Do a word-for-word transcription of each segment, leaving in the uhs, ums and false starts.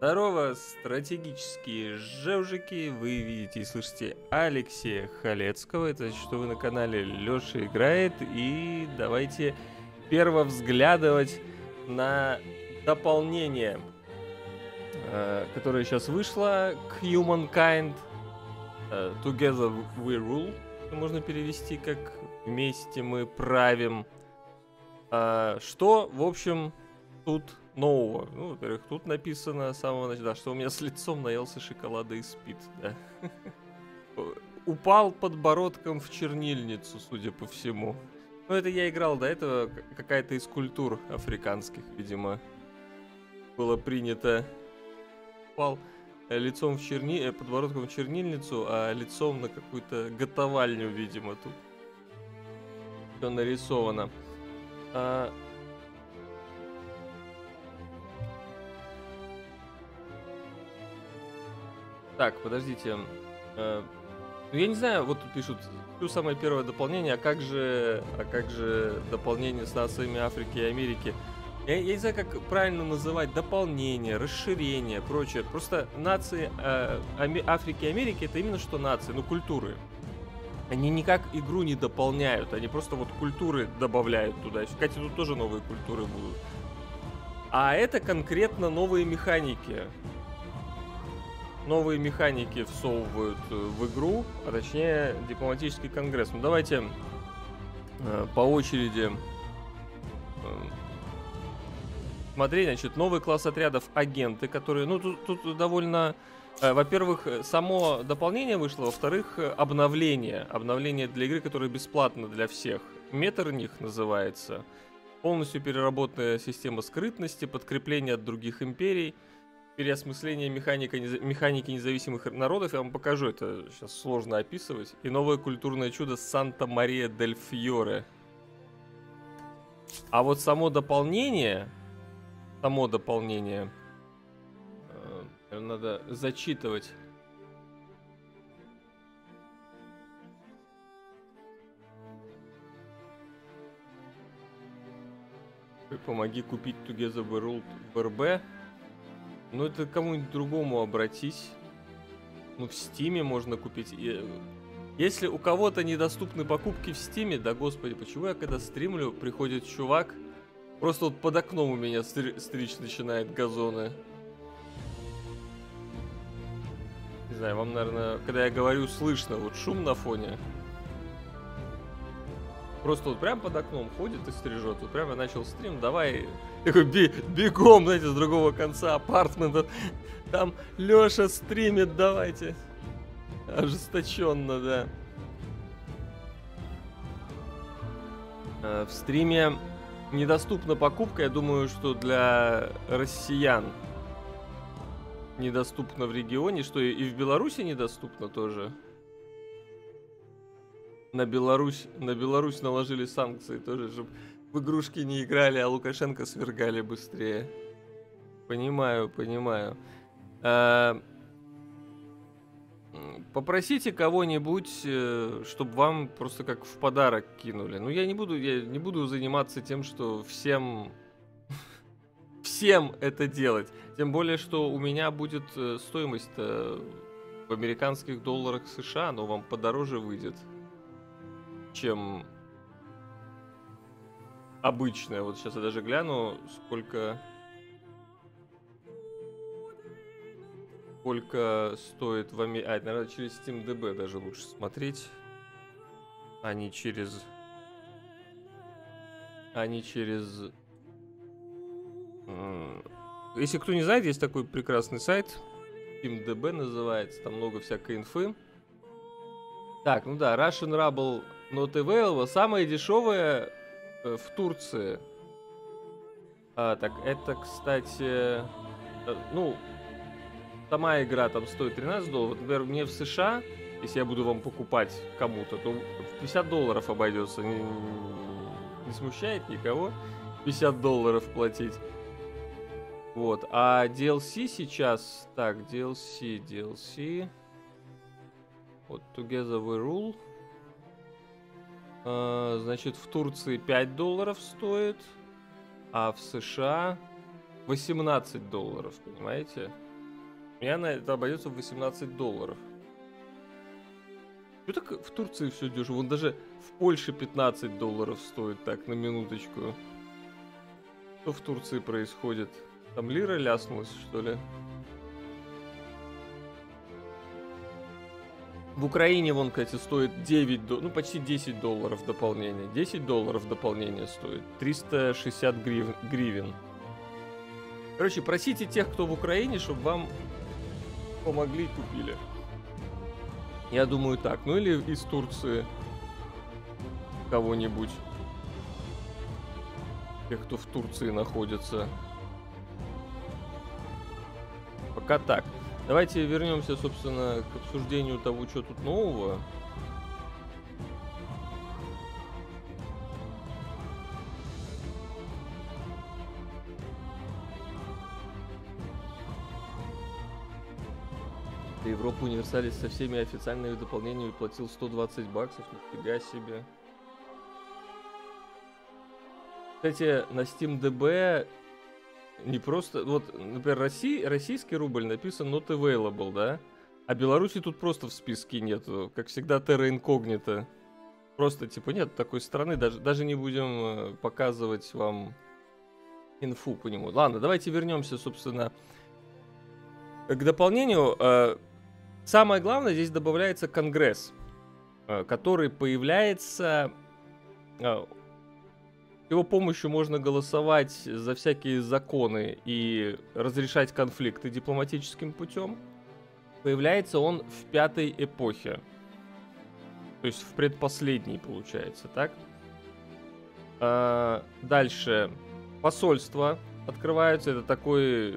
Здорово, стратегические жевжики. Вы видите и слышите Алексея Халецкого. Это значит, что вы на канале Лёша Играет. И давайте первовзглядывать на дополнение, э, которое сейчас вышло к Humankind. Э, Together we rule. Можно перевести как «Вместе мы правим». Э, что, в общем, тут нового? Ну, во-первых, тут написано с самого начала, да, что у меня с лицом наелся шоколада и спит, да. Упал подбородком в чернильницу, судя по всему. Ну, это я играл до этого, какая-то из культур африканских, видимо, было принято. Упал лицом в черни... подбородком в чернильницу, а лицом на какую-то готовальню, видимо, тут все нарисовано. А... Так, подождите. Э, ну, я не знаю, вот тут пишут, что самое первое дополнение, а как же, а как же дополнение с нациями Африки и Америки? Я, я не знаю, как правильно называть дополнение, расширение, прочее. Просто нации э, Ами- Африки и Америки — это именно что нации, ну, культуры. Они никак игру не дополняют, они просто вот культуры добавляют туда. Кстати, тут тоже новые культуры будут. А это конкретно новые механики. Новые механики всовывают в игру, а точнее дипломатический конгресс. Ну давайте э, по очереди э, смотреть. Значит, новый класс отрядов агенты, которые, ну тут, тут довольно, э, во-первых, само дополнение вышло, во-вторых, обновление, обновление для игры, которое бесплатно для всех. Меттерних называется. Полностью переработанная система скрытности, подкрепление от других империй. Переосмысление механика, механики независимых народов. Я вам покажу, это сейчас сложно описывать. И новое культурное чудо Санта-Мария-дель-Фьоре. А вот само дополнение, само дополнение, э, надо зачитывать. Помоги купить Together We Rule в эр бэ. Ну, это кому-нибудь другому обратись. Ну, в Стиме можно купить. Если у кого-то недоступны покупки в Стиме, да господи, почему я когда стримлю, приходит чувак, просто вот под окном у меня стри- стричь начинает газоны. Не знаю, вам, наверное, когда я говорю, слышно вот шум на фоне. Просто вот прям под окном ходит и стрижет. Вот прям я начал стрим, давай... Такой бегом, знаете, с другого конца апартмента. Там Лёша стримит, давайте. Ожесточенно, да. В стриме недоступна покупка, я думаю, что для россиян недоступна в регионе, что и в Беларуси недоступно тоже. На Беларусь, на Беларусь наложили санкции тоже, чтобы в игрушки не играли, а Лукашенко свергали быстрее. Понимаю, понимаю. А, попросите кого-нибудь, чтобы вам просто как в подарок кинули. Ну, я не буду, я не буду заниматься тем, что всем, всем это делать. Тем более, что у меня будет стоимость в американских долларах США, но вам подороже выйдет, чем обычная. Вот сейчас я даже гляну, сколько сколько стоит в Америке. А, это, наверное, через SteamDB даже лучше смотреть, а не через а не через если кто не знает, есть такой прекрасный сайт, SteamDB называется, там много всякой инфы. Так, ну да, Russian Ruble Not Available. Самое дешевое э, в Турции. А, так, это, кстати, э, ну, сама игра там стоит тринадцать долларов. Например, мне в США, если я буду вам покупать кому-то, то в пятьдесят долларов обойдется. Не, не смущает никого пятьдесят долларов платить. Вот, а ди эл си сейчас... Так, ди эл си, ди эл си... Вот, Together We Rule. А, значит, в Турции пять долларов стоит, а в США восемнадцать долларов, понимаете? У меня на это обойдется в восемнадцать долларов. Что так в Турции все дешево? Вон даже в Польше пятнадцать долларов стоит, так, на минуточку. Что в Турции происходит? Там лира ляснулась, что ли? В Украине, вон, кстати, стоит девять, ну, почти десять долларов дополнение. десять долларов дополнение стоит. триста шестьдесят грив... гривен. Короче, просите тех, кто в Украине, чтобы вам помогли и купили. Я думаю так. Ну или из Турции кого-нибудь. Тех, кто в Турции находится. Пока так. Давайте вернемся, собственно, к обсуждению того, что тут нового. До Европы Универсалис со всеми официальными дополнениями платил сто двадцать баксов. Нифига себе. Кстати, на SteamDB не просто... Вот, например, Россия, российский рубль написан not available, да? А Беларуси тут просто в списке нету. Как всегда, Terra Incognita. Просто, типа, нет такой страны. Даже, даже не будем показывать вам инфу по нему. Ладно, давайте вернемся, собственно, к дополнению. Самое главное, здесь добавляется Конгресс, который появляется... С его помощью можно голосовать за всякие законы и разрешать конфликты дипломатическим путем. Появляется он в пятой эпохе. То есть в предпоследней, получается, так? А, дальше. Посольства открываются. Это такой...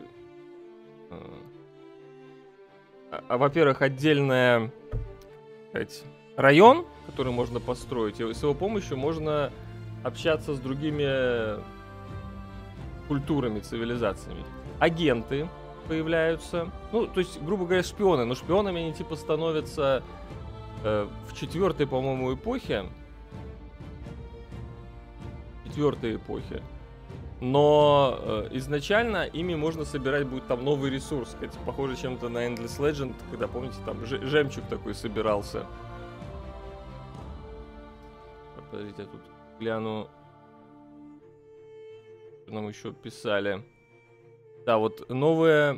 А, во-первых, отдельный район, который можно построить. И с его помощью можно... общаться с другими культурами, цивилизациями. Агенты появляются. Ну, то есть, грубо говоря, шпионы. Но шпионами они типа становятся э, в четвертой, по-моему, эпохе. Четвертой эпохе. Но э, изначально ими можно собирать будет там новый ресурс. Кстати, похоже чем-то на Endless Legend, когда, помните, там ж- жемчуг такой собирался. Подождите, я тут гляну, что нам еще писали. Да, вот новое...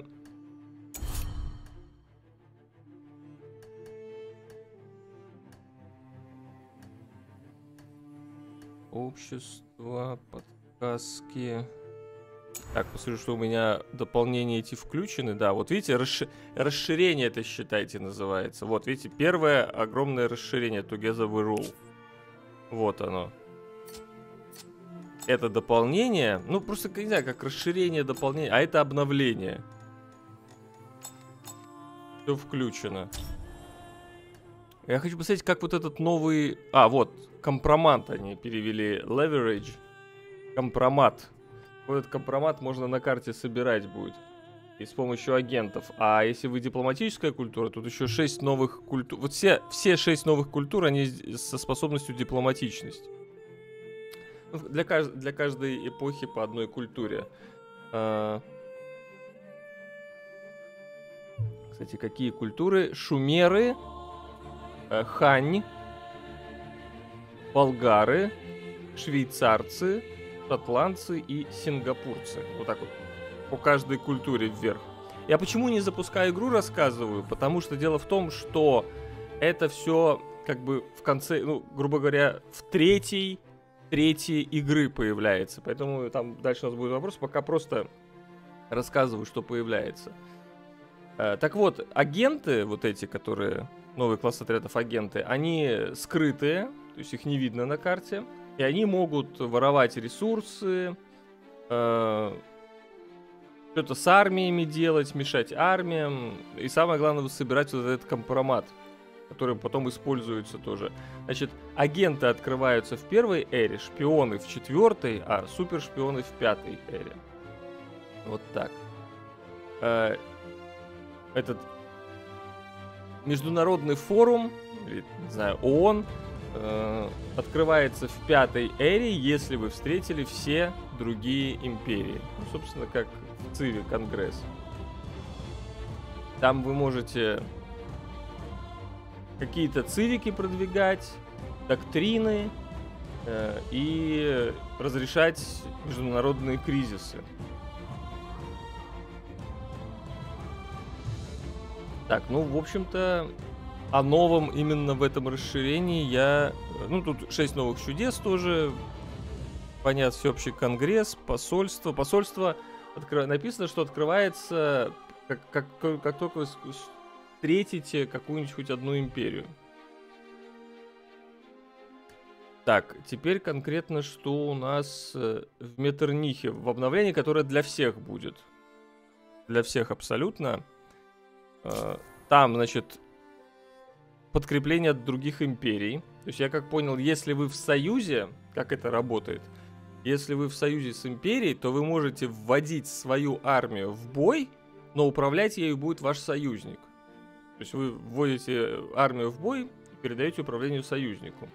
Общество, подсказки. Так, посмотрю, что у меня дополнения эти включены. Да, вот видите, расш... расширение это, считайте, называется. Вот, видите, первое огромное расширение Together We Rule. Вот оно. Это дополнение, ну просто, не знаю, как расширение дополнения, а это обновление. Все включено. Я хочу посмотреть, как вот этот новый... А, вот, компромат они перевели. Leverage. Компромат. Вот этот компромат можно на карте собирать будет. И с помощью агентов. А если вы дипломатическая культура, тут еще шесть новых культур. Вот все, все шесть новых культур, они со способностью дипломатичность. Для, кажд... для каждой эпохи по одной культуре. А... Кстати, какие культуры? Шумеры, э, хань, болгары, швейцарцы, шотландцы и сингапурцы. Вот так вот. По каждой культуре вверх. Я почему не запускаю игру, рассказываю? Потому что дело в том, что это все как бы в конце, ну, грубо говоря, в третьей третьей игры появляется. Поэтому там дальше у нас будет вопрос. Пока просто рассказываю, что появляется. Э, так вот, агенты, вот эти, которые... Новый класс отрядов агенты, они скрытые. То есть их не видно на карте. И они могут воровать ресурсы. Э, что-то с армиями делать, мешать армиям. И самое главное, собирать вот этот компромат, который потом используется тоже. Значит, агенты открываются в первой эре, шпионы в четвертой, а супершпионы в пятой эре. Вот так. Э, этот международный форум, или, не знаю, ООН, э, открывается в пятой эре, если вы встретили все другие империи. Ну, собственно, как в ЦИВе Конгресс. Там вы можете какие-то цивики продвигать, доктрины э, и разрешать международные кризисы. Так, ну, в общем-то, о новом именно в этом расширении я... Ну, тут шесть новых чудес тоже. Понятно, всеобщий конгресс, посольство. Посольство откро... написано, что открывается, как, как, как только вы встретите какую-нибудь хоть одну империю. Так, теперь конкретно, что у нас в Меттернихе, в обновлении, которое для всех будет. Для всех абсолютно. Там, значит, подкрепление от других империй. То есть я как понял, если вы в союзе, как это работает, если вы в союзе с империей, то вы можете вводить свою армию в бой, но управлять ею будет ваш союзник. То есть вы вводите армию в бой и передаете управлению союзнику.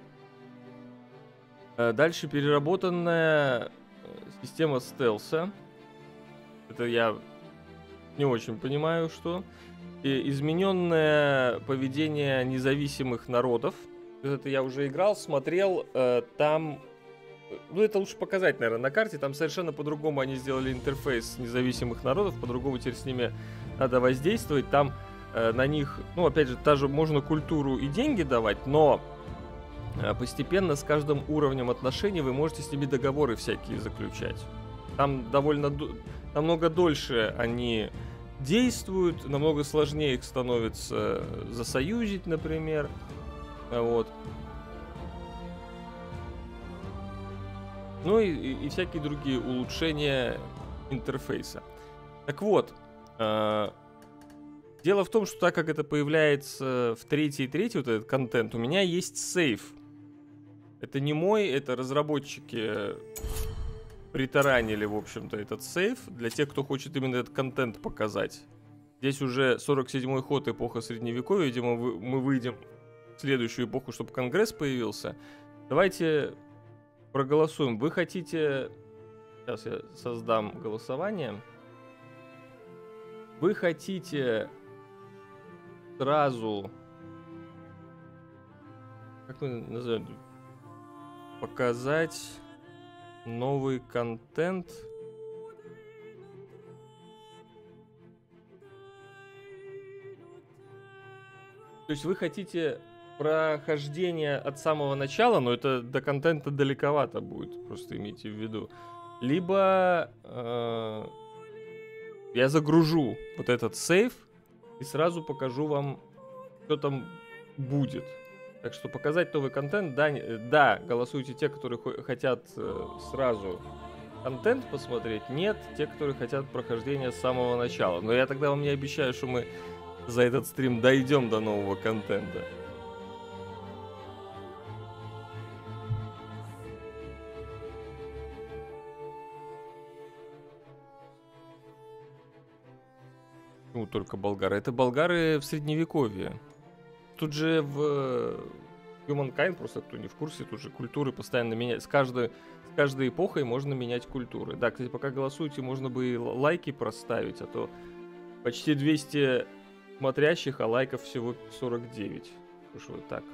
Дальше переработанная система стелса. Это я не очень понимаю, что. И измененное поведение независимых народов. Это я уже играл, смотрел. Там... Ну, это лучше показать, наверное, на карте. Там совершенно по-другому они сделали интерфейс независимых народов. По-другому теперь с ними надо воздействовать. Там э, на них, ну, опять же, та же можно культуру и деньги давать, но э, постепенно с каждым уровнем отношений вы можете с ними договоры всякие заключать. Там довольно... Намного дольше они действуют, намного сложнее их становится засоюзить, например. Вот. Ну и, и, и всякие другие улучшения интерфейса. Так вот, э, дело в том, что так как это появляется в третьей и третьей, вот этот контент, у меня есть сейф. Это не мой, это разработчики притаранили, в общем-то, этот сейф для тех, кто хочет именно этот контент показать. Здесь уже сорок седьмой ход, эпоха Средневековья, видимо, вы, мы выйдем в следующую эпоху, чтобы Конгресс появился. Давайте... проголосуем. Вы хотите... Сейчас я создам голосование. Вы хотите сразу... Как мы назовем? Показать новый контент. То есть вы хотите... прохождение от самого начала, но это до контента далековато будет, просто имейте в виду. Либо э, я загружу вот этот сейф и сразу покажу вам, что там будет. Так что показать новый контент, да, да, голосуйте те, которые хотят э, сразу контент посмотреть, нет, те, которые хотят прохождения с самого начала. Но я тогда вам не обещаю, что мы за этот стрим дойдем до нового контента. Ну, только болгары. Это болгары в Средневековье. Тут же в Humankind, просто кто не в курсе, тут же культуры постоянно меняются. С каждой, с каждой эпохой можно менять культуры. Да, кстати, пока голосуете, можно бы и лайки проставить, а то почти двести смотрящих, а лайков всего сорок девять. Уж вот так.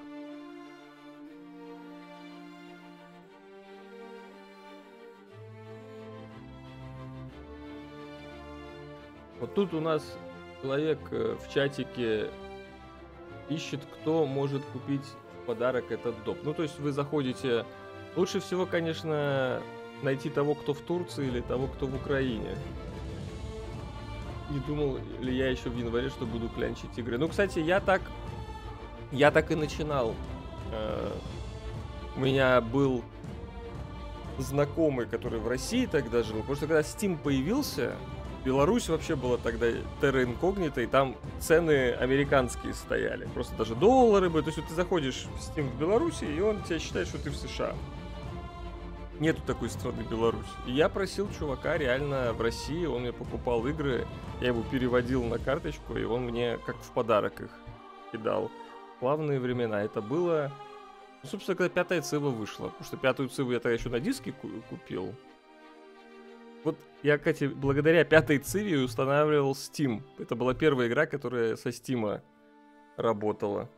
Вот тут у нас человек в чатике ищет, кто может купить в подарок этот доп. Ну, то есть вы заходите... Лучше всего, конечно, найти того, кто в Турции, или того, кто в Украине. Не думал ли я еще в январе, что буду клянчить игры. Ну, кстати, я так... Я так и начинал. У меня был знакомый, который в России тогда жил. Потому что когда Steam появился... Беларусь вообще была тогда терра инкогнита, и там цены американские стояли. Просто даже доллары были. То есть вот ты заходишь в Steam в Беларуси, и он тебя считает, что ты в США. Нету такой страны Беларусь. И я просил чувака реально в России, он мне покупал игры, я его переводил на карточку, и он мне как в подарок их кидал. Славные времена. Это было... Ну, собственно, когда пятая Цива вышла. Потому что пятую Циву я тогда еще на диске купил. Вот я, кстати, благодаря пятой Civi устанавливал Steam. Это была первая игра, которая со Steam работала.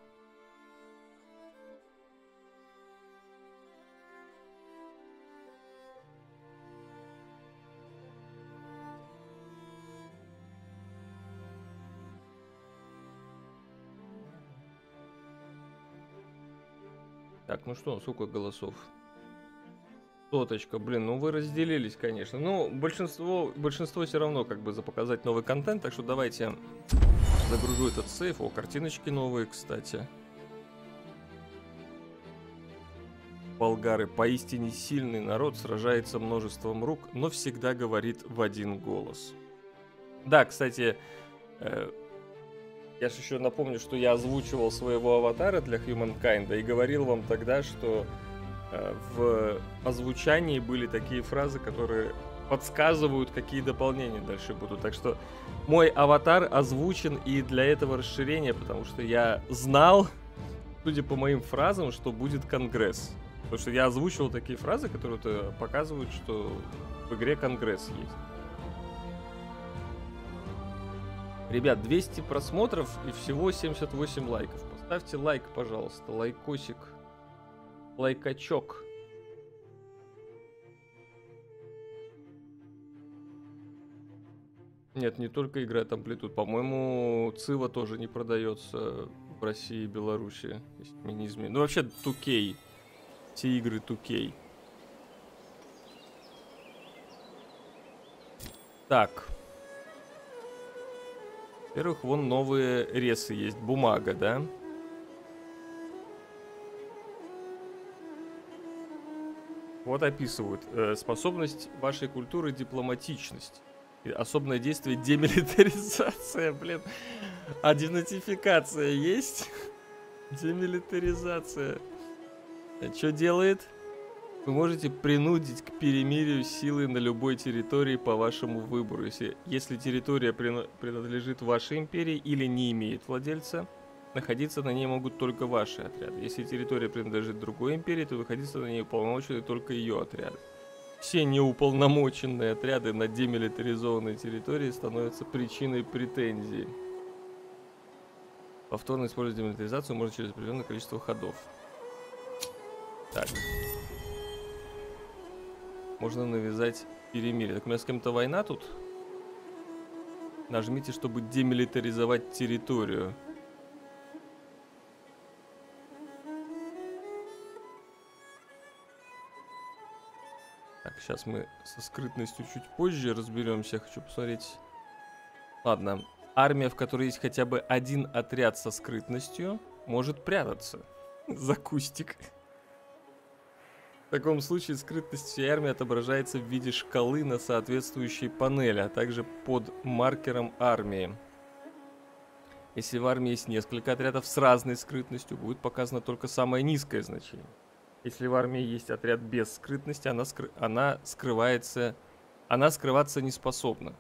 Так, ну что, сколько голосов? Соточка, блин, ну вы разделились, конечно. Ну, большинство, большинство все равно как бы за показать новый контент, так что давайте загружу этот сейф. О, картиночки новые, кстати. Болгары поистине сильный народ, сражается множеством рук, но всегда говорит в один голос. Да, кстати, э, я же еще напомню, что я озвучивал своего аватара для Humankind и говорил вам тогда, что в озвучании были такие фразы, которые подсказывают, какие дополнения дальше будут. Так что мой аватар озвучен и для этого расширения, потому что я знал, судя по моим фразам, что будет Конгресс. Потому что я озвучивал такие фразы, которые показывают, что в игре Конгресс есть. Ребят, двести просмотров и всего семьдесят восемь лайков. Поставьте лайк, пожалуйста, лайкосик. Лайкачок. Нет, не только играет Амплитуд. По-моему, Цива тоже не продается в России и Беларуси. Если мне не изменяет. Ну, вообще, ту кей. Все игры ту кей. Так. Во-первых, вон новые ресы есть. Бумага, да? Вот описывают. Э, способность вашей культуры — дипломатичность. И особенное действие — демилитаризация, блин. А денатификация есть? Демилитаризация. Что делает? Вы можете принудить к перемирию силы на любой территории по вашему выбору. Если, если территория принадлежит вашей империи или не имеет владельца, находиться на ней могут только ваши отряды. Если территория принадлежит другой империи, то находиться на ней уполномочены только ее отряды. Все неуполномоченные отряды на демилитаризованной территории становятся причиной претензий. Повторно использовать демилитаризацию можно через определенное количество ходов. Так. Можно навязать перемирие. Так у меня с кем-то война тут? Нажмите, чтобы демилитаризовать территорию. Так, сейчас мы со скрытностью чуть позже разберемся. Хочу посмотреть. Ладно. Армия, в которой есть хотя бы один отряд со скрытностью, может прятаться за кустик. В таком случае скрытность всей армии отображается в виде шкалы на соответствующей панели, а также под маркером армии. Если в армии есть несколько отрядов с разной скрытностью, будет показано только самое низкое значение. Если в армии есть отряд без скрытности, она, скры... она скрывается, она скрываться не способна.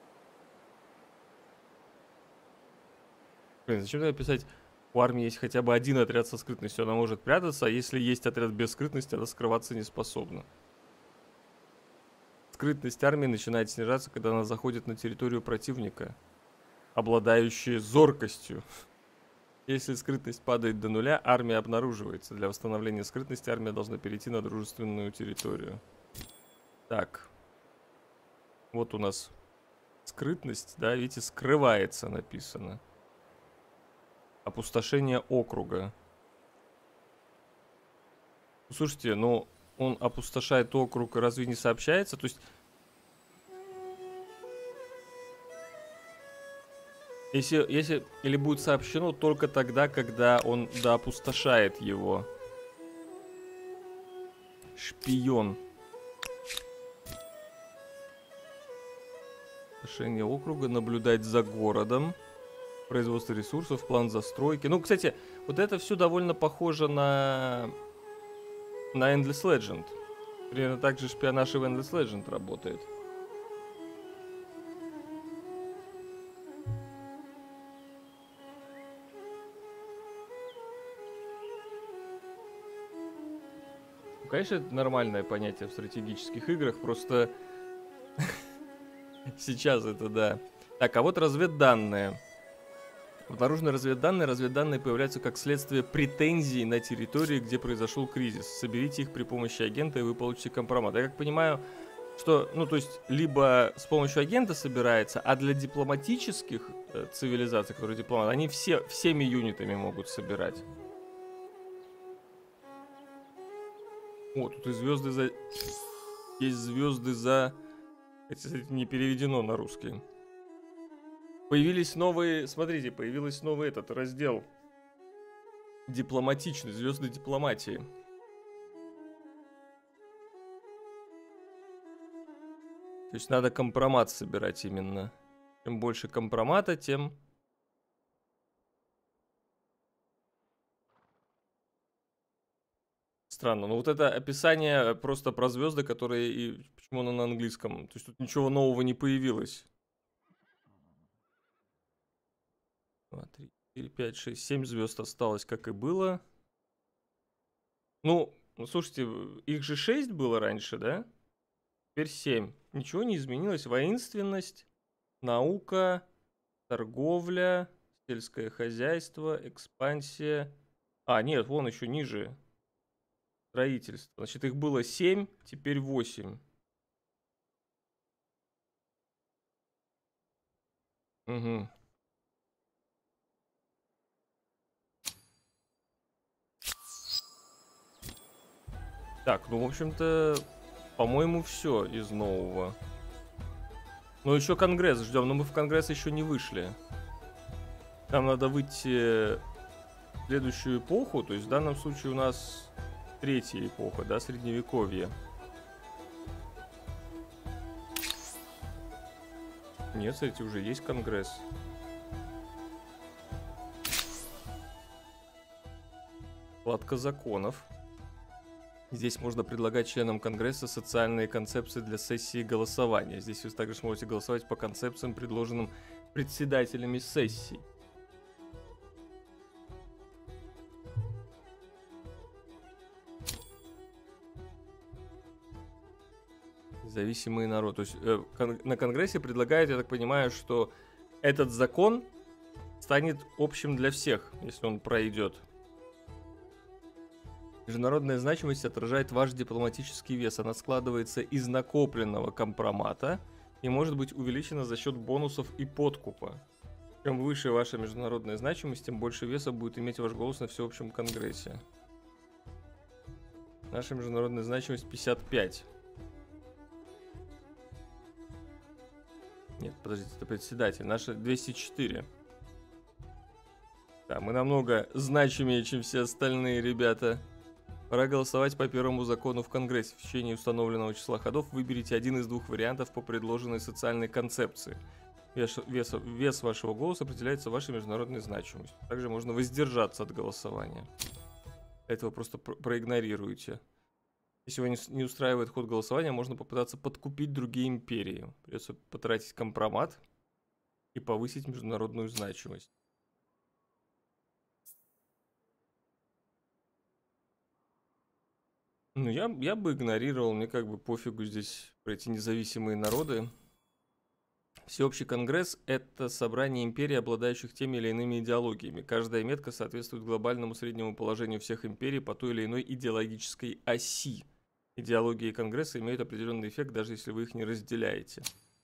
Блин, зачем тогда писать, у армии есть хотя бы один отряд со скрытностью, она может прятаться, а если есть отряд без скрытности, она скрываться не способна. Скрытность армии начинает снижаться, когда она заходит на территорию противника, обладающую зоркостью. Если скрытность падает до нуля, армия обнаруживается. Для восстановления скрытности армия должна перейти на дружественную территорию. Так. Вот у нас скрытность, да, видите, скрывается написано. Опустошение округа. Слушайте, ну он опустошает округ, разве не сообщается? То есть... Если, если, или будет сообщено только тогда, когда он доопустошает его. Шпион. Опустошение округа, наблюдать за городом. Производство ресурсов, план застройки. Ну, кстати, вот это все довольно похоже на... на Endless Legend. Примерно так же шпионаж и в Endless Legend работает. Конечно, это нормальное понятие в стратегических играх, просто Сейчас это да. Так, а вот разведданные. Обнаружены разведданные. Разведданные появляются как следствие претензий на территории, где произошел кризис. Соберите их при помощи агента, и вы получите компромат. Я как понимаю, что, ну, то есть, либо с помощью агента собирается, а для дипломатических э, цивилизаций, которые дипломаты, они все, всеми юнитами могут собирать. О, тут и звезды за... Есть звезды за... Это, кстати, не переведено на русский. Появились новые... Смотрите, появился новый этот раздел. Дипломатичный, звезды дипломатии. То есть надо компромат собирать именно. Чем больше компромата, тем... Странно. Но вот это описание просто про звезды, которые... И почему оно на английском? То есть тут ничего нового не появилось. два, три, четыре, пять, шесть, семь звезд осталось, как и было. Ну, ну, слушайте, их же шесть было раньше, да? Теперь семь. Ничего не изменилось. Воинственность, наука, торговля, сельское хозяйство, экспансия. А, нет, вон еще ниже. Строительство. Значит, их было семь, теперь восемь. Угу. Так, ну, в общем-то, по-моему, все из нового. Ну, еще Конгресс ждем, но мы в Конгресс еще не вышли. Нам надо выйти в следующую эпоху, то есть в данном случае у нас третья эпоха, да, Средневековье. Нет, кстати, уже есть Конгресс. Вкладка законов. Здесь можно предлагать членам Конгресса социальные концепции для сессии голосования. Здесь вы также сможете голосовать по концепциям, предложенным председателями сессий. Независимый народ. То есть э, кон- на Конгрессе предлагают, я так понимаю, что этот закон станет общим для всех, если он пройдет. Международная значимость отражает ваш дипломатический вес. Она складывается из накопленного компромата и может быть увеличена за счет бонусов и подкупа. Чем выше ваша международная значимость, тем больше веса будет иметь ваш голос на всеобщем конгрессе. Наша международная значимость пятьдесят пять. Нет, подождите, это председатель. Наша двести четыре. Да, мы намного значимее, чем все остальные ребята. Пора голосовать по первому закону в Конгрессе. В течение установленного числа ходов выберите один из двух вариантов по предложенной социальной концепции. Вес, вес, вес вашего голоса определяется вашей международной значимостью. Также можно воздержаться от голосования. Этого просто про проигнорируйте. Если его не, не устраивает ход голосования, можно попытаться подкупить другие империи. Придется потратить компромат и повысить международную значимость. Ну, я, я бы игнорировал, мне как бы пофигу здесь про эти независимые народы. Всеобщий конгресс – это собрание империй, обладающих теми или иными идеологиями. Каждая метка соответствует глобальному среднему положению всех империй по той или иной идеологической оси. Идеологии конгресса имеют определенный эффект, даже если вы их не разделяете.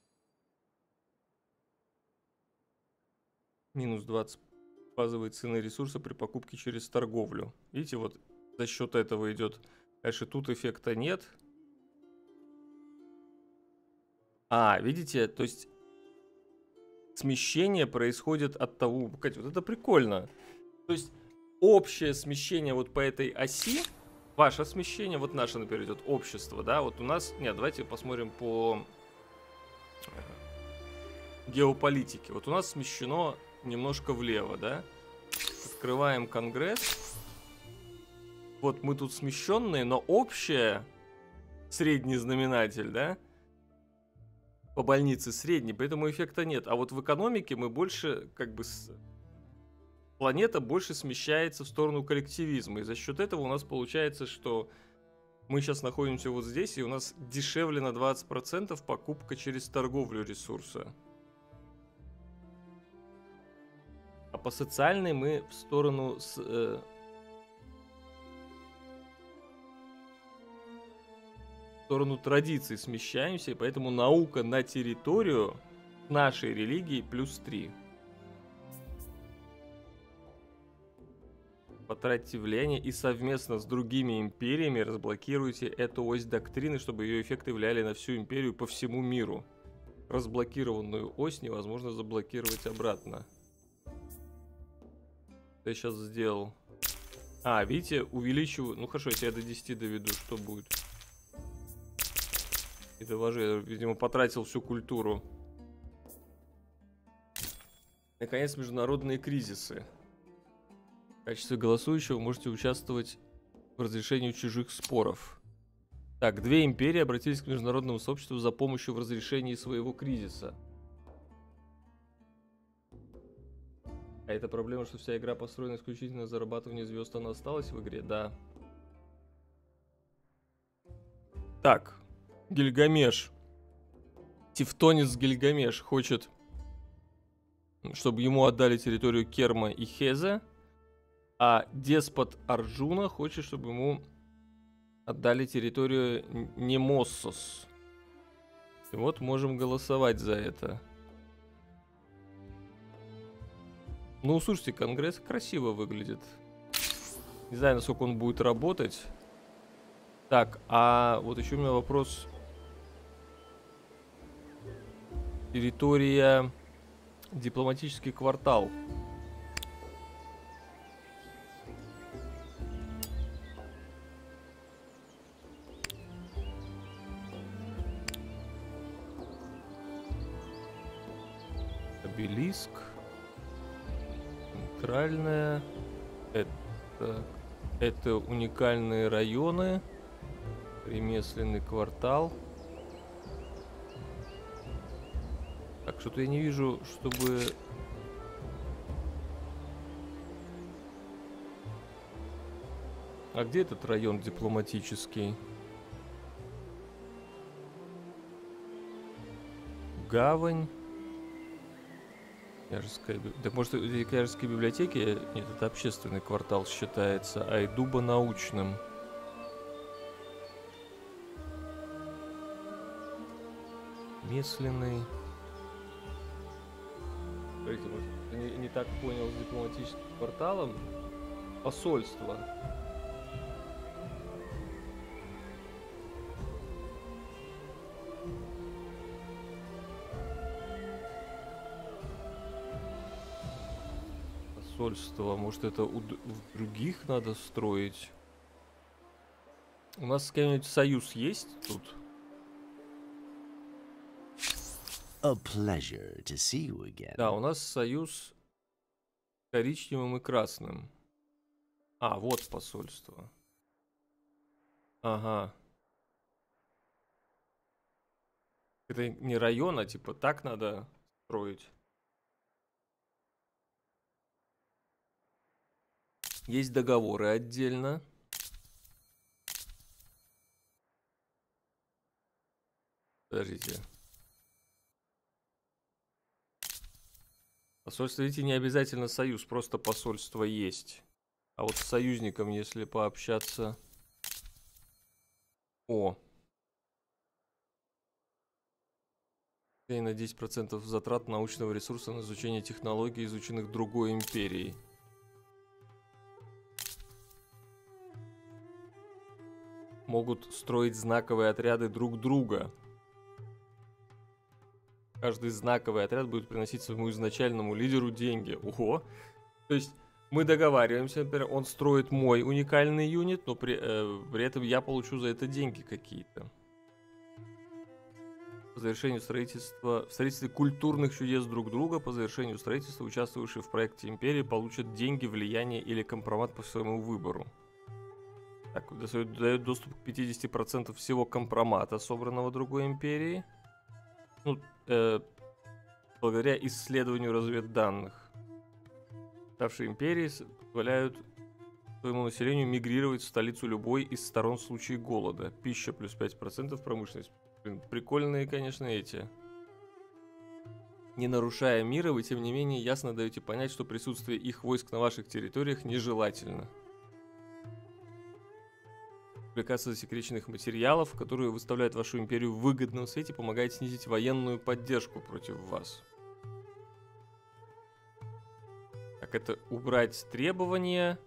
Минус двадцать базовые цены ресурса при покупке через торговлю. Видите, вот за счет этого идет... Конечно, тут эффекта нет. А, видите, то есть смещение происходит от того... Катя, вот это прикольно. То есть общее смещение вот по этой оси, ваше смещение, вот наше, например, идет общество, да, вот у нас... Нет, давайте посмотрим по геополитике. Вот у нас смещено немножко влево, да. Открываем Конгресс. Вот мы тут смещенные, но общее, средний знаменатель, да, по больнице средний, поэтому эффекта нет. А вот в экономике мы больше, как бы, с... планета больше смещается в сторону коллективизма. И за счет этого у нас получается, что Мы сейчас находимся вот здесь, и у нас дешевле на двадцать процентов покупка через торговлю ресурса. А по социальной мы в сторону... С, э, в сторону традиций смещаемся, и поэтому наука на территорию нашей религии плюс три. Потратьте влияние и совместно с другими империями разблокируйте эту ось доктрины, чтобы ее эффекты влияли на всю империю по всему миру. Разблокированную ось невозможно заблокировать обратно. Что я сейчас сделал? А, видите, увеличиваю... Ну хорошо, если я до десяти доведу, что будет? И довожу, я, видимо, потратил всю культуру. Наконец, международные кризисы. В качестве голосующего можете участвовать в разрешении чужих споров. Так, две империи обратились к международному сообществу за помощью в разрешении своего кризиса. А это проблема, что вся игра построена исключительно на зарабатывании звезд, она осталась в игре? Да. Так, Гильгамеш. Тевтонец Гильгамеш хочет, чтобы ему отдали территорию Керма и Хезе. А деспот Арджуна хочет, чтобы ему отдали территорию Немоссос. И вот можем голосовать за это. Ну, слушайте, Конгресс красиво выглядит. Не знаю, насколько он будет работать. Так, а вот еще у меня вопрос. Территория... Дипломатический квартал. Обелиск. Центральная. Это, это уникальные районы. Ремесленный квартал. Так, что-то я не вижу, чтобы... А где этот район дипломатический? Гавань. Княжеская библиотека. Так может, в княжеской библиотеке? Нет, это общественный квартал считается. Айдуба научным. Месленный. Смотрите, может, не, не так понял с дипломатическим кварталом. Посольство. Посольство. Может, это у, у других надо строить? У нас какой-нибудь союз есть тут? A pleasure to see you again. Да, у нас союз с коричневым и красным. А, вот посольство. Ага. Это не район, а типа так надо строить. Есть договоры отдельно. Подождите. Посольство, видите, не обязательно союз, просто посольство есть. А вот с союзником, если пообщаться... О! И на десять процентов затрат научного ресурса на изучение технологий, изученных другой империей. Могут строить знаковые отряды друг друга. Каждый знаковый отряд будет приносить своему изначальному лидеру деньги. Ого! То есть мы договариваемся, например, он строит мой уникальный юнит, но при, э, при этом я получу за это деньги какие-то. По завершению строительства, в строительстве культурных чудес друг друга, по завершению строительства участвующие в проекте империи получат деньги, влияние или компромат по своему выбору. Так, дает доступ к пятидесяти процентам всего компромата, собранного другой империей. Ну, э, благодаря исследованию разведданных. Ставшие империи позволяют своему населению мигрировать в столицу любой из сторон в случае голода. Пища плюс пять процентов, промышленность. Блин, прикольные, конечно, эти. Не нарушая мира, вы, тем не менее, ясно даете понять, что присутствие их войск на ваших территориях нежелательно. Публикация засекреченных материалов, которые выставляют вашу империю в выгодном свете, помогает снизить военную поддержку против вас. Так, это убрать требования.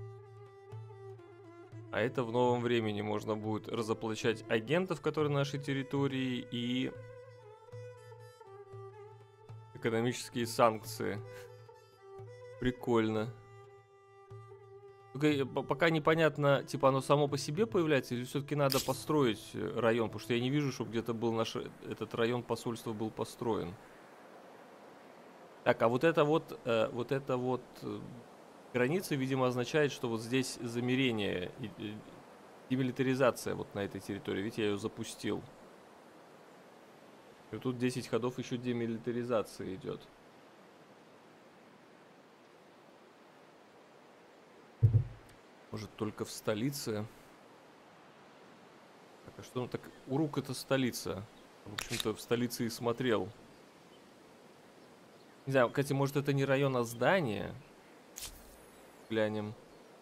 А это в новом времени можно будет разоблачать агентов, которые на нашей территории, и экономические санкции. Прикольно. Только пока непонятно, типа оно само по себе появляется, или все-таки надо построить район, потому что я не вижу, чтобы где-то был наш этот район посольства был построен. Так, а вот это вот, э, вот это вот э, граница, видимо, означает, что вот здесь замерение, и, и, демилитаризация вот на этой территории. Видите, я ее запустил. И тут десять ходов еще демилитаризация идет. Может, только в столице? Так, а что? Ну, так, Урук это столица. В общем-то, в столице и смотрел. Не знаю, кстати, может, это не район, а здание? Глянем.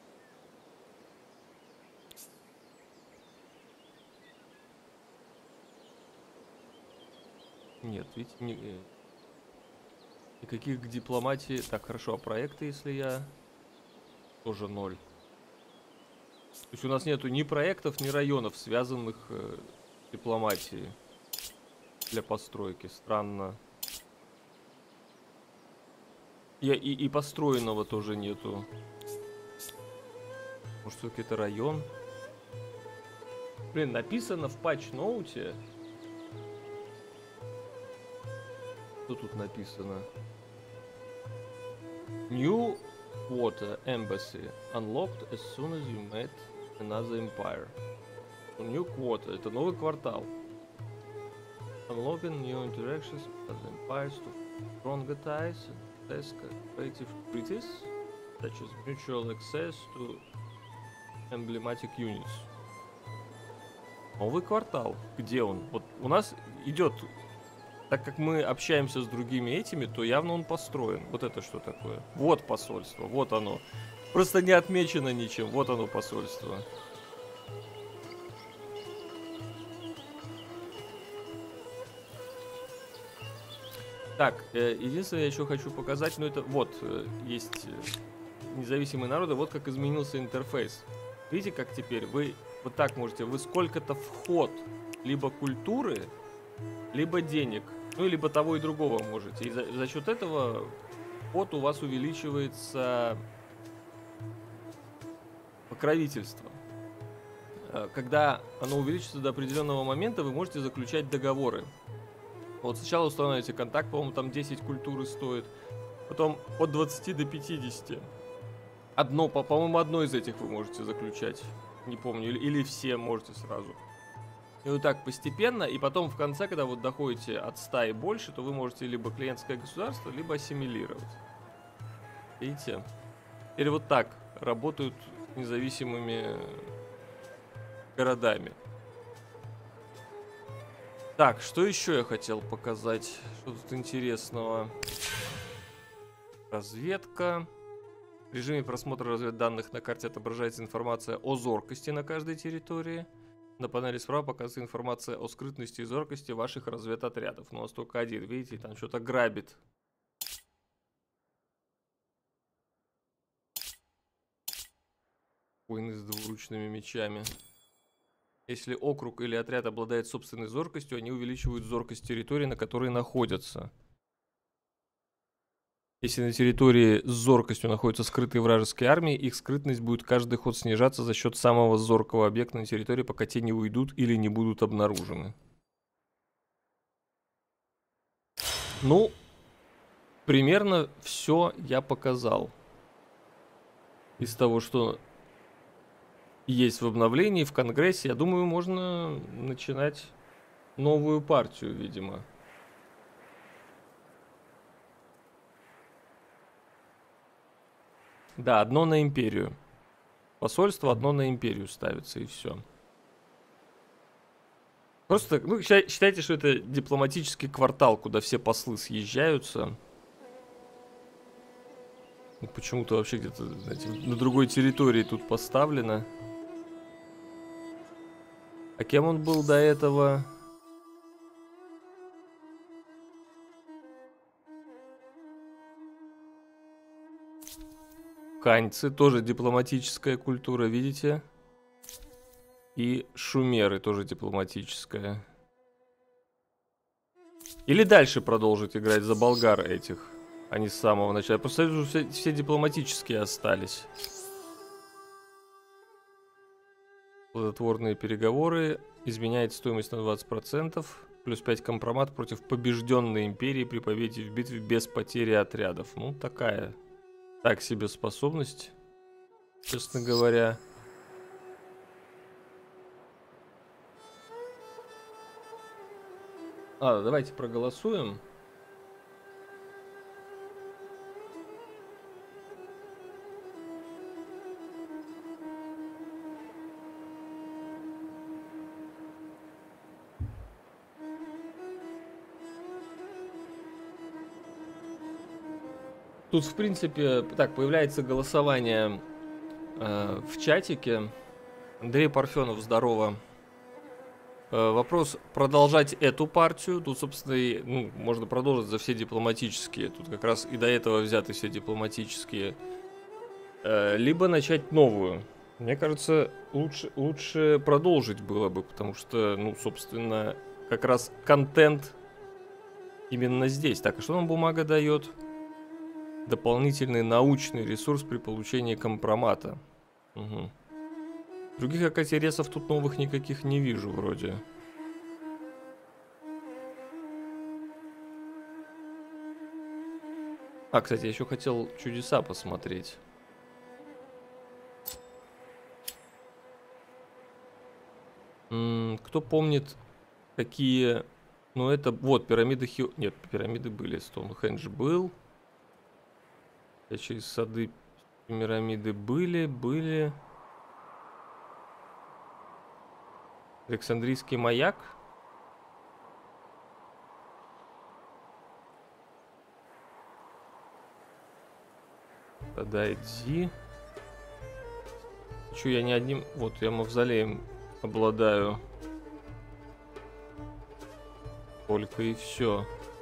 Нет, видите, ни... никаких к дипломатии. Так, хорошо, а проекты, если я... Тоже ноль. То есть у нас нету ни проектов, ни районов, связанных э, с дипломатией для постройки. Странно. И, и, и построенного тоже нету. Может, все-таки это район? Блин, написано в патч-ноуте. Что тут написано? New Water Embassy unlocked as soon as you met another empire. New Quarter — это новый квартал. Unlocking new interactions with other empires to stronger ties and less cooperative treaties, such as mutual access to emblematic units. Новый квартал. Где он? Вот у нас идет... Так как мы общаемся с другими этими, то явно он построен. Вот это что такое? Вот посольство, вот оно. Просто не отмечено ничем. Вот оно посольство. Так, э, единственное, я еще хочу показать, ну это вот, э, есть э, независимые народы, вот как изменился интерфейс. Видите, как теперь вы вот так можете, вы сколько-то вход либо культуры, либо денег, ну, либо того и другого можете. И за, за счет этого вход у вас увеличивается покровительство. Когда оно увеличится до определенного момента, вы можете заключать договоры. Вот сначала устанавливаете контакт, по-моему, там десять культуры стоит. Потом от двадцати до пятидесяти. Одно, по- по-моему, одно из этих вы можете заключать. Не помню, или, или все можете сразу. И вот так постепенно, и потом в конце, когда вот доходите от ста и больше, то вы можете либо клиентское государство, либо ассимилировать. Видите? Или вот так работают независимыми городами. Так, что еще я хотел показать? Что тут интересного? Разведка. В режиме просмотра разведданных на карте отображается информация о зоркости на каждой территории. На панели справа показывается информация о скрытности и зоркости ваших разведотрядов. Но у нас только один, видите, там что-то грабит. Воины с двуручными мечами. Если округ или отряд обладает собственной зоркостью, они увеличивают зоркость территории, на которой находятся. Если на территории с зоркостью находятся скрытые вражеские армии, их скрытность будет каждый ход снижаться за счет самого зоркого объекта на территории, пока те не уйдут или не будут обнаружены. Ну, примерно все я показал. Из того, что есть в обновлении, в Конгрессе, я думаю, можно начинать новую партию, видимо. Да, одно на империю. Посольство одно на империю ставится, и все. Просто, ну, считайте, что это дипломатический квартал, куда все послы съезжаются. Ну, почему-то вообще где-то, знаете, на другой территории тут поставлено. А кем он был до этого? Ханьцы, тоже дипломатическая культура, видите? И шумеры, тоже дипломатическая. Или дальше продолжить играть за болгар этих, а не с самого начала. Просто вижу, все, все дипломатические остались. Плодотворные переговоры. Изменяет стоимость на двадцать процентов. Плюс пять компромат против побежденной империи при победе в битве без потери отрядов. Ну, такая... Так себе способность, честно говоря. А, давайте проголосуем. Тут, в принципе, так, появляется голосование э, в чатике. Андрей Парфенов, здорово. Э, вопрос, продолжать эту партию. Тут, собственно, и, ну, можно продолжить за все дипломатические. Тут как раз и до этого взяты все дипломатические. Э, либо начать новую. Мне кажется, лучше, лучше продолжить было бы, потому что, ну, собственно, как раз контент именно здесь. Так, а что нам бумага дает? Дополнительный научный ресурс при получении компромата. Угу. Других интересов тут новых никаких не вижу вроде. А, кстати, я еще хотел чудеса посмотреть. М-м, кто помнит, какие... Ну, это... Вот, пирамиды Хио... Нет, пирамиды были. Стоунхендж был. Через сады пирамиды были, были. Александрийский маяк. Тогда иди. Че, я не одним... Вот, я мавзолеем обладаю. Только и все.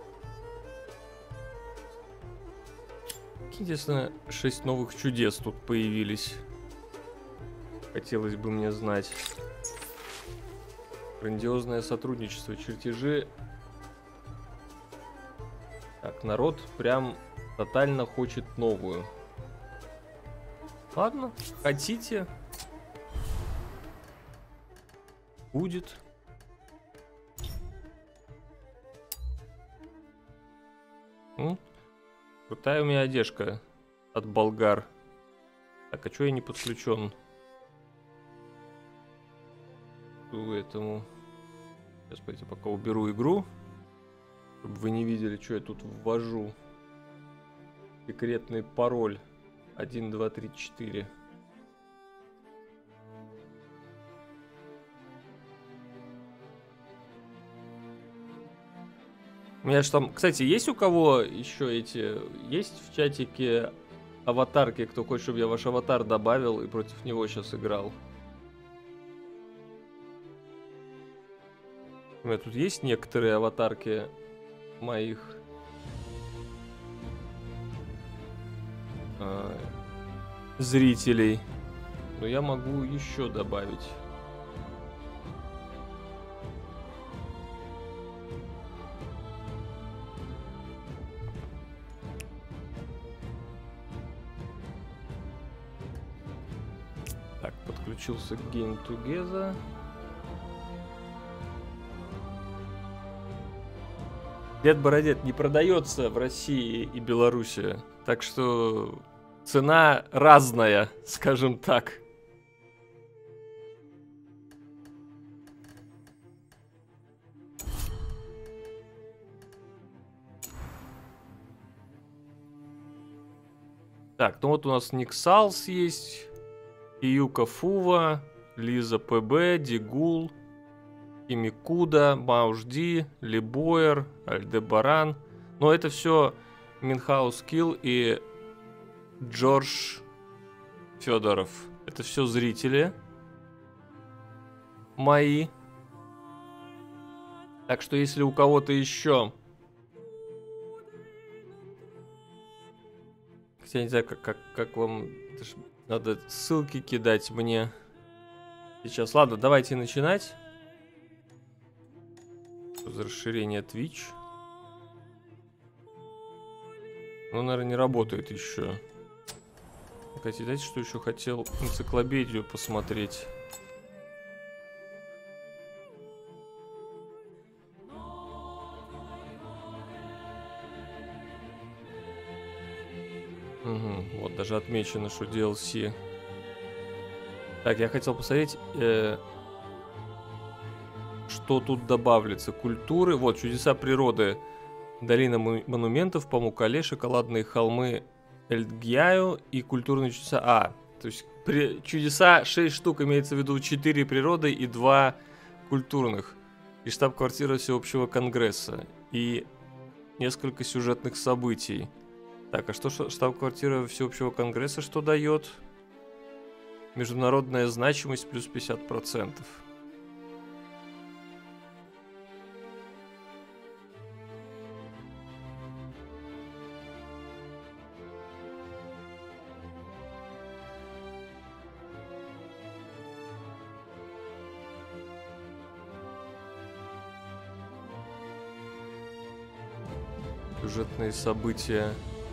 Интересно, шесть новых чудес тут появились. Хотелось бы мне знать. Грандиозное сотрудничество, чертежи. Так, народ прям тотально хочет новую. Ладно, хотите. Будет. М? Крутая у меня одежка от болгар. Так, а чё я не подключен к этому? Сейчас, пойти, пока уберу игру, чтобы вы не видели, что я тут ввожу. Секретный пароль один, два, три, четыре. У меня же там, кстати, есть у кого еще эти, есть в чатике аватарки, кто хочет, чтобы я ваш аватар добавил и против него сейчас играл? У меня тут есть некоторые аватарки моих э, зрителей, но я могу еще добавить. Так, подключился к Game Together. Дед Бородет не продается в России и Беларуси, так что цена разная, скажем так. Так, ну вот у нас Никсалс есть, Июка Фува, Лиза ПБ, Дигул, Имикуда, Маушди, Либойер, Альдебаран. Но это все Минхаус Килл и Джордж Федоров. Это все зрители мои. Так что если у кого-то еще... Хотя я не знаю, как, как, как вам... Надо ссылки кидать мне сейчас. Ладно, давайте начинать. Что за расширение Twitch? Ну, наверное, не работает еще. Хотите, знаете, что еще хотел? Энциклопедию посмотреть. Угу, вот даже отмечено, что ди эл си. Так, я хотел посмотреть, э, что тут добавится. Культуры. Вот, чудеса природы. Долина монументов, Памукале, шоколадные холмы Эльдгяю и культурные чудеса. А, то есть при, чудеса шесть штук, имеется в виду четыре природы и два культурных. И штаб-квартира Всеобщего Конгресса. И несколько сюжетных событий. Так, а что штаб-квартира Всеобщего Конгресса что дает? Международная значимость плюс пятьдесят процентов. Сюжетные события.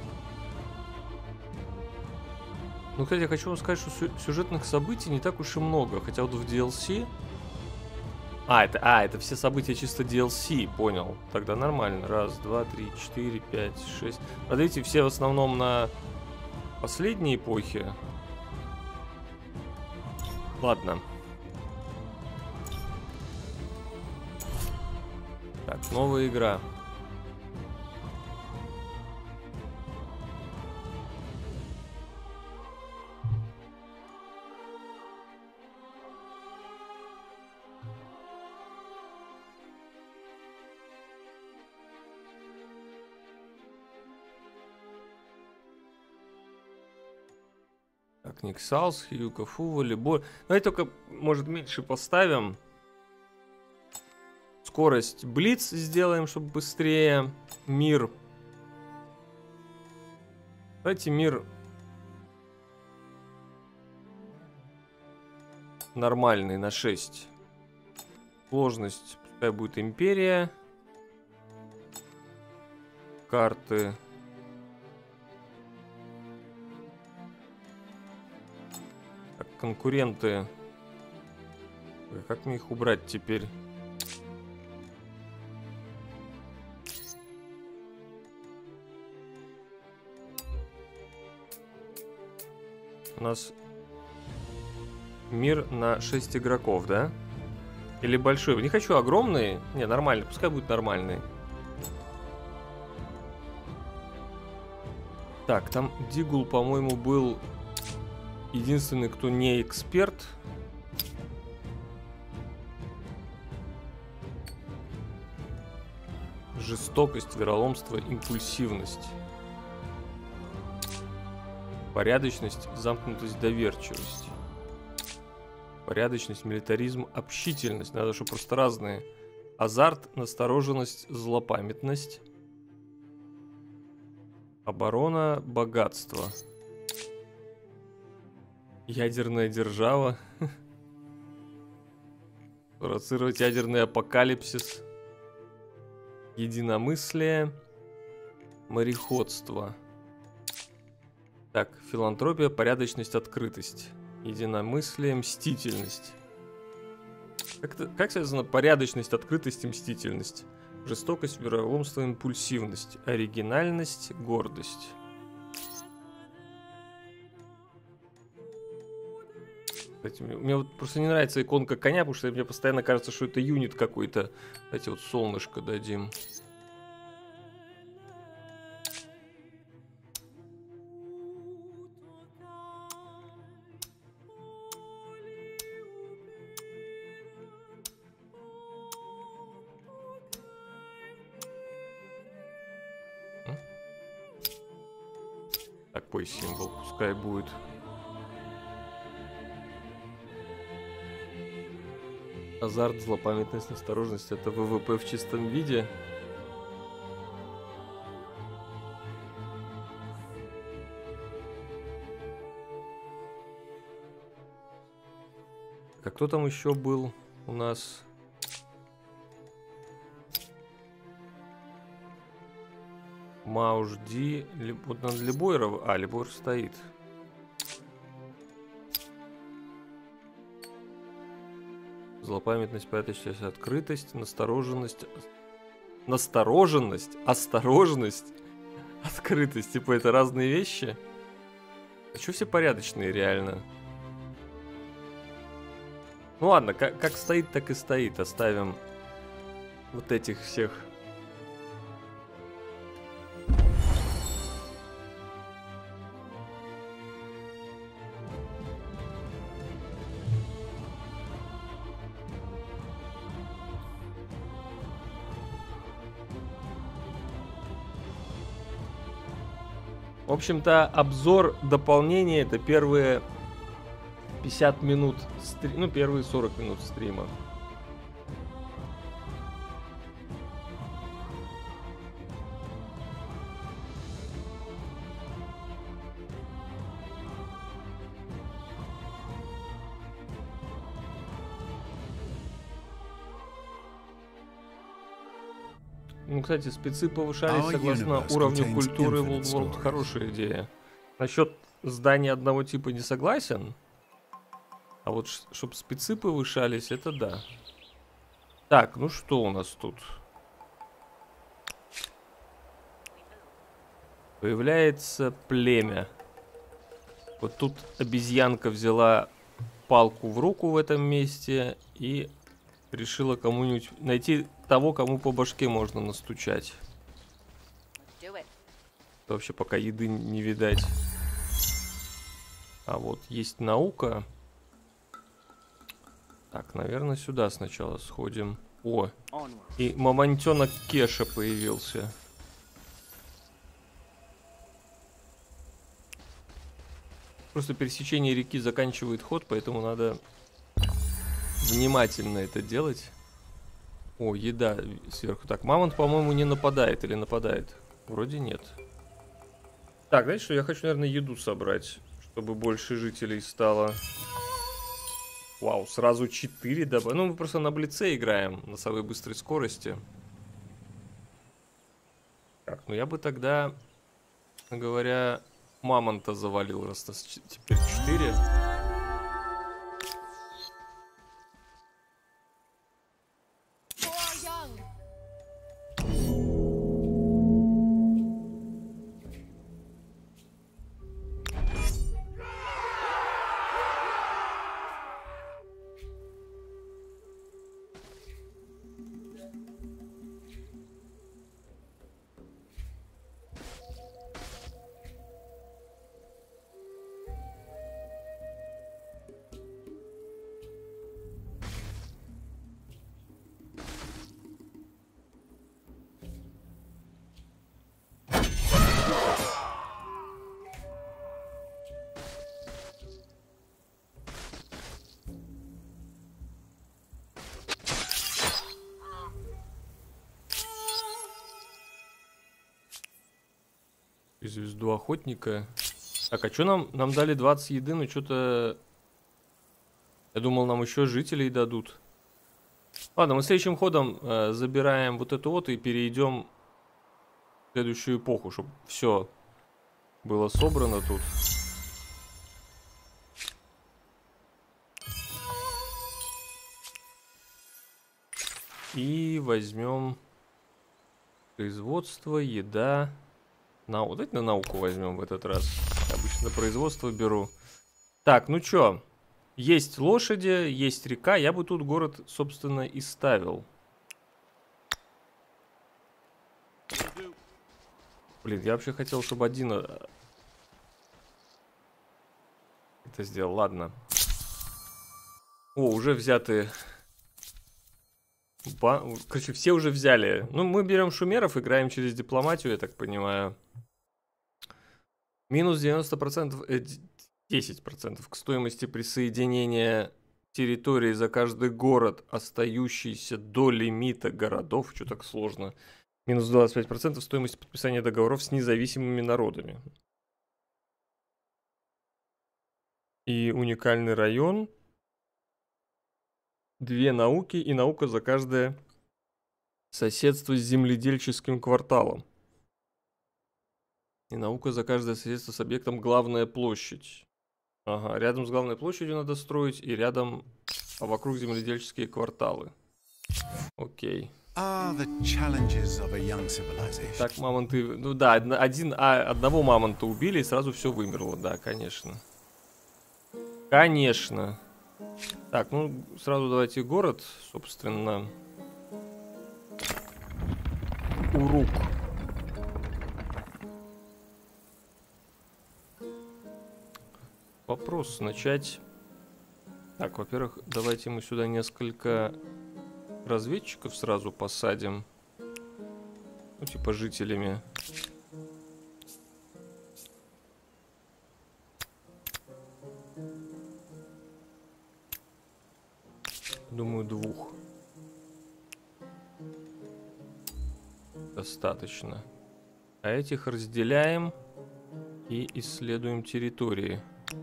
Ну, кстати, я хочу вам сказать, что сюжетных событий не так уж и много. Хотя вот в ди эл си... А, это, а, это все события чисто ди эл си, понял. Тогда нормально. Раз, два, три, четыре, пять, шесть. Смотрите, все в основном на последней эпохе. Ладно. Так, новая игра. Так, Никсалс, Хьюка Фува, Либор. Давайте только, может, меньше поставим. Скорость Блиц сделаем, чтобы быстрее. Мир. Давайте мир нормальный на шесть. Сложность пускай будет Империя. Карты. Так, конкуренты. Как мне их убрать теперь? У нас мир на шесть игроков, да? Или большой? Не хочу огромный. Не, нормальный. Пускай будет нормальный. Так, там Дигул, по-моему, был единственный, кто не эксперт. Жестокость, вероломство, импульсивность. Порядочность, замкнутость, доверчивость. Порядочность, милитаризм, общительность. Надо, чтобы просто разные. Азарт, настороженность, злопамятность. Оборона, богатство. Ядерная держава. Провоцировать ядерный апокалипсис. Единомыслие. Мореходство. Так, филантропия, порядочность, открытость. Единомыслие, мстительность. Как, это, как связано порядочность, открытость и мстительность? Жестокость, вероломство, импульсивность. Оригинальность, гордость. Кстати, мне вот просто не нравится иконка коня, потому что мне постоянно кажется, что это юнит какой-то. Давайте вот солнышко дадим. тупой символ, пускай будет. Азарт, злопамятность, осторожность — это ВВП в чистом виде. А кто там еще был у нас? Мауш Ди. Вот надо Лебойра. А, Лебойр стоит. Злопамятность, пятая часть, открытость, настороженность. Настороженность, осторожность, открытость. Типа это разные вещи. А что все порядочные реально? Ну ладно, как, как стоит, так и стоит. Оставим вот этих всех. В общем-то, обзор дополнения — это первые пятьдесят минут, стри... ну, первые сорок минут стрима. Ну, кстати, спецы повышались согласно уровню культуры World World. Хорошая идея. Насчет здания одного типа не согласен. А вот чтобы спецы повышались, это да. Так, ну что у нас тут? Появляется племя. Вот тут обезьянка взяла палку в руку в этом месте и решила кому-нибудь найти того, кому по башке можно настучать. Вообще пока еды не видать. А вот есть наука. Так, наверное, сюда сначала сходим. О, и мамонтенок Кеша появился. Просто пересечение реки заканчивает ход, поэтому надо внимательно это делать. О, еда сверху. Так, мамонт, по-моему, не нападает или нападает? Вроде нет. Так, знаете что, я хочу, наверное, еду собрать, чтобы больше жителей стало. Вау, сразу четыре добавить. Ну, мы просто на блице играем, на самой быстрой скорости. Так, ну я бы тогда, говоря, мамонта завалил, раз нас теперь четыре. Звезду охотника. Так, а что нам? Нам дали двадцать еды, но что-то... Я думал, нам еще жителей дадут. Ладно, мы следующим ходом э, забираем вот это вот и перейдем в следующую эпоху, чтобы все было собрано тут. И возьмем производство, еда... Нау... Давайте на науку возьмем в этот раз. Обычно производство беру. Так, ну чё? Есть лошади, есть река. Я бы тут город, собственно, и ставил. Блин, я вообще хотел, чтобы один это сделал. Ладно. О, уже взяты. Ба... Короче, все уже взяли. Ну, мы берем шумеров, играем через дипломатию, я так понимаю. Минус девяносто процентов, э, десять процентов к стоимости присоединения территории за каждый город, остающийся до лимита городов. Что так сложно? Минус двадцать пять процентов стоимости подписания договоров с независимыми народами. И уникальный район. Две науки и наука за каждое соседство с земледельческим кварталом. И наука за каждое соседство с объектом главная площадь. Ага, рядом с главной площадью надо строить, и рядом, а вокруг земледельческие кварталы. Окей. Ah, the challenges of a young civilization. Так, мамонты... Ну да, один, а, одного мамонта убили, и сразу все вымерло. Да, конечно. Конечно. Так, ну, сразу давайте город, собственно. Урук. Вопрос начать. Так, во-первых, давайте мы сюда несколько разведчиков сразу посадим. Ну, типа жителями. Думаю, двух. Достаточно. А этих разделяем и исследуем территории.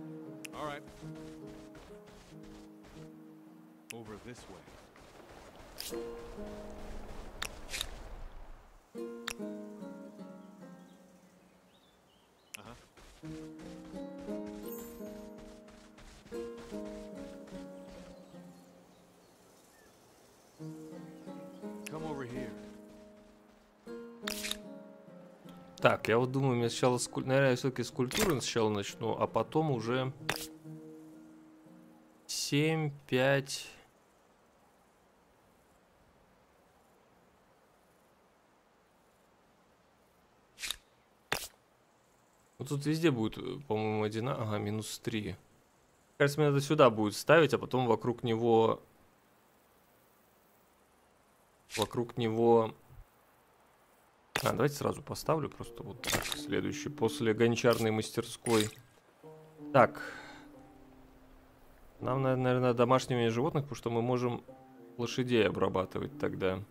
Так, я вот думаю, мне сначала, скуль... наверное, я все-таки с культуры сначала начну, а потом уже семь, пять... Ну, тут везде будет, по-моему, одинаково. Ага, минус три. Кажется, мне надо сюда будет ставить, а потом вокруг него... Вокруг него... А, давайте сразу поставлю просто вот так, следующий, после гончарной мастерской. Так. Нам, наверное, домашними животных, потому что мы можем лошадей обрабатывать тогда.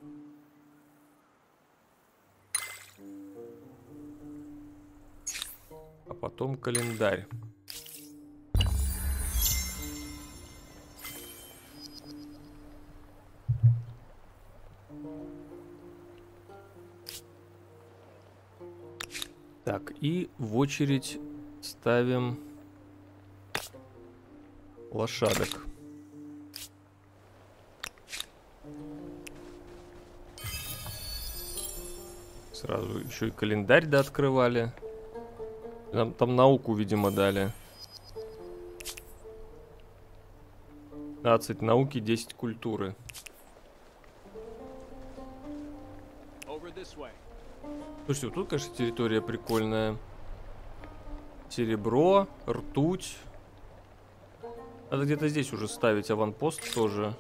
А потом календарь. Так, и в очередь ставим лошадок. Сразу еще и календарь дооткрывали. Нам там науку, видимо, дали. пятнадцать науки, десять культуры. Слушайте, вот тут, конечно, территория прикольная. Серебро, ртуть. Надо где-то здесь уже ставить аванпост тоже.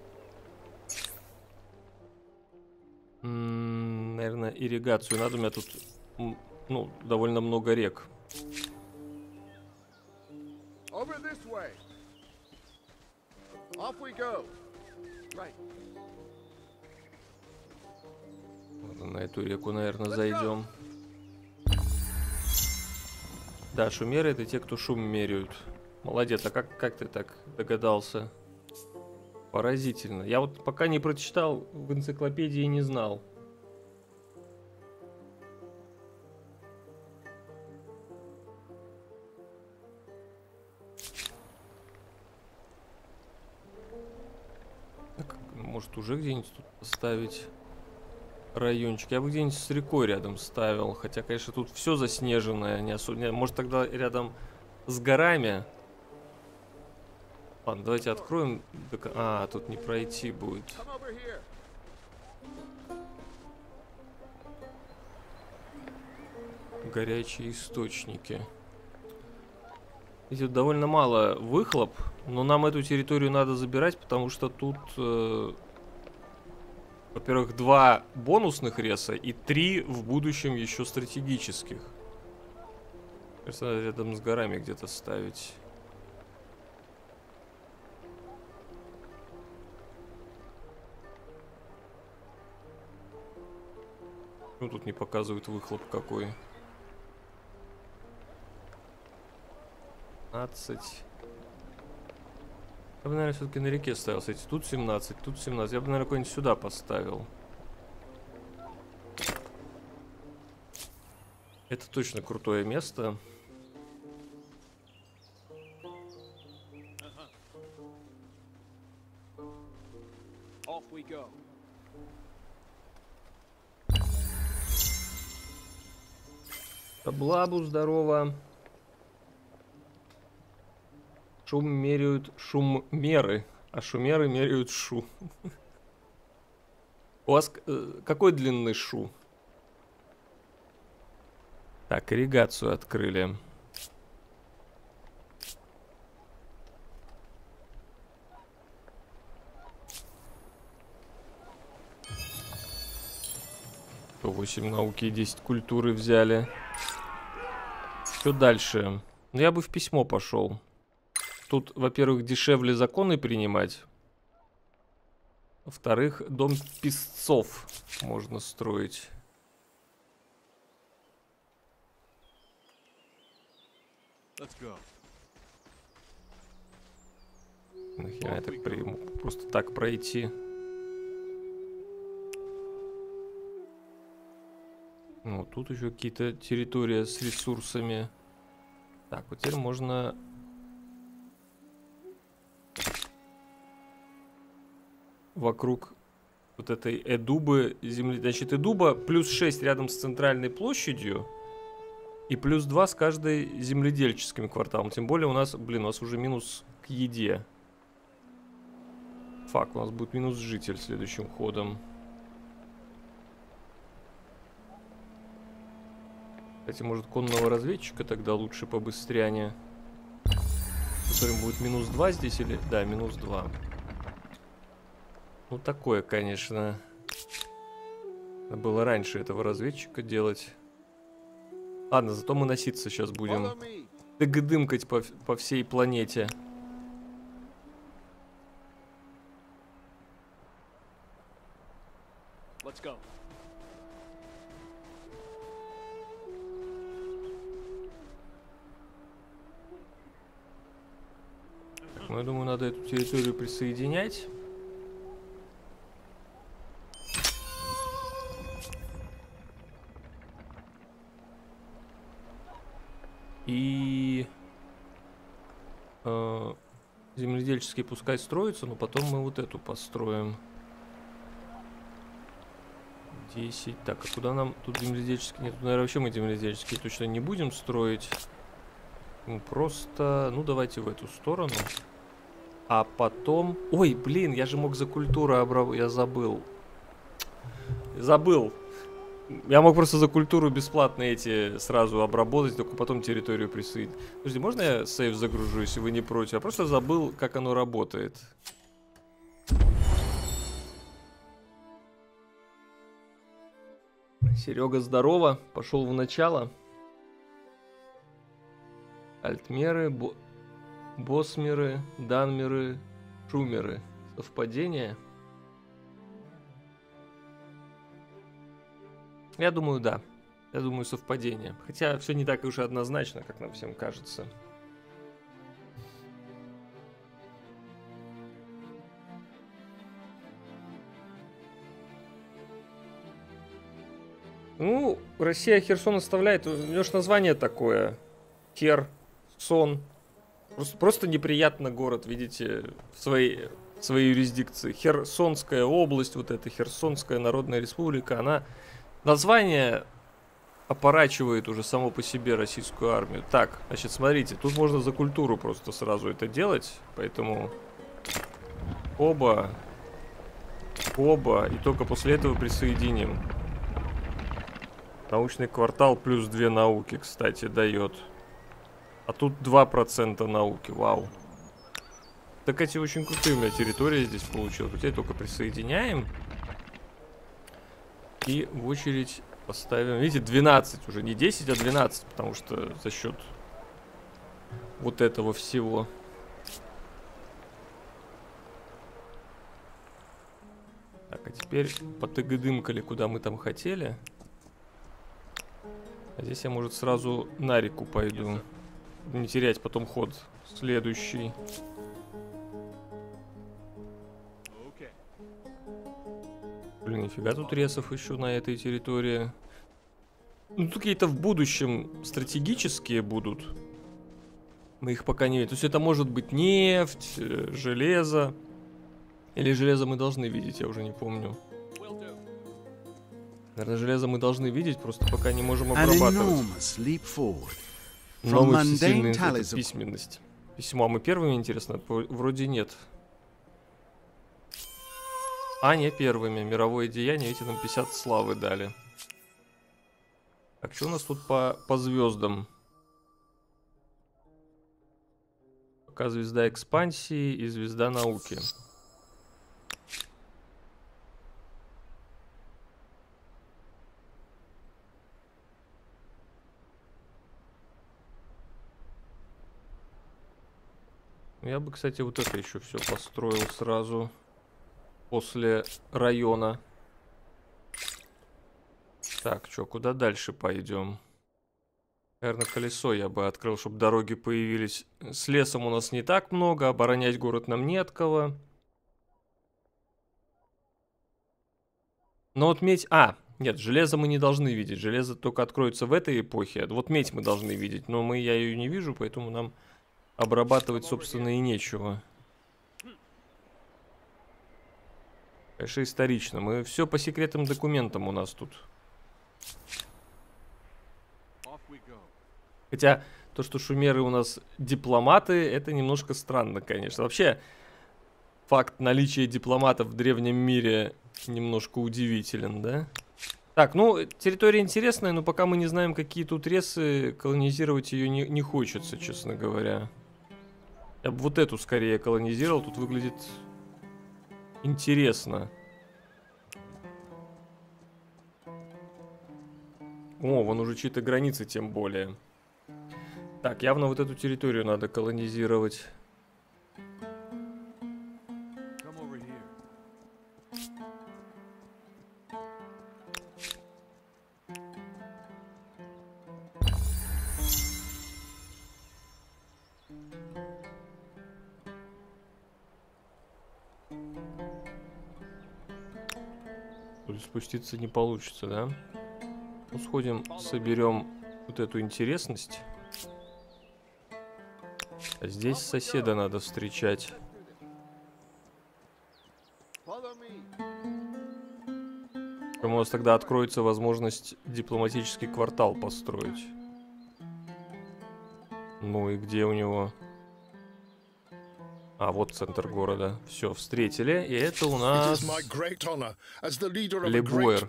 М-м, наверное, ирригацию надо. У меня тут, ну, довольно много рек. На эту реку, наверное, зайдем. Да, шумеры — это те, кто шум меряют. Молодец, а как, как ты так догадался? Поразительно. Я вот пока не прочитал в энциклопедии, не знал. Так, может, уже где-нибудь тут поставить райончик? Я бы где-нибудь с рекой рядом ставил. Хотя, конечно, тут все заснеженное. Не особо... Может, тогда рядом с горами. Ладно, давайте откроем. А, тут не пройти будет. Горячие источники. Здесь вот довольно мало выхлоп, но нам эту территорию надо забирать, потому что тут, э, во-первых, два бонусных реса и три в будущем еще стратегических. Кажется, надо рядом с горами где-то ставить. Ну, тут не показывают выхлоп какой. пятнадцать. Я бы, наверное, все-таки на реке ставил. Кстати, тут семнадцать, тут семнадцать. Я бы, наверное, какой-нибудь сюда поставил. Это точно крутое место. Таблабу, здорово. Шум меряют шуммеры, а шумеры меряют шу. У вас э, какой длинный шу? Так, ирригацию открыли. восемь науки и десять культуры взяли. Что дальше? Ну, я бы в письмо пошел. Тут, во-первых, дешевле законы принимать. Во-вторых, дом писцов можно строить. Нахера я так приму? Просто так пройти. Ну, тут еще какие-то территории с ресурсами. Так, вот теперь можно... Вокруг вот этой Эдубы земли... Значит, Эдуба плюс шесть рядом с центральной площадью. И плюс два с каждой земледельческим кварталом. Тем более у нас, блин, у нас уже минус к еде. Фак, у нас будет минус житель следующим ходом. Кстати, может, конного разведчика тогда лучше побыстряне. Посмотрим, будет минус два здесь или... Да, минус два. Ну, такое, конечно. Надо было раньше этого разведчика делать. Ладно, зато мы носиться сейчас будем. Дыгдымкать по, по всей планете. Let's go. Ну, я думаю, надо эту территорию присоединять. И э, земледельческие пускай строятся, но потом мы вот эту построим. десять. Так, а куда нам тут земледельческие? Нет, наверное, вообще мы земледельческие точно не будем строить. Мы просто... Ну, давайте в эту сторону. А потом... Ой, блин, я же мог за культуру обрабатывать. Я забыл. Забыл. Я мог просто за культуру бесплатно эти сразу обработать, только потом территорию присоединить. Подожди, можно я сейв загружу, если вы не против? Я просто забыл, как оно работает. Серега, здорово. Пошел в начало. Альтмеры, бо... босмеры, данмеры, шумеры. Совпадение? Я думаю, да. Я думаю, совпадение. Хотя все не так уж и однозначно, как нам всем кажется. Ну, Россия Херсон оставляет. У нее же название такое. Херсон. Просто, просто неприятно город, видите, в своей, в своей юрисдикции. Херсонская область, вот эта Херсонская Народная Республика, она... Название опорачивает уже само по себе российскую армию. Так, значит, смотрите, тут можно за культуру просто сразу это делать. Поэтому оба, оба, и только после этого присоединим. Научный квартал плюс две науки, кстати, дает. А тут два процента науки, вау. Так эти очень крутые у меня территории здесь получилось. Теперь только присоединяем. И в очередь поставим, видите, двенадцать уже, не десять, а двенадцать, потому что за счет вот этого всего. Так, а теперь потыгдымкали, куда мы там хотели. А здесь я, может, сразу на реку пойду. Не терять потом ход следующий. Блин, нифига тут ресов еще на этой территории. Ну, тут какие-то в будущем стратегические будут. Мы их пока не видим. То есть это может быть нефть, железо. Или железо мы должны видеть, я уже не помню. Наверное, железо мы должны видеть, просто пока не можем обрабатывать. Новая всесильная письменность. Письмо, а мы первыми, интересно? Вроде нет. А, не первыми. Мировое деяние, эти нам пятьдесят славы дали. Так, что у нас тут по, по звездам? Пока звезда экспансии и звезда науки. Я бы, кстати, вот это еще все построил сразу после района. Так, что, куда дальше пойдем? Наверное, колесо я бы открыл, чтобы дороги появились. С лесом у нас не так много, оборонять город нам не от кого. Но вот медь... А, нет, железо мы не должны видеть. Железо только откроется в этой эпохе. Вот медь мы должны видеть, но мы, я ее не вижу, поэтому нам обрабатывать, собственно, и нечего. Конечно, исторично. Мы все по секретным документам у нас тут. Хотя, то, что шумеры у нас дипломаты, это немножко странно, конечно. Вообще, факт наличия дипломатов в древнем мире немножко удивителен, да? Так, ну, территория интересная, но пока мы не знаем, какие тут ресы, колонизировать ее не, не хочется, честно говоря. Я бы вот эту скорее колонизировал, тут выглядит интересно. О, вон уже чьи-то границы, тем более. Так, явно вот эту территорию надо колонизировать. Тут спуститься не получится, да? Ну, сходим, соберем вот эту интересность. А здесь соседа надо встречать. У нас тогда откроется возможность дипломатический квартал построить. Ну и где у него? А, вот центр города. Все, встретили. И это у нас Лебуэр.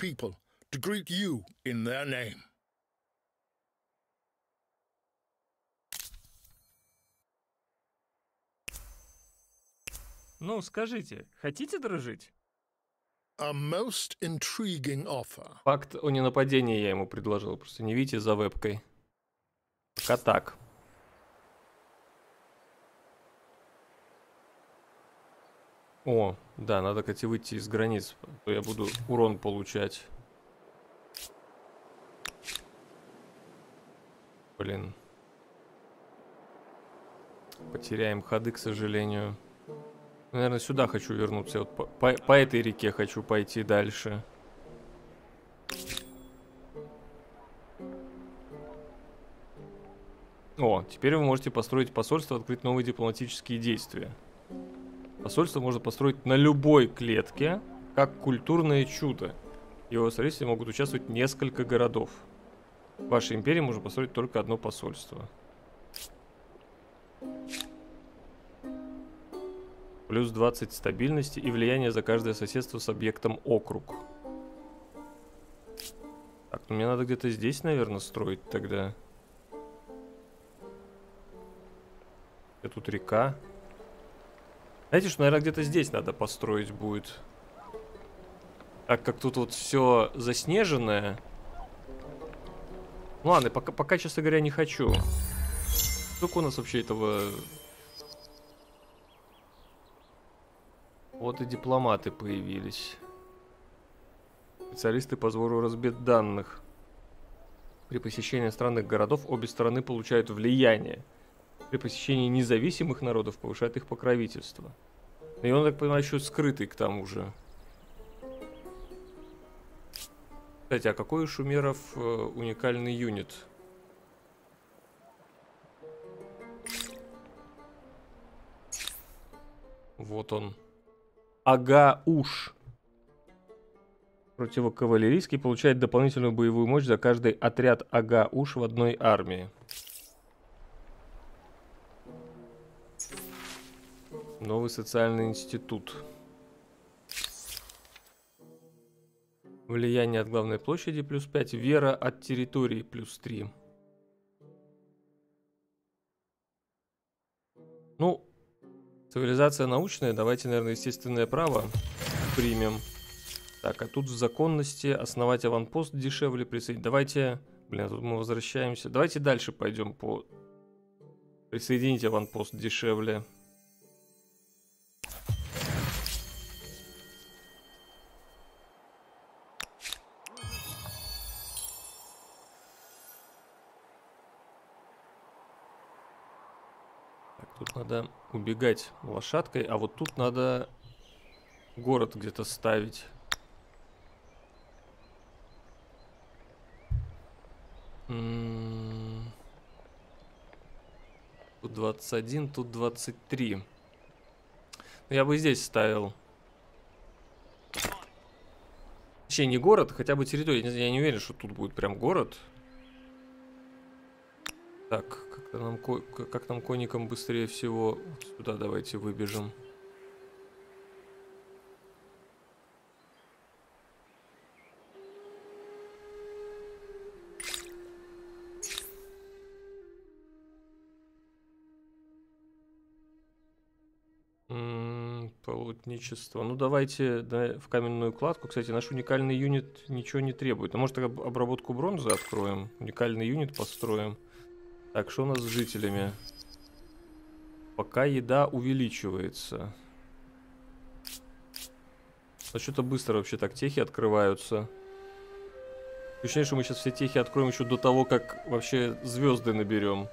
Ну, скажите, хотите дружить? A most intriguing offer. Факт о ненападении я ему предложил. Просто не видите за вебкой. Пока так. О, да, надо, кстати, выйти из границ, а то я буду урон получать. Блин. Потеряем ходы, к сожалению. Наверное, сюда хочу вернуться. Вот по, по, по этой реке хочу пойти дальше. О, теперь вы можете построить посольство, открыть новые дипломатические действия. Посольство можно построить на любой клетке, как культурное чудо. В его строительстве могут участвовать несколько городов. В вашей империи можно построить только одно посольство. Плюс двадцать стабильности и влияние за каждое соседство с объектом округ. Так, ну мне надо где-то здесь, наверное, строить тогда. Где тут река? Знаете, что, наверное, где-то здесь надо построить будет. Так как тут вот все заснеженное. Ну ладно, пока, пока, честно говоря, не хочу. Сколько у нас вообще этого... Вот и дипломаты появились. Специалисты по сбору разведданных. При посещении иностранных городов обе стороны получают влияние. При посещении независимых народов повышает их покровительство. И он, так понимаю, еще скрытый к тому же. Кстати, а какой у шумеров э, уникальный юнит? Вот он. Ага-уш. Противокавалерийский получает дополнительную боевую мощь за каждый отряд Ага-уш в одной армии. Новый социальный институт. Влияние от главной площади плюс пять. Вера от территории плюс три. Ну, цивилизация научная. Давайте, наверное, естественное право примем. Так, а тут в законности основать аванпост дешевле присоединить. Давайте, блин, тут мы возвращаемся. Давайте дальше пойдем по... Присоединить аванпост дешевле. Так, тут надо убегать лошадкой, а вот тут надо город где-то ставить. Тут двадцать один, тут двадцать три. Я бы здесь ставил. Вообще не город, хотя бы территория. Я не уверен, что тут будет прям город. Так, как нам, как нам конникам быстрее всего вот сюда давайте выбежим. Полотничество. Ну, давайте да, в каменную кладку. Кстати, наш уникальный юнит ничего не требует. А может, об обработку бронзы откроем? Уникальный юнит построим. Так, что у нас с жителями? Пока еда увеличивается. А что-то быстро вообще так техи открываются. Ощущение, что мы сейчас все техи откроем еще до того, как вообще звезды наберем.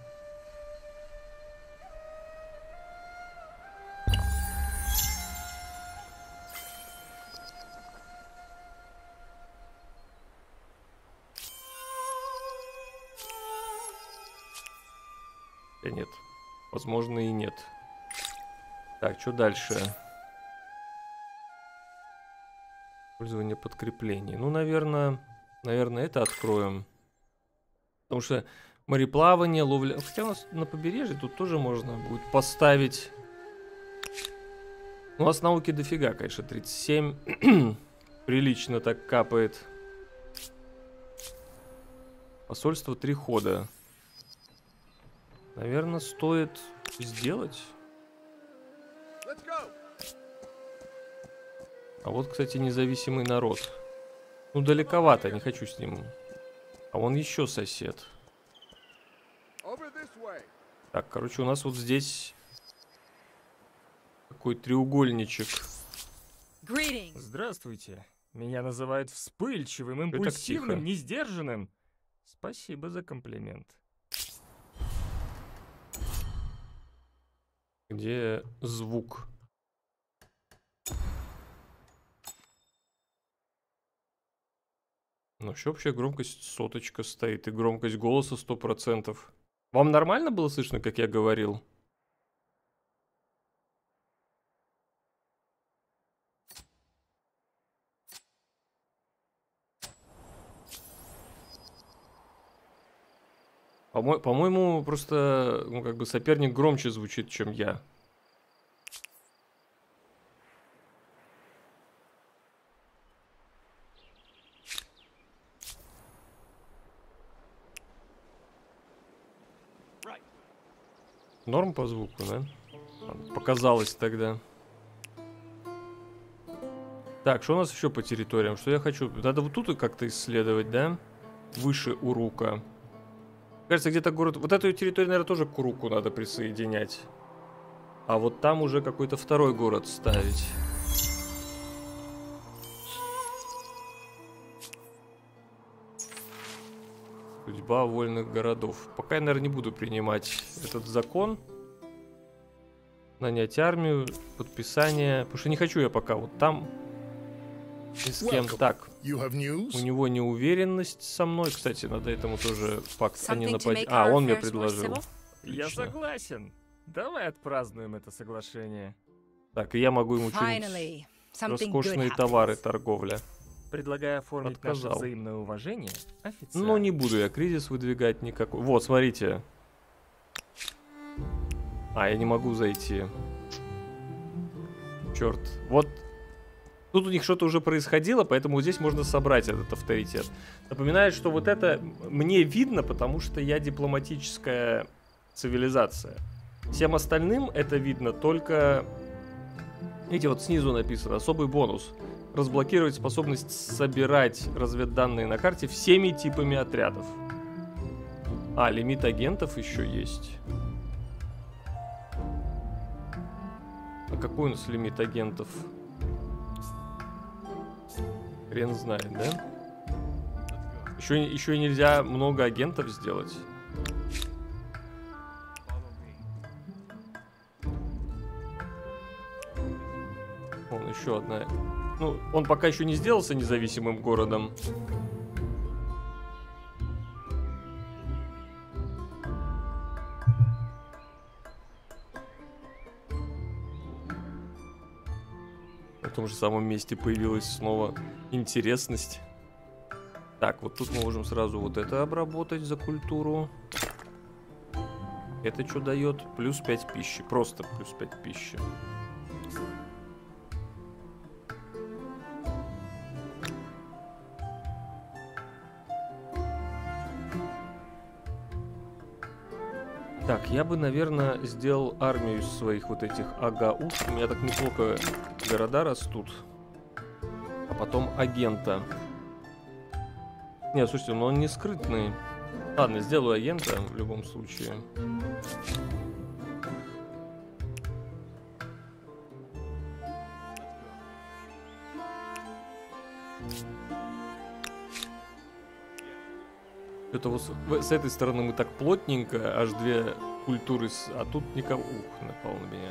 Нет. Возможно, и нет. Так, что дальше? Использование подкреплений. Ну, наверное, наверное, это откроем. Потому что мореплавание, ловля... Хотя у нас на побережье тут тоже можно будет поставить. У нас науки дофига, конечно, тридцать семь. Прилично так капает. Посольство три хода. Наверное, стоит сделать. А вот, кстати, независимый народ. Ну, далековато, не хочу с ним. А вон еще сосед. Так, короче, у нас вот здесь такой треугольничек. Здравствуйте. Меня называют вспыльчивым, импульсивным, несдержанным. Спасибо за комплимент. Где звук? Ну, еще вообще громкость соточка стоит и громкость голоса сто процентов. Вам нормально было слышно, как я говорил? По-мо- по-моему, просто, ну, как бы соперник громче звучит, чем я. Норм по звуку, да? Показалось тогда. Так, что у нас еще по территориям? Что я хочу? Надо вот тут как-то исследовать, да? Выше Урука. Кажется, где-то город... Вот эту территорию, наверное, тоже к Уруку надо присоединять. А вот там уже какой-то второй город ставить. Судьба вольных городов. Пока я, наверное, не буду принимать этот закон. Нанять армию, подписание. Потому что не хочу я пока вот там ни с кем. Так, у него неуверенность со мной. Кстати, надо этому тоже пакт о ненападении. А, он мне предложил. Я согласен. Давай отпразднуем это соглашение. Так, и я могу ему что-нибудь... Роскошные товары, торговля. Предлагаю оформить Отказал. наше взаимное уважение официально. Ну, не буду я кризис выдвигать никакой. Вот, смотрите. А, я не могу зайти. Черт. Вот. Тут у них что-то уже происходило, поэтому здесь можно собрать этот авторитет. Напоминаю, что вот это мне видно, потому что я дипломатическая цивилизация. Всем остальным это видно только... Видите, вот снизу написано «Особый бонус». Разблокировать способность собирать разведданные на карте всеми типами отрядов. А, лимит агентов еще есть. А какой у нас лимит агентов? Хрен знает, да? Еще, еще и нельзя много агентов сделать. Вон еще одна. Ну, он пока еще не сделался независимым городом. На том же самом месте появилась снова интересность. Так, вот тут мы можем сразу вот это обработать за культуру. Это что дает? Плюс пять пищи. Просто плюс пять пищи. Так, я бы, наверное, сделал армию из своих вот этих ага-уш. У меня так неплохо города растут. А потом агента. Не, слушайте, ну он не скрытный. Ладно, сделаю агента в любом случае. Это вот с, с этой стороны мы так плотненько, аж две культуры, с, а тут никого. Ух, напал на меня.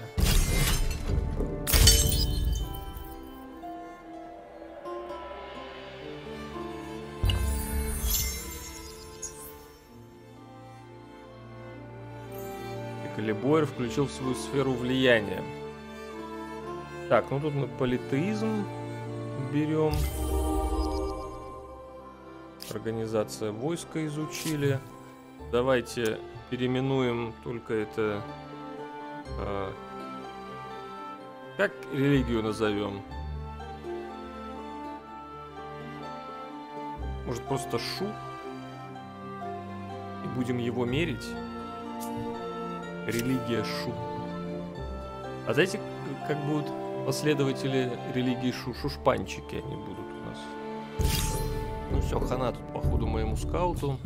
И Калибойр включил в свою сферу влияния. Так, ну тут мы политеизм берем. Организация войска изучили. Давайте переименуем только это... Э, как религию назовем? Может, просто Шу? И будем его мерить? Религия Шу. А знаете, как будут последователи религии Шу? Шушпанчики они будут у нас. Ну все, хана тут, походу, моему скауту.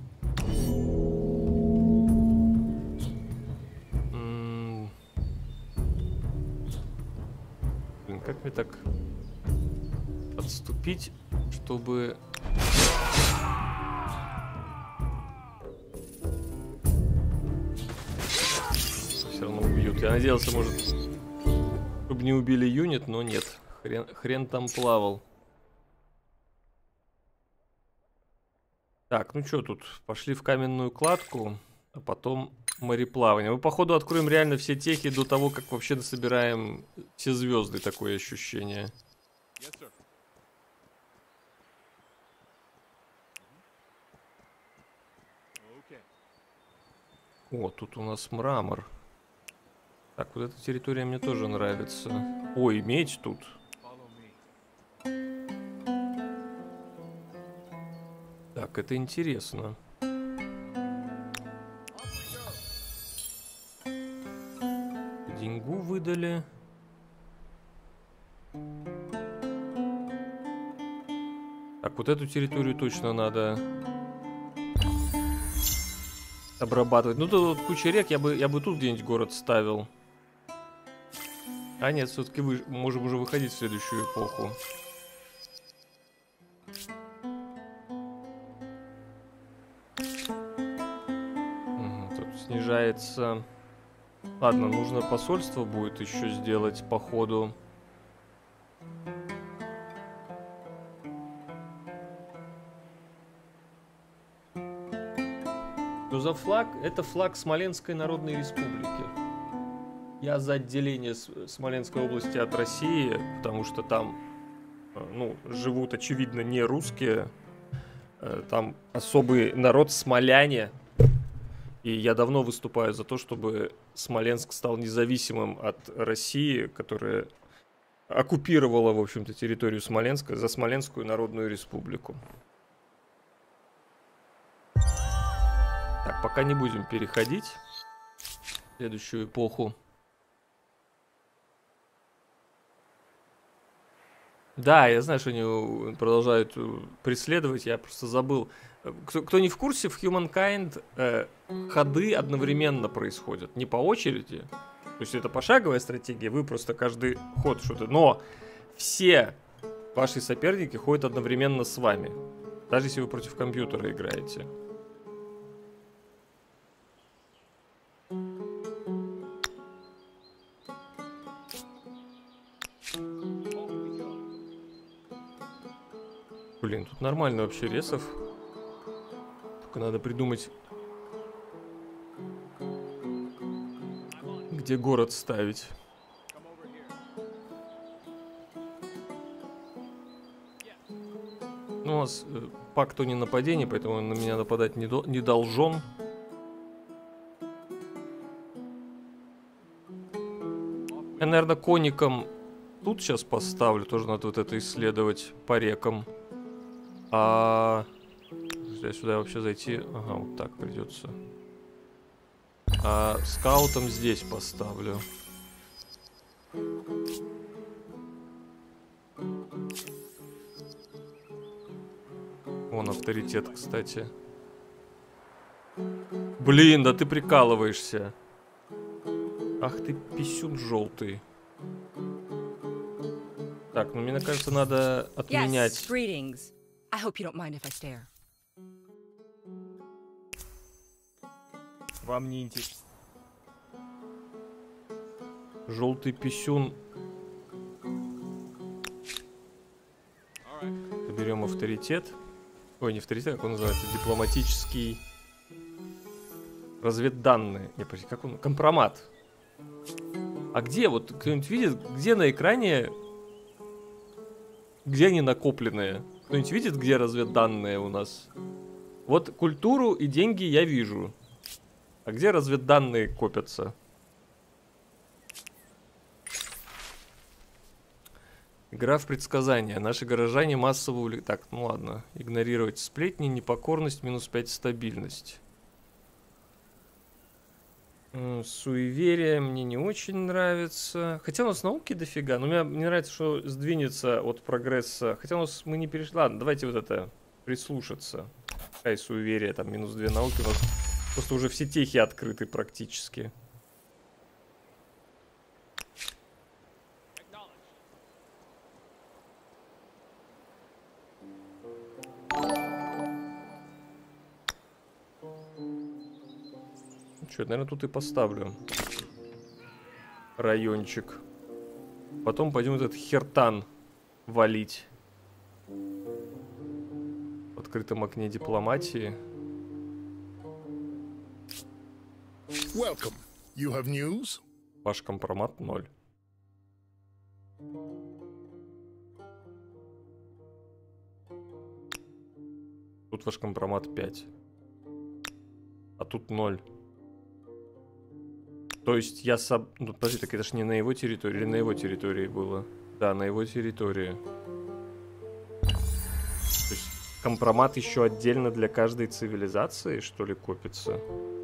М-м- Блин, как мне так отступить, чтобы... Все равно убьют. Я надеялся, может, чтобы не убили юнит, но нет. Хрен, хрен там плавал. Так, ну что тут? Пошли в каменную кладку, а потом мореплавание. Мы, походу, откроем реально все техи до того, как вообще насобираем все звезды, такое ощущение. О, тут у нас мрамор. Так, вот эта территория мне тоже нравится. Ой, медь тут. Так, это интересно. Деньгу выдали. Так, вот эту территорию точно надо обрабатывать. Ну, тут вот куча рек, я бы, я бы тут где-нибудь город ставил. А нет, все-таки вы можем уже выходить в следующую эпоху. Угу, тут снижается... Ладно, нужно посольство будет еще сделать по ходу. Что за флаг? Это флаг Смоленской Народной Республики. Я за отделение Смоленской области от России, потому что там, ну, живут, очевидно, не русские. Там особый народ смоляне. И я давно выступаю за то, чтобы Смоленск стал независимым от России, которая оккупировала, в общем-то, территорию Смоленска, за Смоленскую Народную Республику. Так, пока не будем переходить в следующую эпоху. Да, я знаю, что они продолжают преследовать, я просто забыл. Кто, кто не в курсе, в Humankind э, ходы одновременно происходят, не по очереди. То есть это пошаговая стратегия, вы просто каждый ход что-то... Но все ваши соперники ходят одновременно с вами, даже если вы против компьютера играете. Блин, тут нормально вообще ресов. Только надо придумать, где город ставить. Ну, у нас э, пакт о ненападении, поэтому он на меня нападать не, до, не должен. Я, наверное, коником тут сейчас поставлю. Тоже надо вот это исследовать по рекам. А сюда вообще зайти? Ага, вот так придется. А скаутом здесь поставлю. Вон авторитет, кстати. Блин, да ты прикалываешься. Ах ты писюн желтый. Так, ну мне кажется, надо отменять. Yes, greetings. I hope you don't mind if I stare. Вам не интересно. Желтый писюн. Берем авторитет. Ой, не авторитет, как он называется? Дипломатический. Разведданные. Не, подожди, как он? Компромат. А где? Вот кто-нибудь видит, где на экране, где они накопленные? Кто-нибудь видит, где разведданные у нас? Вот культуру и деньги я вижу. А где разведданные копятся? Игра в предсказания. Наши горожане массово увлек... Так, ну ладно. Игнорировать сплетни, непокорность, минус пять стабильность. Суеверие мне не очень нравится. Хотя у нас науки дофига. Но мне, мне нравится, что сдвинется от прогресса. Хотя у нас мы не перешли. Ладно, давайте вот это прислушаться. Какая суеверие, там минус две науки. У нас просто уже все техи открыты практически. Что, наверное, тут и поставлю райончик. Потом пойдем этот Хертан валить. В открытом окне дипломатии. Welcome. You have news? Ваш компромат ноль. Тут ваш компромат пять. А тут ноль. То есть я сам... Ну, подожди, так это ж не на его территории, или на его территории было? Да, на его территории. То есть компромат еще отдельно для каждой цивилизации, что ли, копится?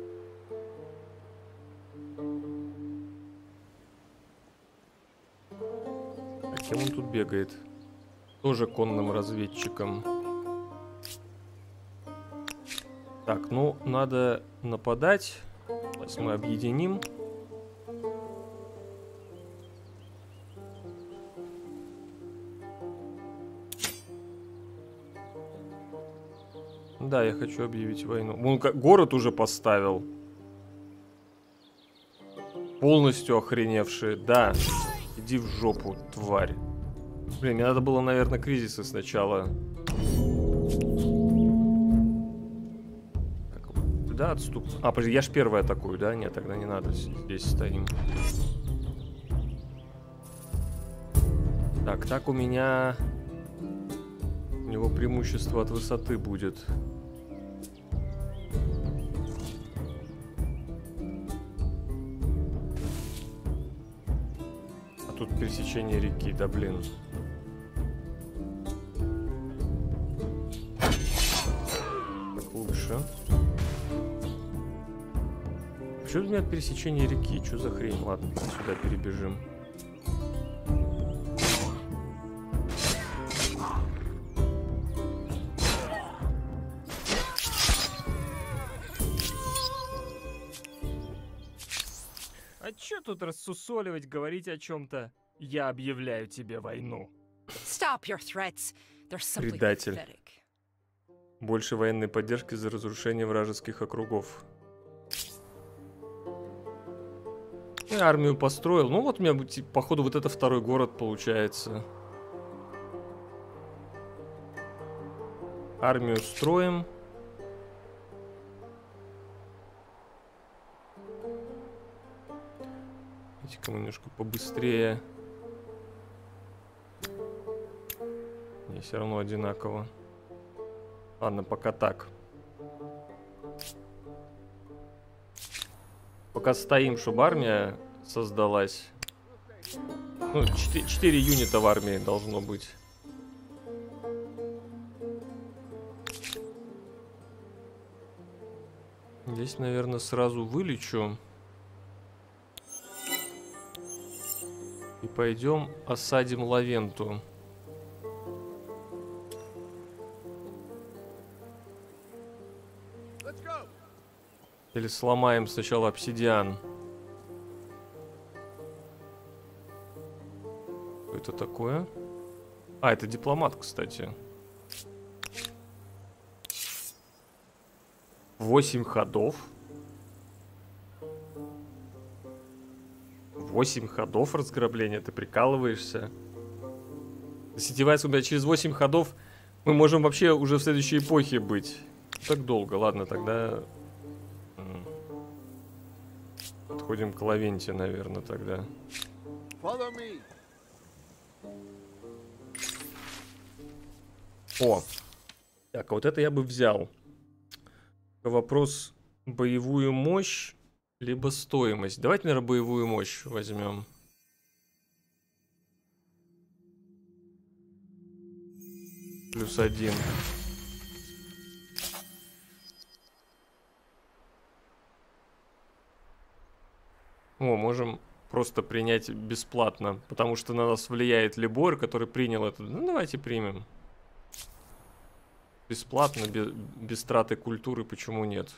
А кем он тут бегает? Тоже конным разведчиком. Так, ну, надо нападать. Сейчас мы объединим. Да, я хочу объявить войну. Он как город уже поставил. Полностью охреневшие. Да. Иди в жопу, тварь. Блин, мне надо было, наверное, кризисы сначала. Как... Да, отступ. А, подожди, я ж первый атакую, да? Нет, тогда не надо. Здесь стоим. Так, так у меня... У него преимущество от высоты будет. А тут пересечение реки, да блин. Так лучше. Почему у меня пересечение реки? Что за хрень? Ладно, сюда перебежим. А чё тут рассусоливать, говорить о чем-то? Я объявляю тебе войну. Stop your threats. They're simply Предатель. pathetic. Больше военной поддержки за разрушение вражеских округов. Я армию построил. Ну вот у меня, походу, вот это второй город получается. Армию строим. Давайте-ка мы немножко побыстрее. Не, все равно одинаково. Ладно, пока так. Пока стоим, чтобы армия создалась. Ну, четыре юнита в армии должно быть. Здесь, наверное, сразу вылечу. И пойдем осадим Лавенту. Или сломаем сначала обсидиан. Что это такое? А, это дипломат, кстати. Восемь ходов. Восемь ходов разграбления, ты прикалываешься? Сетевая сумма, через восемь ходов мы можем вообще уже в следующей эпохе быть. Так долго, ладно, тогда... Подходим к Лавенте, наверное, тогда. О! Так, а вот это я бы взял. Вопрос: боевую мощь либо стоимость. Давайте, наверное, боевую мощь возьмем. Плюс один. О, можем просто принять бесплатно, потому что на нас влияет Либор, который принял это. Ну, давайте примем. Бесплатно, без, без траты культуры, почему нет?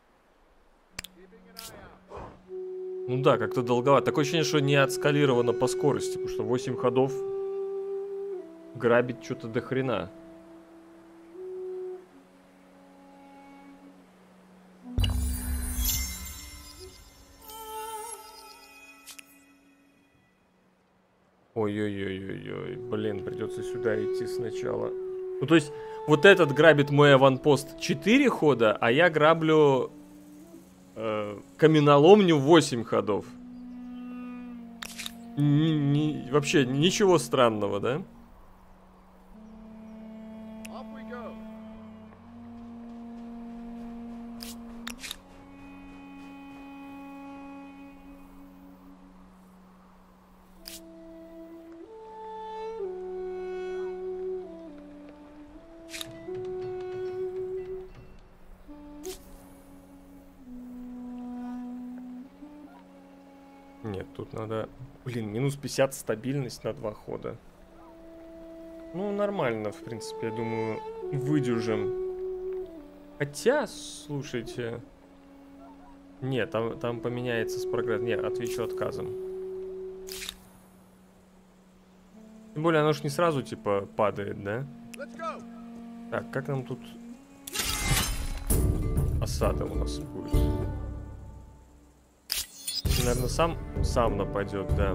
Ну да, как-то долговато. Такое ощущение, что не отскалировано по скорости, потому что восемь ходов грабить что-то до хрена. Ой-ой-ой-ой-ой, блин, придется сюда идти сначала. Ну, то есть, вот этот грабит мой аванпост четыре хода, а я граблю э, каменоломню восемь ходов. Н -н вообще ничего странного, да? Нет, тут надо... Блин, минус пятьдесят стабильность на два хода. Ну, нормально, в принципе, я думаю, выдержим. Хотя, слушайте... Нет, там, там поменяется с прогресс. Нет, отвечу отказом. Тем более оно ж не сразу, типа, падает, да? Так, как нам тут... Осада у нас будет. Наверное, сам, сам нападет, да.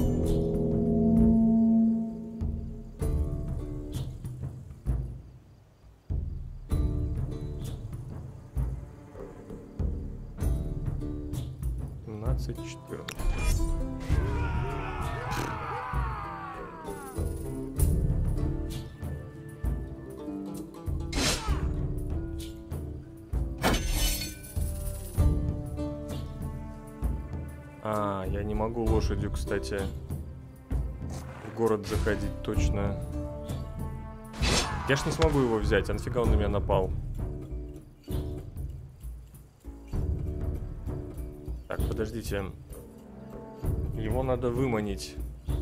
семнадцать четырнадцать. А, я не могу лошадью, кстати, в город заходить точно. Я ж не смогу его взять, а нафига он на меня напал? Так, подождите. Его надо выманить.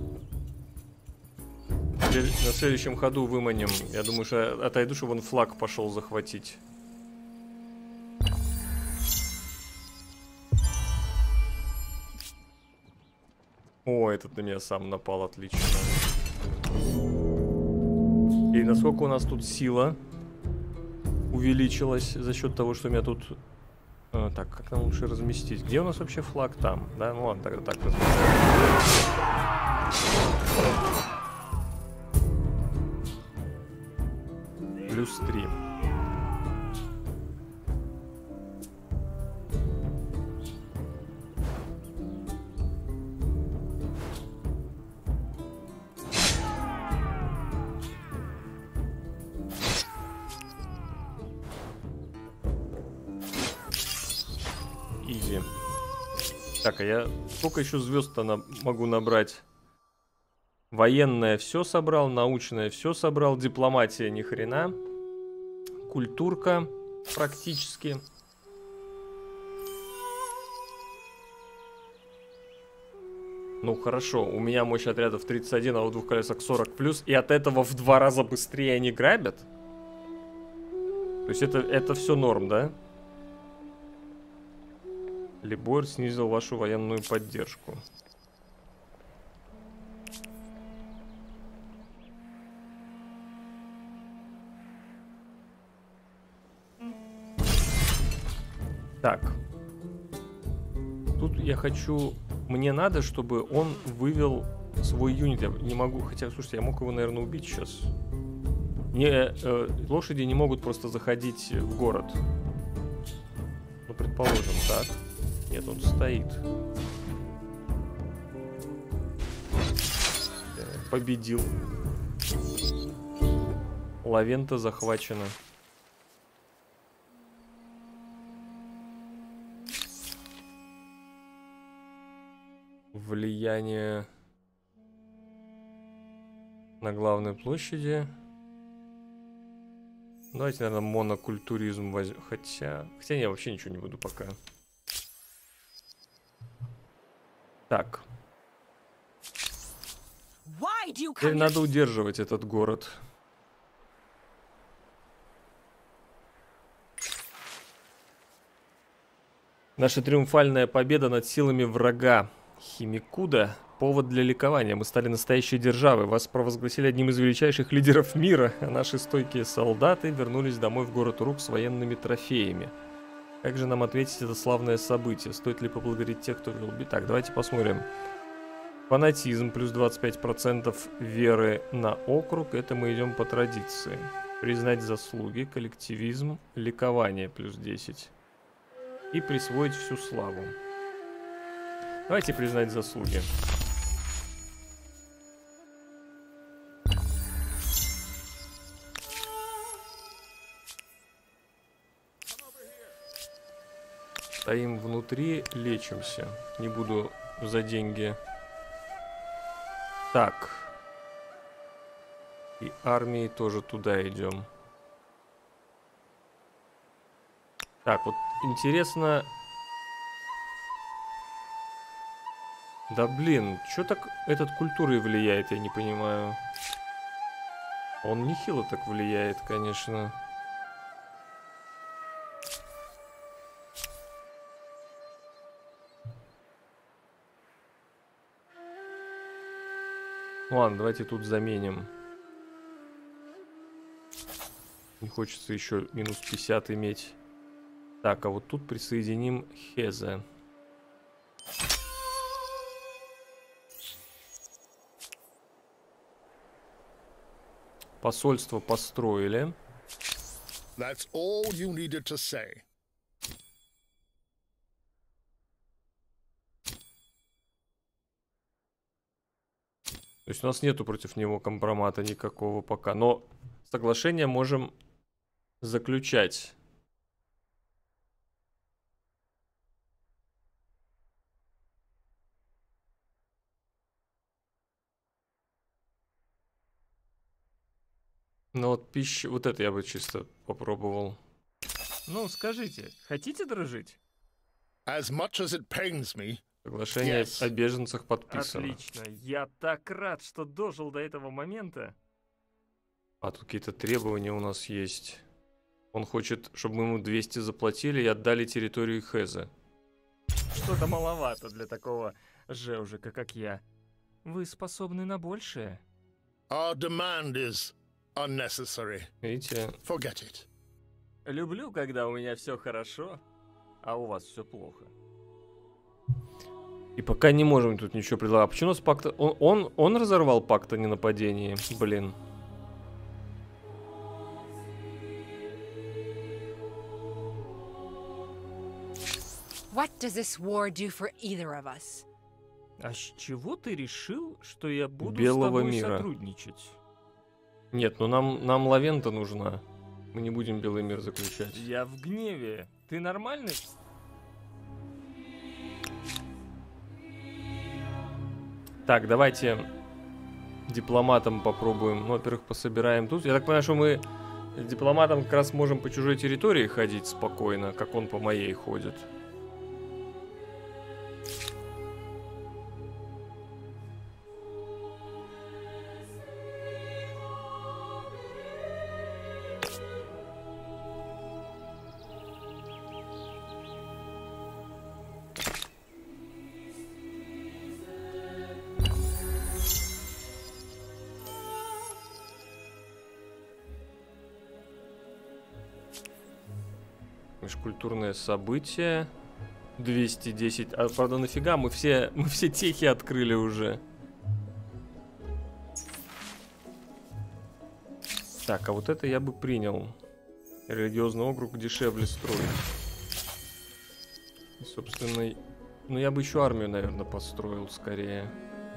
На следующем ходу выманим. Я думаю, что отойду, чтобы он флаг пошел захватить. О, этот на меня сам напал, отлично. И насколько у нас тут сила увеличилась за счет того, что у меня тут... А, так, как нам лучше разместить? Где у нас вообще флаг? Там, да? Ну ладно, тогда так разместим. Плюс три. Изи. Так, а я сколько еще звезд-то на... могу набрать? Военное все собрал, научное все собрал, дипломатия ни хрена, культурка практически. Ну хорошо, у меня мощь отрядов тридцать один, а у двух колесок сорок плюс, и от этого в два раза быстрее они грабят? То есть это, это все норм, да? Либойр снизил вашу военную поддержку. Так. Тут я хочу... Мне надо, чтобы он вывел свой юнит. Я не могу... Хотя, слушайте, я мог его, наверное, убить сейчас. Не, э, лошади не могут просто заходить в город. Ну, предположим, так. Нет, он стоит. Победил. Лавента захвачена. Влияние на главной площади. Давайте, наверное, монокультуризм возьмем. Хотя... Хотя я вообще ничего не буду пока. Так. Теперь надо удерживать этот город. Наша триумфальная победа над силами врага Химикуда — повод для ликования. Мы стали настоящей державой. Вас провозгласили одним из величайших лидеров мира, а наши стойкие солдаты вернулись домой в город Урук с военными трофеями. Как же нам ответить это славное событие? Стоит ли поблагодарить тех, кто вел битву? Так, давайте посмотрим. Фанатизм плюс двадцать пять процентов веры на округ. Это мы идем по традиции. Признать заслуги, коллективизм, ликование плюс десять. И присвоить всю славу. Давайте признать заслуги. Стоим внутри, лечимся. Не буду за деньги. Так. И армии тоже туда идем. Так, вот интересно... Да блин, что так этот культурой влияет, я не понимаю. Он нехило так влияет, конечно. Ладно, давайте тут заменим. Не хочется еще минус пятьдесят иметь. Так, а вот тут присоединим Хезе. Посольство построили. That's all you needed to say. То есть у нас нету против него компромата никакого пока. Но соглашение можем заключать. Ну вот пища, вот это я бы чисто попробовал. Ну, скажите, хотите дружить? As much as it pains me, Соглашение Yes. о беженцах подписано. Отлично. Я так рад, что дожил до этого момента. А тут какие-то требования у нас есть. Он хочет, чтобы мы ему двести заплатили и отдали территорию Хезе. Что-то маловато для такого жеужика, как я. Вы способны на большее. our demand is unnecessary. Видите? Forget it. Люблю, когда у меня все хорошо, а у вас все плохо. И пока не можем тут ничего предлагать. А почему у нас пакт... Он, он, он разорвал пакт о ненападении? Блин. What does this war do for either of us? А с чего ты решил, что я буду Белого с тобой мира. сотрудничать? Нет, ну нам, нам Лавента нужна. Мы не будем Белый мир заключать. Я в гневе. Ты нормальный? Так, давайте дипломатам попробуем. Ну, во-первых, пособираем тут. Я так понимаю, что мы дипломатам как раз можем по чужой территории ходить спокойно, как он по моей ходит. Межкультурное событие. двести десять. А, правда, нафига? Мы все, мы все техи открыли уже. Так, а вот это я бы принял. Религиозный округ дешевле строить. И, собственно, ну я бы еще армию, наверное, построил скорее.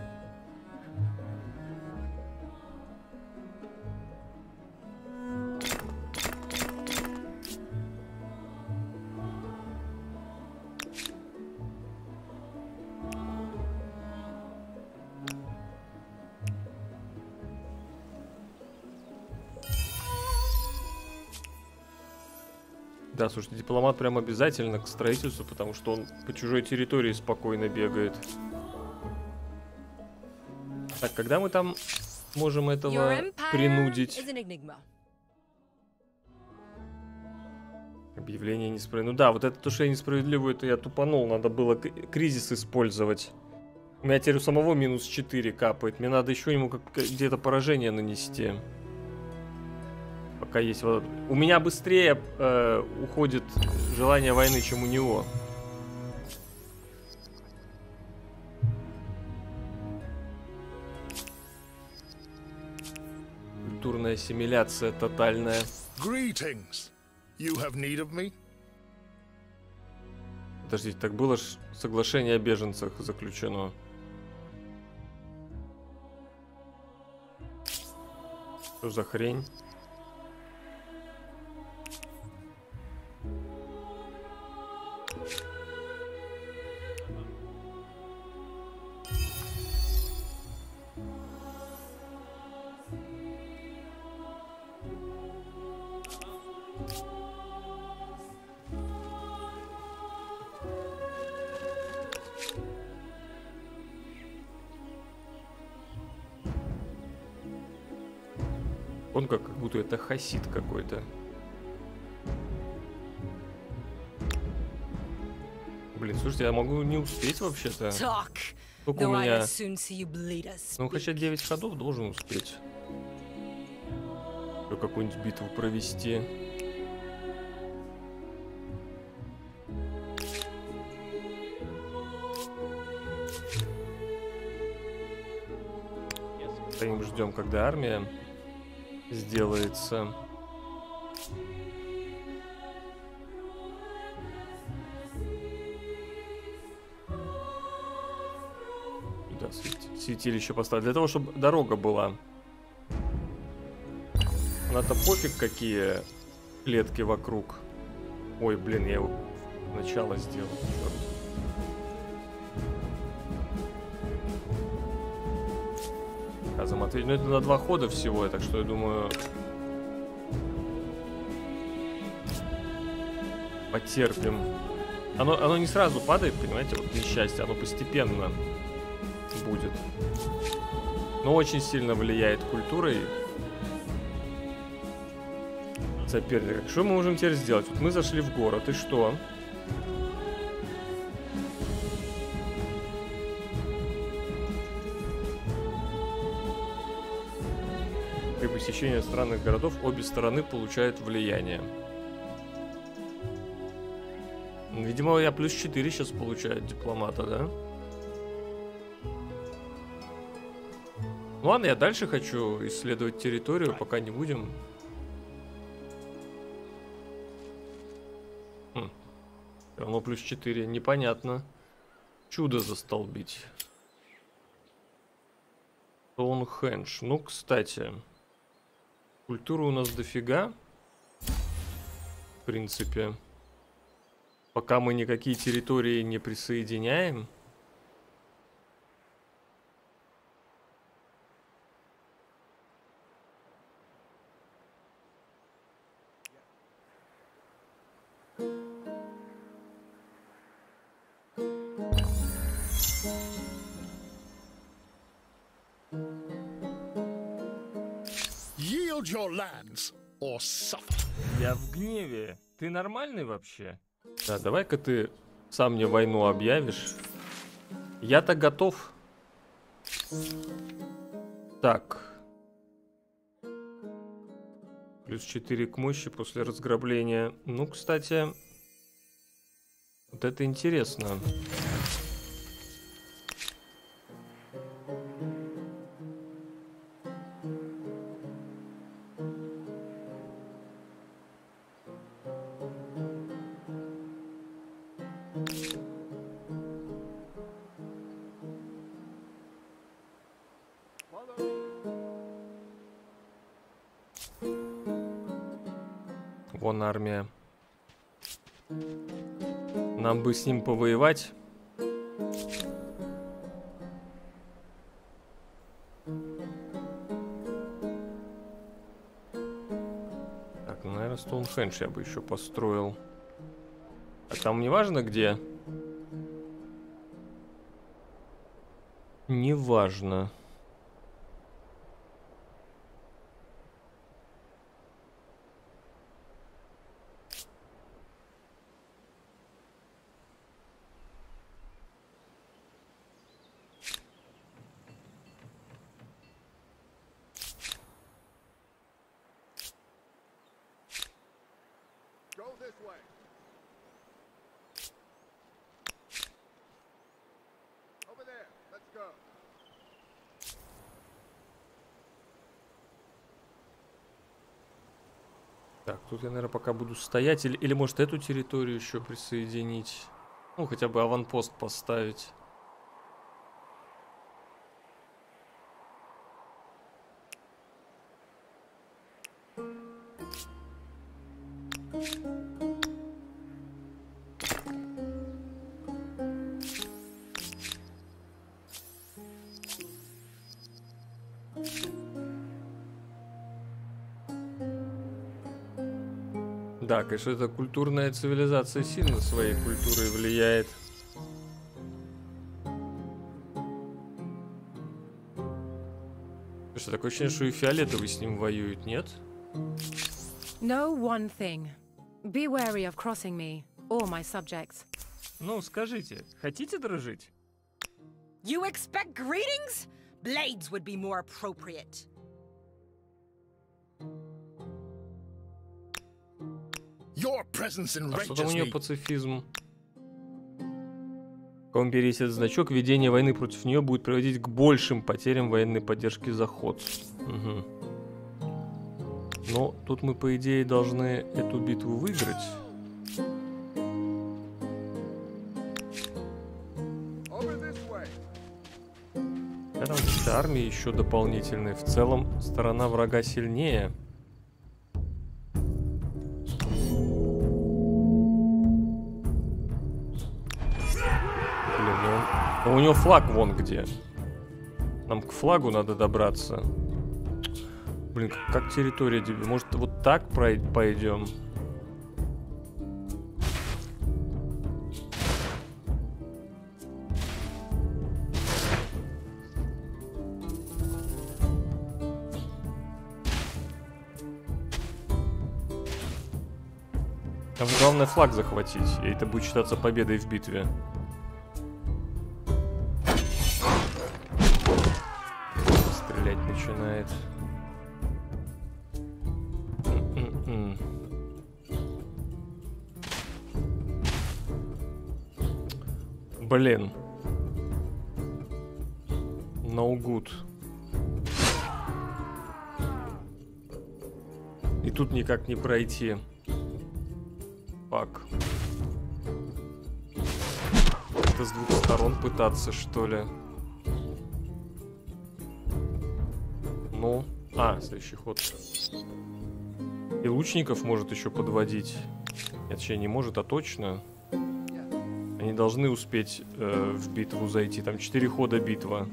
Да, слушайте, дипломат прям обязательно к строительству, потому что он по чужой территории спокойно бегает. Так, когда мы там можем этого Your empire принудить? is an enigma. Объявление несправедливое. Ну да, вот это то, что я несправедливую, это я тупанул. Надо было к- кризис использовать. У меня теперь у самого минус четыре капает. Мне надо еще ему как- где-то поражение нанести. Пока есть вот... У меня быстрее э, уходит желание войны, чем у него. Культурная ассимиляция тотальная. Greetings. You have need of me? Подождите, так было ж соглашение о беженцах заключено. Что за хрень? Он как, как будто это хасид какой-то. Блин, слушайте, я могу не успеть вообще-то. Talk. Сколько у Though I'd меня... as soon see you bleed us. Ну, хотя девять ходов должен успеть. Еще какую-нибудь битву провести. Стоим, ждем, когда армия сделается. Да, свети- святилище поставить. Для того, чтобы дорога была. Она-то пофиг, какие клетки вокруг. Ой, блин, я его начало сделал. Черт. Казом ответить. Ну, это на два хода всего, так что я думаю... Потерпим. Оно, оно не сразу падает, понимаете, вот несчастье, оно постепенно будет. Но очень сильно влияет культурой соперника. Что мы можем теперь сделать? Вот мы зашли в город, и что? При посещении странных городов обе стороны получают влияние. Видимо, я плюс четыре сейчас получаю от дипломата, да? Ну ладно, я дальше хочу исследовать территорию, пока не будем. Хм. Равно плюс четыре, непонятно. Чудо застолбить. Стоунхендж. Ну, кстати, культура у нас дофига. В принципе. Пока мы никакие территории не присоединяем. Yield your lands or suffer. Я в гневе. Ты нормальный вообще? Да, давай-ка ты сам мне войну объявишь. Я-то готов. Так. Плюс четыре к мощи после разграбления. Ну, кстати, вот это интересно. Вон армия. Нам бы с ним повоевать. Так, ну, наверное, Стоунхендж я бы еще построил. А там не важно где? Не важно. Go this way. Over there. Let's go. Так, тут я, наверное, пока буду стоять. Или, или может, эту территорию еще присоединить. Ну, хотя бы аванпост поставить. Да, конечно, эта культурная цивилизация сильно своей культурой влияет. Что, такое ощущение, что и фиолетовый с ним воюет, нет? Know one thing. Be wary of crossing me or my subjects. Ну, скажите, хотите дружить? You expect greetings? Blades would be more appropriate. Your presence А что там у enrages нее me. пацифизм? По империи есть этот значок, ведение войны против нее будет приводить к большим потерям военной поддержки заход. Угу. Но тут мы, по идее, должны эту битву выиграть. Там какие-то армии еще дополнительные. В целом, сторона врага сильнее. Блин, ну, ну у него флаг вон где. Нам к флагу надо добраться. Блин, как территория тебе? Может, вот так пойдем? Там главное флаг захватить, и это будет считаться победой в битве. Стрелять начинает. М-м-м. Блин. No good. И тут никак не пройти. Фак. Это с двух сторон пытаться, что ли? Ну. А, следующий ход. И лучников может еще подводить. Нет, вообще не может, а точно. Они должны успеть э, в битву зайти. Там четыре хода битва.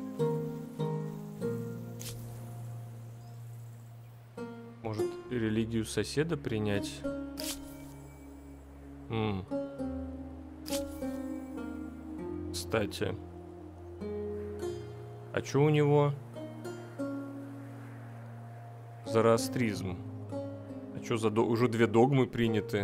Может, религию соседа принять? М. Кстати. А что у него? Зороастризм. А что за до... уже две догмы приняты?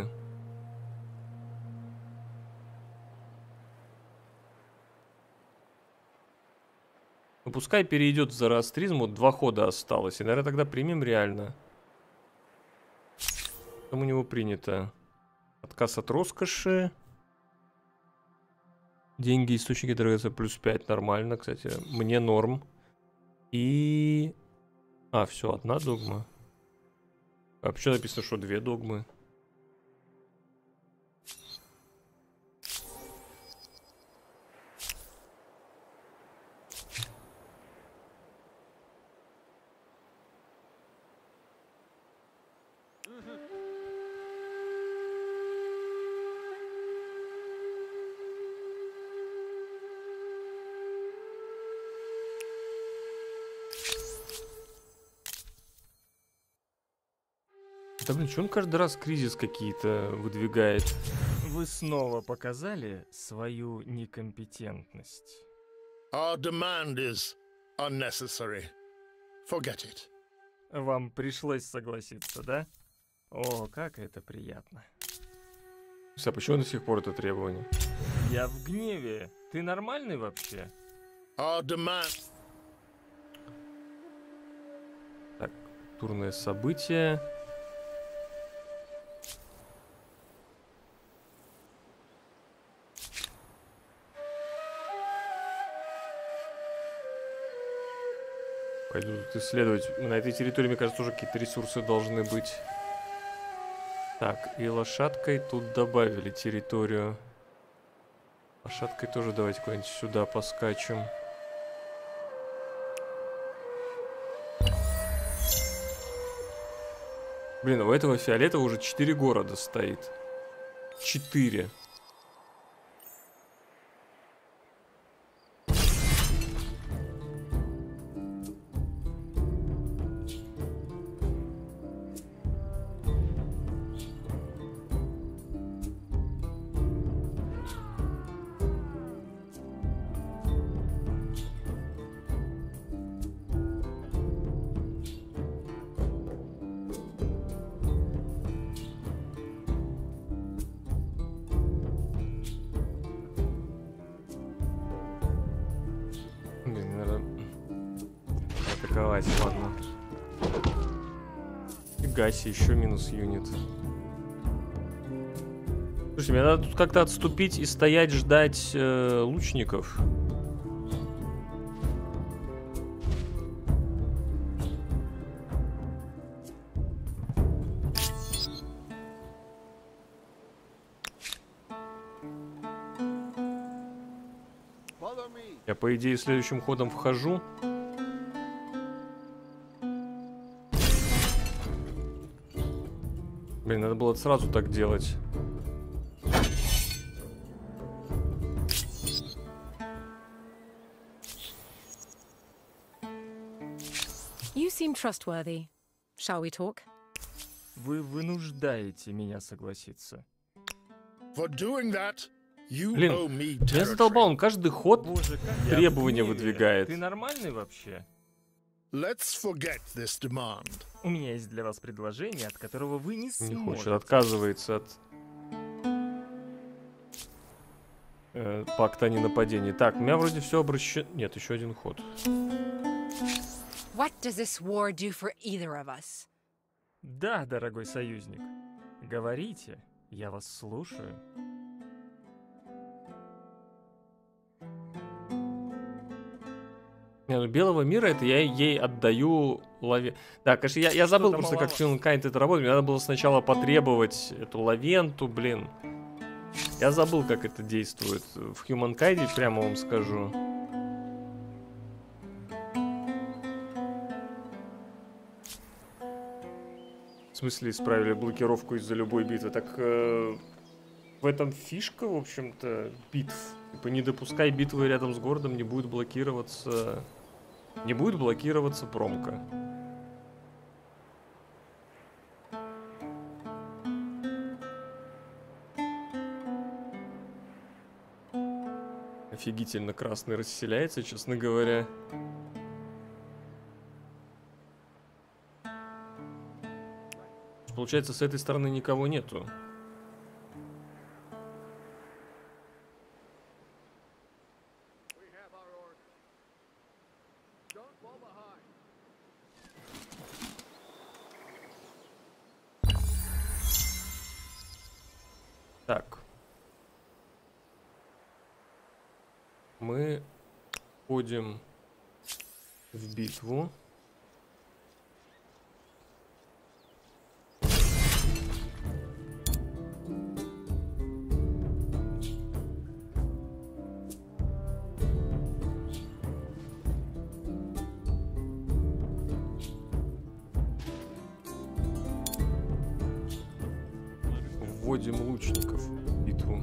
Ну пускай перейдет в зороастризм, вот два хода осталось. И, наверное, тогда примем реально. Там у него принято. Отказ от роскоши. Деньги, источники драгоценности плюс пять. Нормально, кстати. Мне норм. И... А, все, одна догма. А почему написано, что две догмы? Да блин, что он каждый раз кризис какие-то выдвигает? Вы снова показали свою некомпетентность. Our demand is unnecessary. Forget it. Вам пришлось согласиться, да? О, как это приятно. А почему до сих пор это требование? Я в гневе. Ты нормальный вообще? Our demand... Так, турное событие. Пойду тут исследовать. На этой территории, мне кажется, уже какие-то ресурсы должны быть. Так, и лошадкой тут добавили территорию. Лошадкой тоже давайте куда-нибудь сюда поскачем. Блин, у этого фиолетового уже четыре города стоит. Четыре. атаковать, ладно. Фига себе, еще минус юнит. Слушайте, мне надо тут как-то отступить и стоять, ждать э, лучников. Я, по идее, следующим ходом вхожу. Блин, надо было сразу так делать. You seem trustworthy. Shall we talk? Вы вынуждаете меня согласиться. For doing that, you Блин, owe me я задолбал, territory. он каждый ход Боже, как я требования в гневе. выдвигает. Ты нормальный вообще? Let's forget this demand. У меня есть для вас предложение, от которого вы не Не сможете. хочет, отказывается от э, пакта о ненападении. Так, у меня вроде все обращено. Нет, еще один ход. What does this war do for either of us? Да, дорогой союзник. Говорите, я вас слушаю. Не, ну белого мира это я ей отдаю лаве. Да, конечно, я, я забыл Что-то просто, как маловато. Humankind это работает. Мне надо было сначала потребовать эту лавенту, блин. Я забыл, как это действует. В Humankind, прямо вам скажу. В смысле, исправили блокировку из-за любой битвы. Так э, в этом фишка, в общем-то, битв. Типа, не допускай битвы рядом с городом, не будет блокироваться... Не будет блокироваться промка. Офигительно красный расселяется, честно говоря. Получается, с этой стороны никого нету. Так. Мы ходим в битву. Вводим лучников в битву.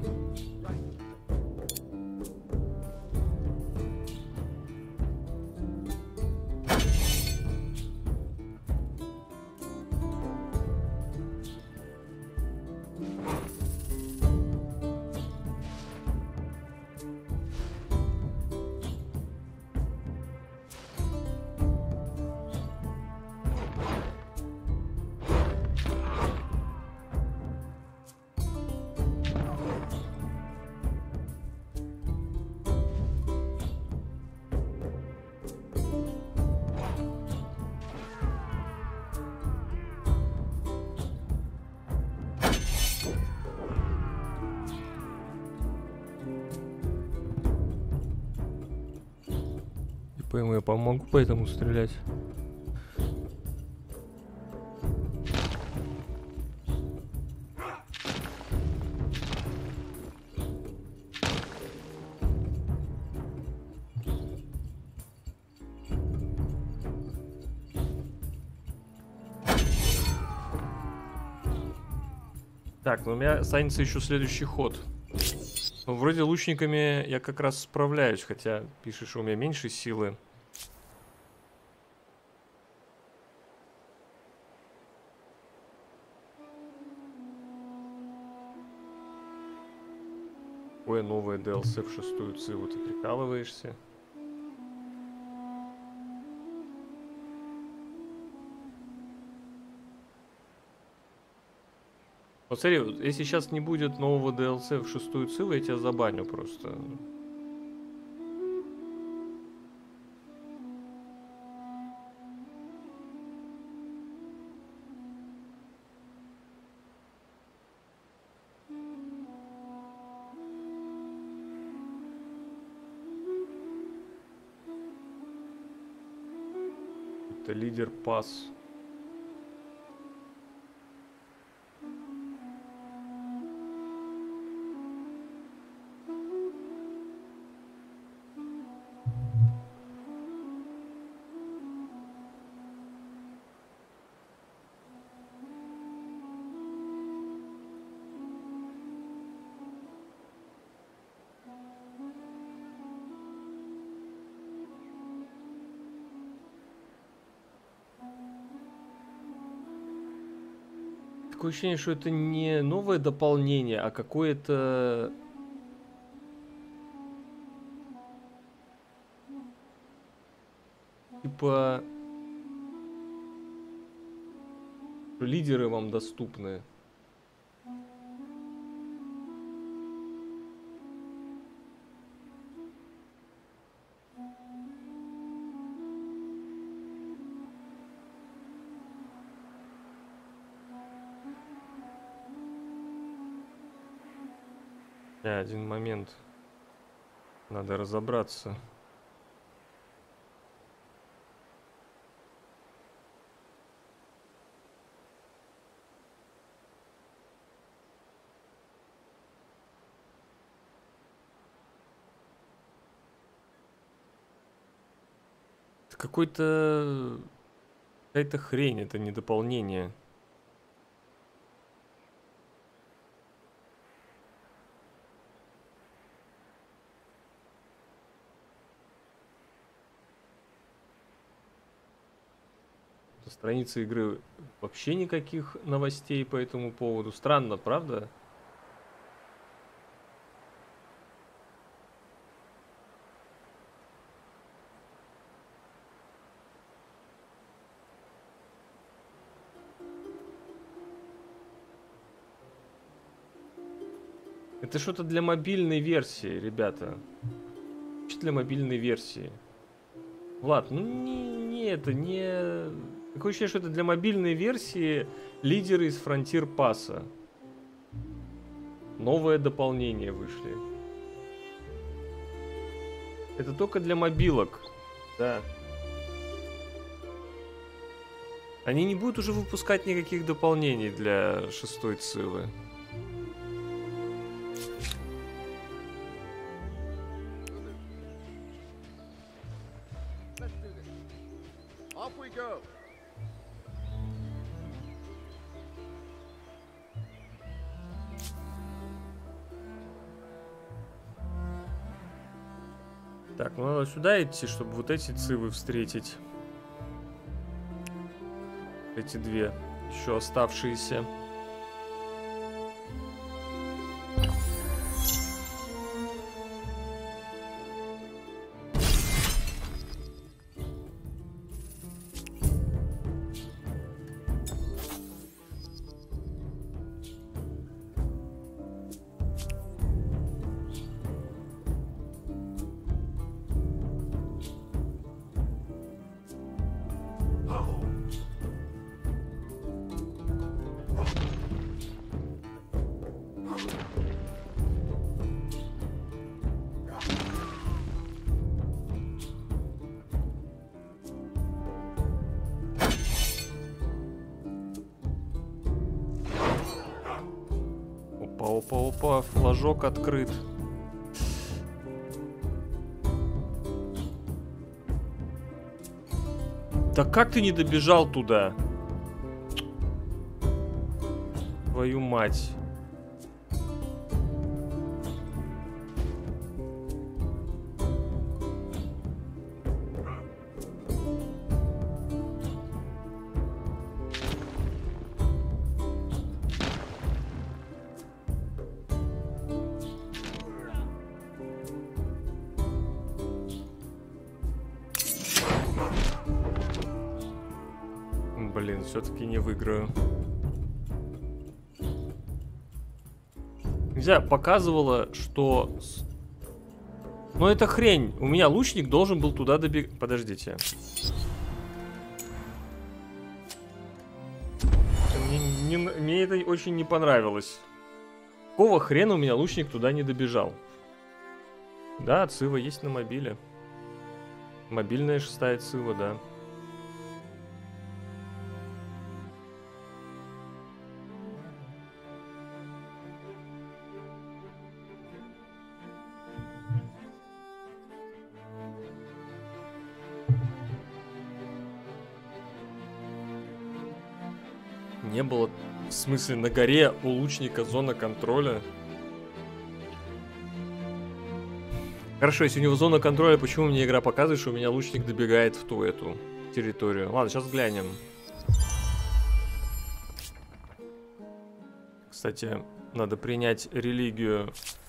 Я помогу поэтому стрелять. Так, ну у меня останется еще следующий ход. Ну, вроде лучниками я как раз справляюсь, хотя пишешь, что у меня меньше силы. Ой, новое ди эл си в шестую циву, ты прикалываешься? Вот смотри, вот если сейчас не будет нового ди эл си в шестую циву, я тебя забаню просто. Это лидер пас. Такое ощущение, что это не новое дополнение, а какое-то... Типа... Лидеры вам доступны. Да, один момент. Надо разобраться. Это какой-то... Какая-то хрень, это не дополнение. Страницы игры вообще никаких новостей по этому поводу. Странно, правда? Это что-то для мобильной версии, ребята. Что для мобильной версии? Влад, ну не, не это, не... Такое ощущение, что это для мобильной версии лидеры из Frontier Pass. Новое дополнение вышли. Это только для мобилок. Да. Они не будут уже выпускать никаких дополнений для шестой Цивы. Так, ну надо сюда идти, чтобы вот эти цивы встретить. Эти две еще оставшиеся. Опа-опа-опа, флажок открыт. Да как ты не добежал туда? Твою мать. Блин, все-таки не выиграю. Нельзя, показывала, что... Но это хрень. У меня лучник должен был туда добегать. Подождите. Мне, не, мне это очень не понравилось. Какого хрена у меня лучник туда не добежал? Да, Цива есть на мобиле. Мобильная шестая Цива, да. Не было, в смысле, на горе у лучника зона контроля. Хорошо, если у него зона контроля, почему мне игра показывает, что у меня лучник добегает в ту эту территорию? Ладно, сейчас глянем. Кстати, надо принять религию.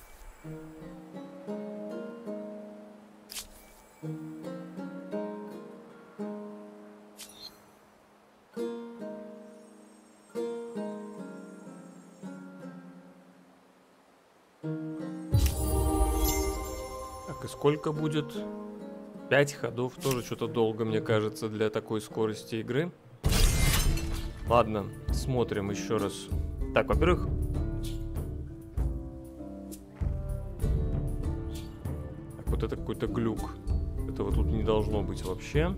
Так, и сколько будет? пять ходов, тоже что-то долго, мне кажется, для такой скорости игры. Ладно, смотрим еще раз. Так, во-первых... Так, вот это какой-то глюк. Этого тут не должно быть вообще.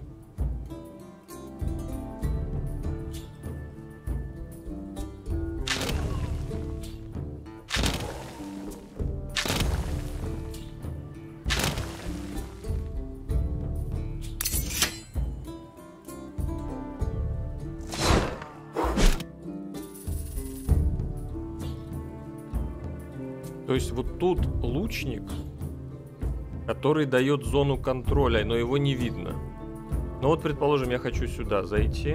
То есть вот тут лучник, который дает зону контроля, но его не видно. Но вот, предположим, я хочу сюда зайти.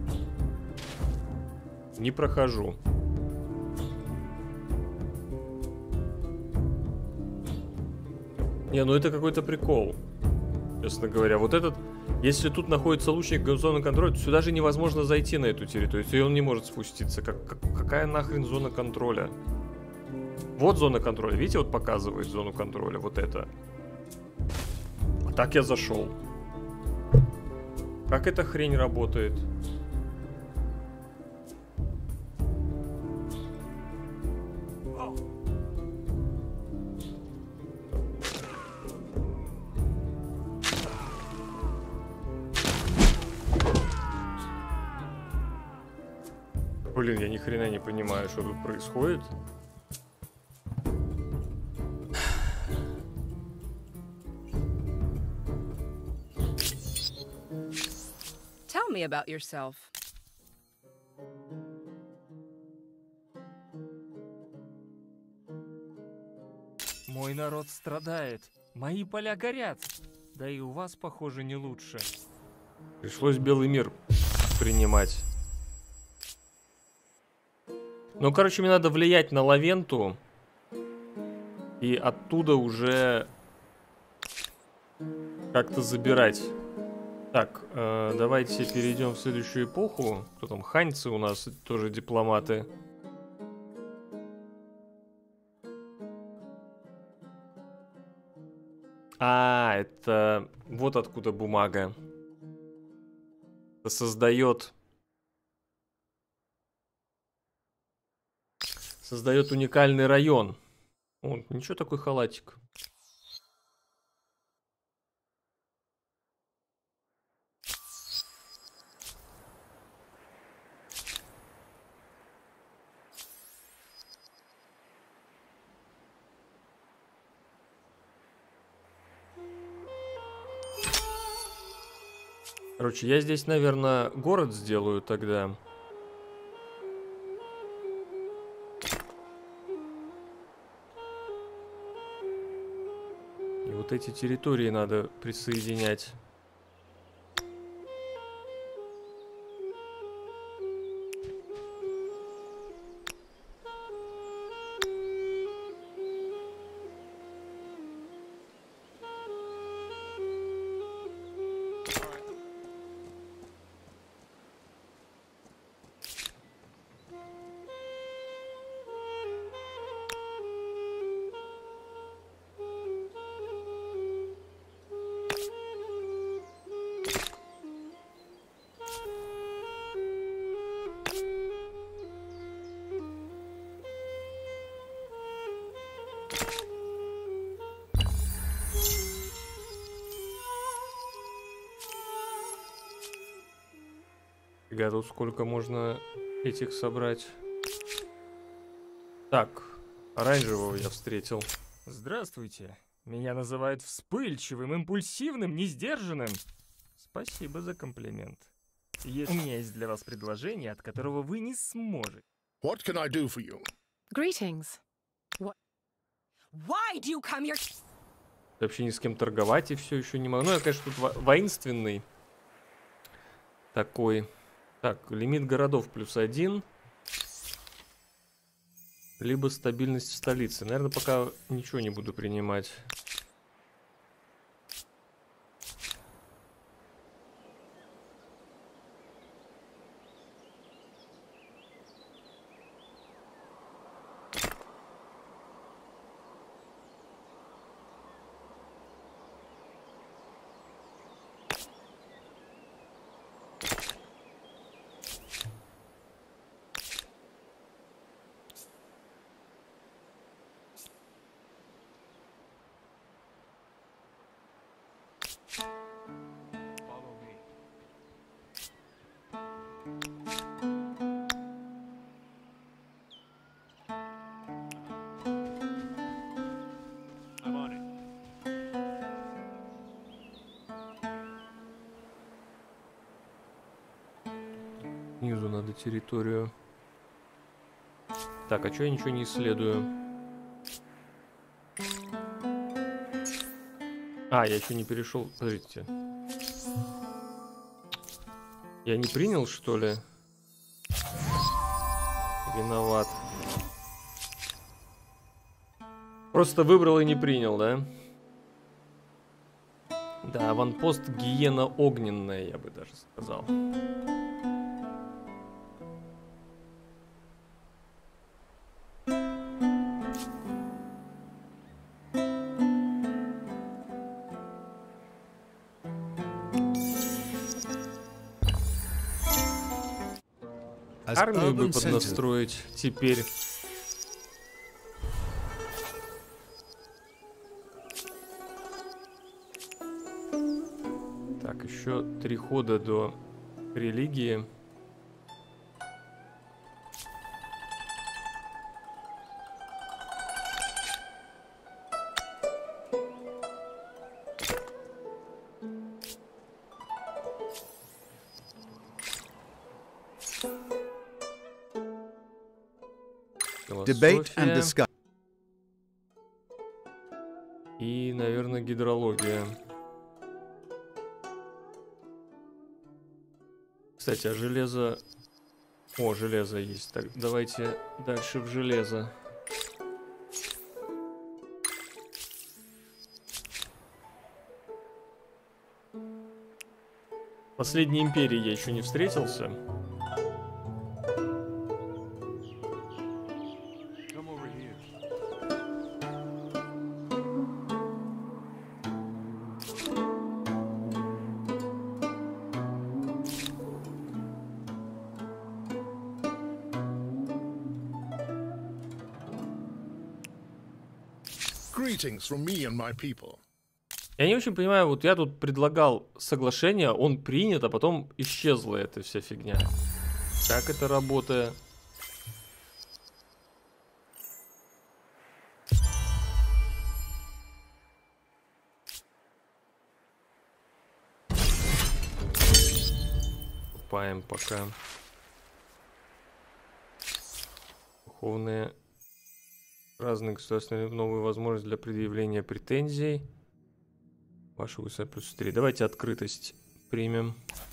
Не прохожу. Не, ну это какой-то прикол, честно говоря. Вот этот, если тут находится лучник зоны контроля, то сюда же невозможно зайти на эту территорию, и он не может спуститься. Как, как, какая нахрен зона контроля? Вот зона контроля. Видите, вот показывает зону контроля. Вот это. А так я зашел. Как эта хрень работает? Блин, я ни хрена не понимаю, что тут происходит. Tell me about yourself. Мой народ страдает. Мои поля горят. Да и у вас, похоже, не лучше. Пришлось белый мир принимать. Ну, короче, мне надо влиять на Лавенту. И оттуда уже как-то забирать. Так, э, давайте перейдем в следующую эпоху. Кто там? Ханьцы у нас тоже дипломаты. А, это вот откуда бумага. Это создает... Создает уникальный район. О, ничего, такой халатик. Короче, я здесь, наверное, город сделаю тогда. И вот эти территории надо присоединять. Фига, тут сколько можно этих собрать. Так, оранжевого я встретил. Здравствуйте. Меня называют вспыльчивым, импульсивным, несдержанным. Спасибо за комплимент. Есть... У меня есть для вас предложение, от которого вы не сможете. What can I do for you? Greetings. Why do you come here? Вообще ни с кем торговать и все еще не могу. Ну, я, конечно, тут во- воинственный такой. Так, лимит городов плюс один. Либо стабильность в столице. Наверное, пока ничего не буду принимать. Снизу надо территорию. Так, а чё я ничего не исследую? А, я еще не перешел. Подождите. Я не принял, что ли? Виноват. Просто выбрал и не принял, да? Да, аванпост гиена огненная, я бы даже сказал. As Армию бы urban centers, поднастроить теперь. Так, еще три хода до религии. debate and Философия. discussion. И, наверное, гидрология. Кстати, а железо... О, железо есть. Так, давайте дальше в железо. Последней империи я еще не встретился. Greetings from me and my people. Я не очень понимаю, вот я тут предлагал соглашение, он принят, а потом исчезла эта вся фигня. Как это работает? Купаем пока. Духовные. Разные государственные новые возможности для предъявления претензий. Ваша высота плюс три. Давайте открытость примем.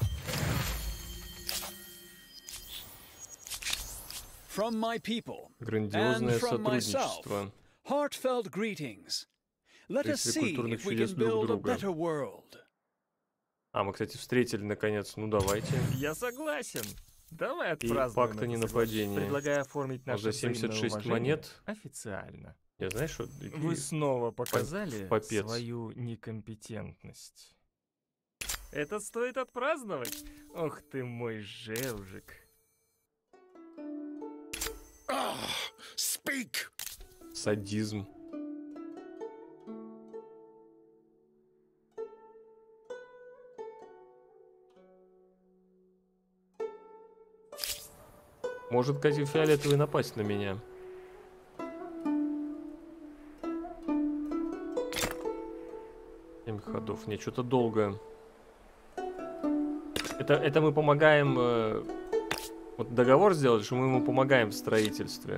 From my people Грандиозное and from сотрудничество. myself, heartfelt greetings. Let us Если see культурных if we чудес can друг build a друга. better world. А, мы, кстати, встретили наконец. Ну, давайте. Я согласен. Давай И отпразднуем пакт о это ненападении. соглашение. Предлагаю оформить А наше за семьдесят взаимное шесть уважение монет. официально. Я знаешь, что... Вы снова показали попец. свою некомпетентность. Это стоит отпраздновать. Ох ты мой жевжик. Ah, speak! Садизм. Может, кстати, фиолетовый напасть на меня. Семь ходов. Не, что-то долго. Это, это мы помогаем... Э, вот договор сделали, что мы ему помогаем в строительстве.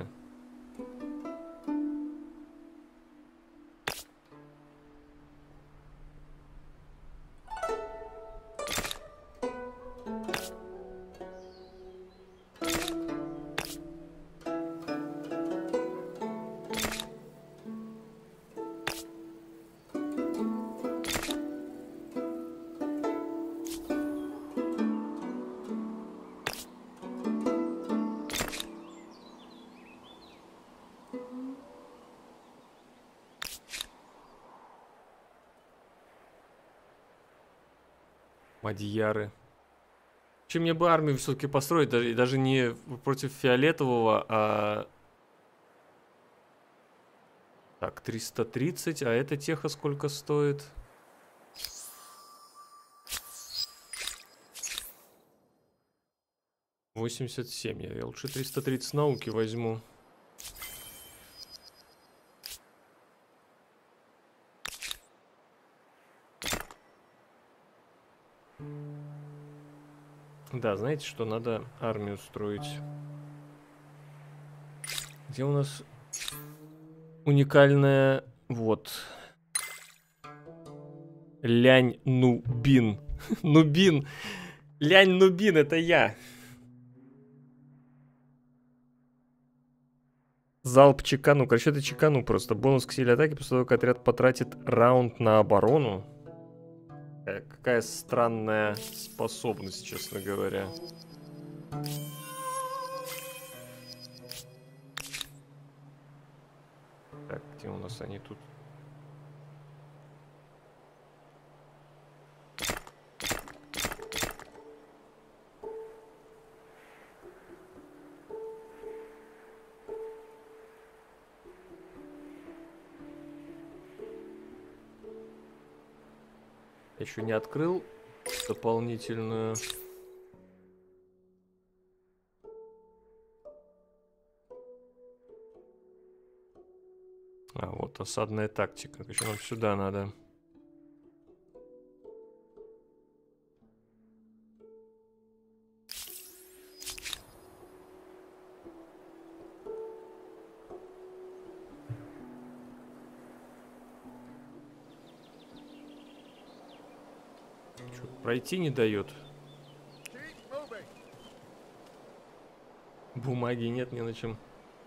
Мадьяры. Чем мне бы армию все-таки построить, даже, даже не против фиолетового, а... Так, триста тридцать, а эта теха сколько стоит? восемьдесят семь, я лучше триста тридцать науки возьму. Да, знаете, что надо армию строить. Где у нас уникальная... Вот. Лянь Нубин. Нубин. Лянь Нубин, это я. Залп чекану. Короче, это чекану просто. Бонус к силе атаки, после того, как отряд потратит раунд на оборону. Какая странная способность, честно говоря. Так, где у нас они тут? Еще не открыл дополнительную. А, вот осадная тактика. Еще нам сюда надо. Пройти не дает. Бумаги нет, не на чем.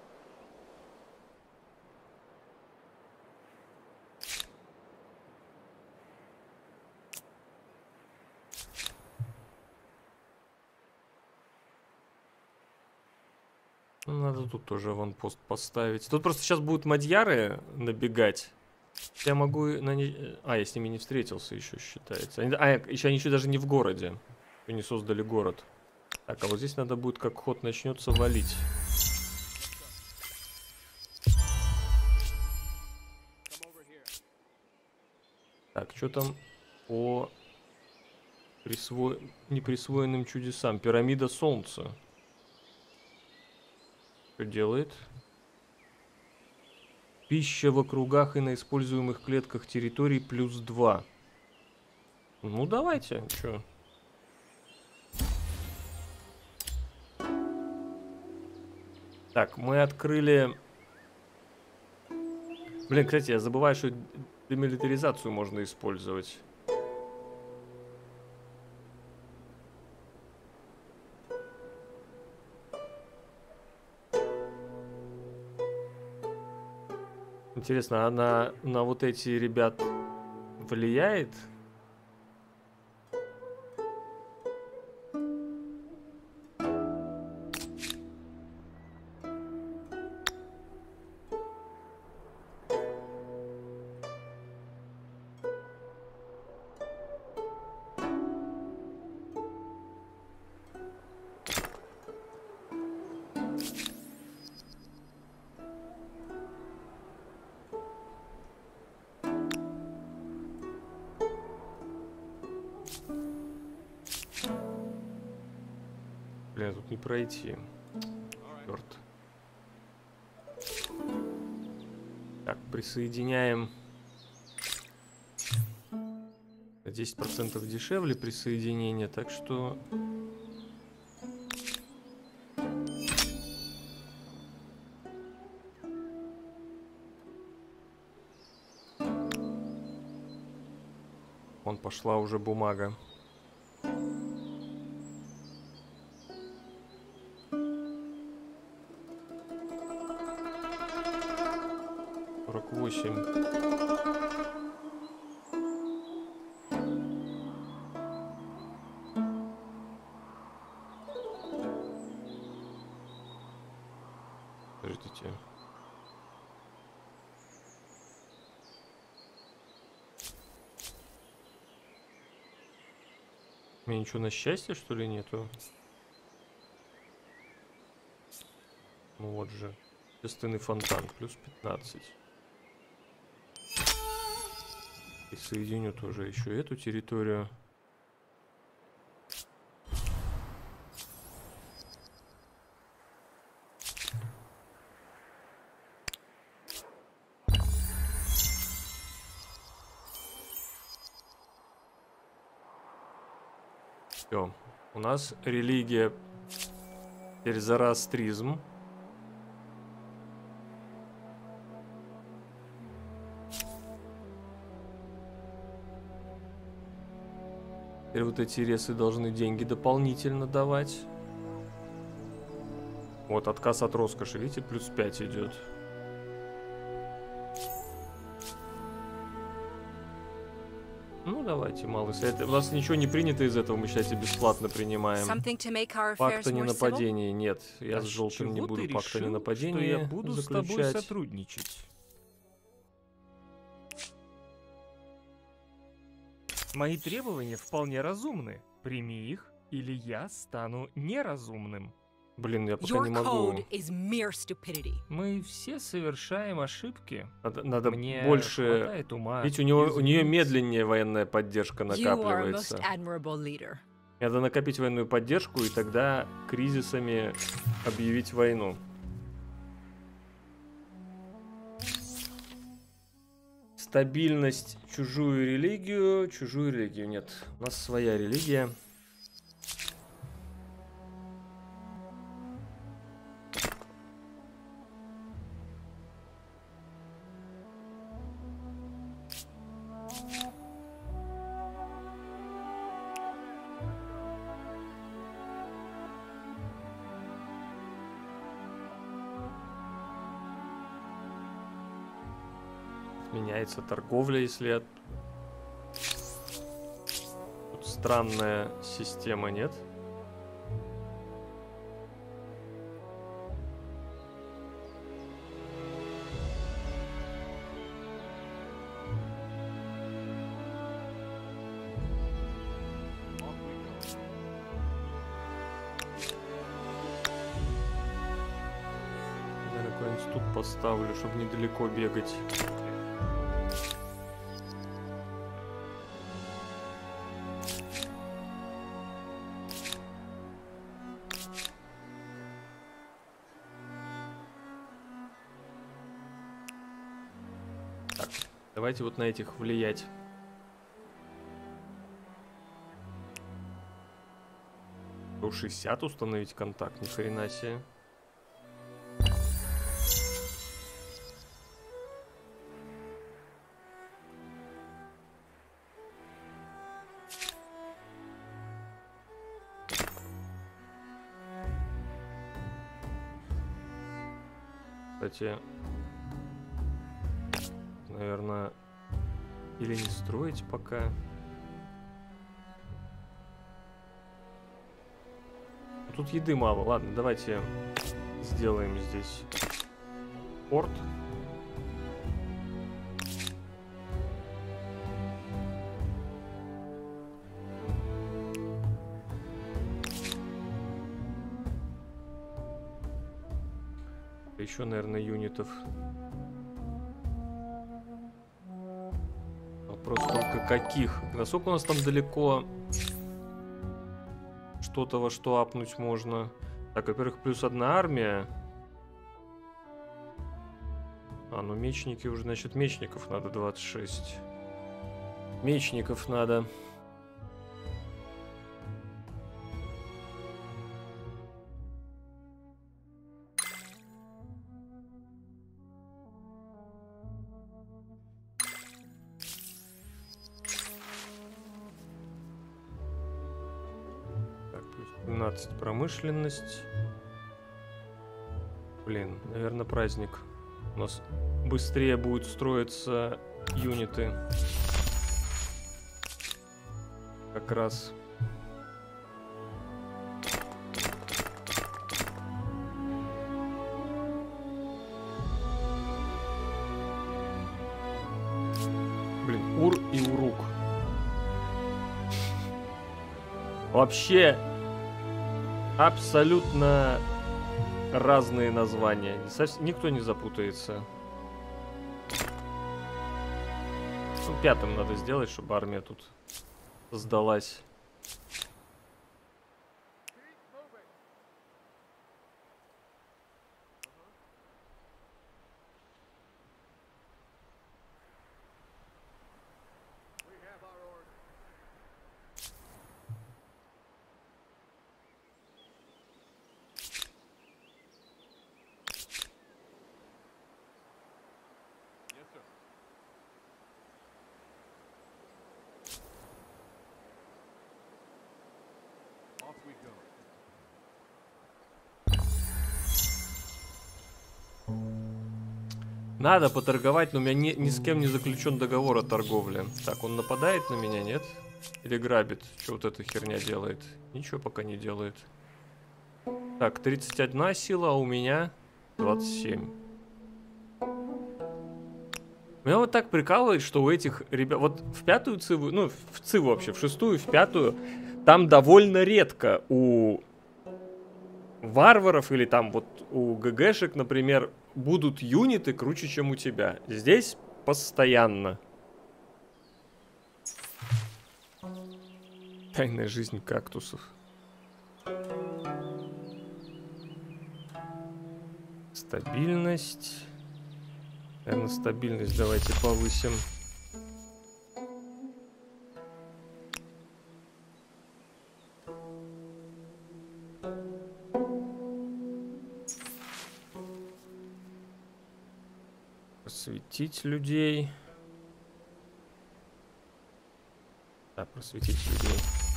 Надо тут тоже аванпост поставить. Тут просто сейчас будут мадьяры набегать. Я могу на не... А, я с ними не встретился еще, считается. Они... А, еще они еще даже не в городе. Еще не создали город. Так, а вот здесь надо будет, как ход начнется, валить. Так, что там по присво... неприсвоенным чудесам? Пирамида Солнца. Что делает? Пища в округах и на используемых клетках территорий плюс два. Ну, давайте. Чё? Так, мы открыли... Блин, кстати, я забываю, что демилитаризацию можно использовать. Интересно, а на, на вот эти ребят влияет? Бля, тут не пройти. Черт. Так, присоединяем десять процентов дешевле присоединение, так что... Вон пошла уже бумага. сорок восемь. Подождите. У меня ничего на счастье, что ли, нету? Ну вот же. Естественный фонтан. Плюс пятнадцать. И соединю тоже еще эту территорию. Все. У нас религия теперь зороастризм. Теперь вот эти ресы должны деньги дополнительно давать. Вот отказ от роскоши, видите, плюс пять идет. Ну давайте, малый совет. У нас ничего не принято из этого, мы, считайте, бесплатно принимаем. Пакта ненападения нет. Я А с с желтым не чего буду ты пакта решил, ненападения что я буду с тобой заключать. сотрудничать? Мои требования вполне разумны. Прими их, или я стану неразумным. Блин, я пока Your не могу. code is mere stupidity. Мы все совершаем ошибки. Надо, надо Мне больше... хватает ума. Видите, у, него, у нее изменить. медленнее военная поддержка You are a most накапливается. admirable leader. Надо накопить военную поддержку и тогда кризисами объявить войну. Стабильность, чужую религию, чужую религию нет. У нас своя религия. Меняется торговля, если от... Тут странная система, нет? Наверное, какой-нибудь тут поставлю, чтобы недалеко бегать. Давайте вот на этих влиять. сто шестьдесят установить контакт, ни хрена себе. Кстати, наверное, или не строить пока. Тут еды мало. Ладно, давайте сделаем здесь порт. Еще, наверное, юнитов. Вопрос только каких. Насколько у нас там далеко что-то, во что апнуть можно? Так, во-первых, плюс одна армия. А, ну мечники уже, значит, мечников надо двадцать шесть. Мечников надо. Так, плюс семнадцать промышленность. Блин, наверное, праздник. У нас быстрее будут строиться юниты. Как раз. Блин, Ур и Урук. Вообще абсолютно разные названия. Совсем, никто не запутается. Ну, пятым надо сделать, чтобы армия тут сдалась. Надо поторговать, но у меня ни, ни с кем не заключен договор о торговле. Так, он нападает на меня, нет? Или грабит? Что вот эта херня делает? Ничего пока не делает. Так, тридцать одна сила, а у меня двадцать семь. Меня вот так прикалывает, что у этих ребят... Вот в пятую циву, ну, в циву вообще, в шестую, в пятую, там довольно редко у варваров или там вот у ГГшек, например, будут юниты круче, чем у тебя. Здесь постоянно. Тайная жизнь кактусов. Стабильность. Наверное, стабильность давайте повысим. Просветить людей. Да, просветить людей.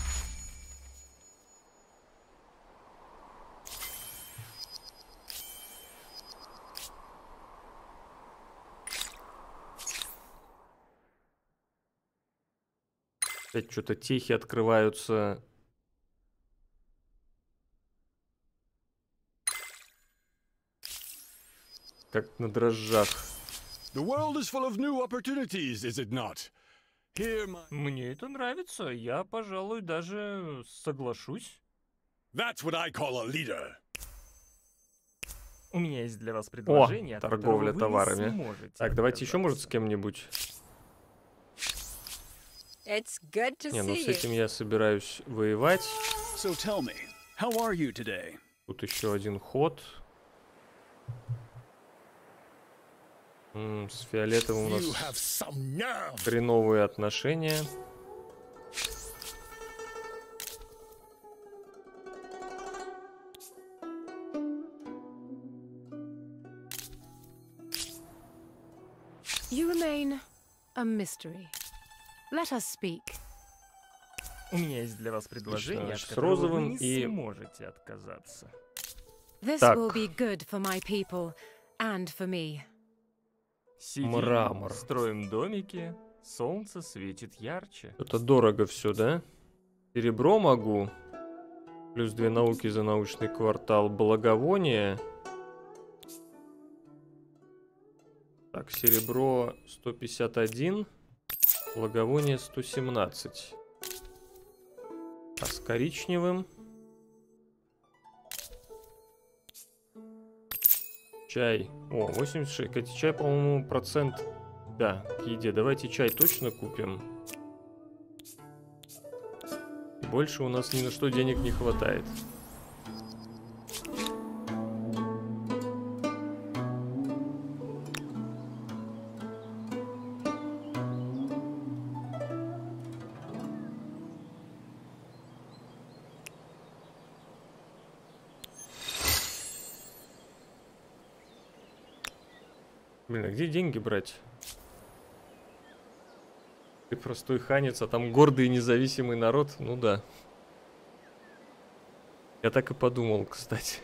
Опять что-то техи открываются. Как на дрожжах. The world is full of new opportunities, is it not? Here my... Мне это нравится. Я, пожалуй, даже соглашусь. That's what I call a leader. У меня есть для вас предложение, О, от торговля которого вы не товарами. сможете Так, давайте еще, может, с отказаться. кем-нибудь. It's good to Не, ну see с you. этим я собираюсь воевать. So tell me, how are you today? Тут еще один ход. М, с фиолетовым у нас You have some nerve. хреновые отношения. You remain a mystery. Let us speak. У меня есть для вас предложение, значит, от с которого вы розовым не и- сможете отказаться. This Так. will be good for my people and for me. Сидим, Мрамор. строим домики, солнце светит ярче. Это дорого все, да? Серебро могу. Плюс две науки за научный квартал. Благовоние. Так, серебро сто пятьдесят один. Благовоние сто семнадцать. А с коричневым? Чай. О, восемьдесят шесть. Кстати, чай, по-моему, процент... Да, к еде. Давайте чай точно купим. И больше у нас ни на что денег не хватает. Блин, а где деньги брать? Ты простой ханец, а там гордый и независимый народ? Ну да. Я так и подумал, кстати.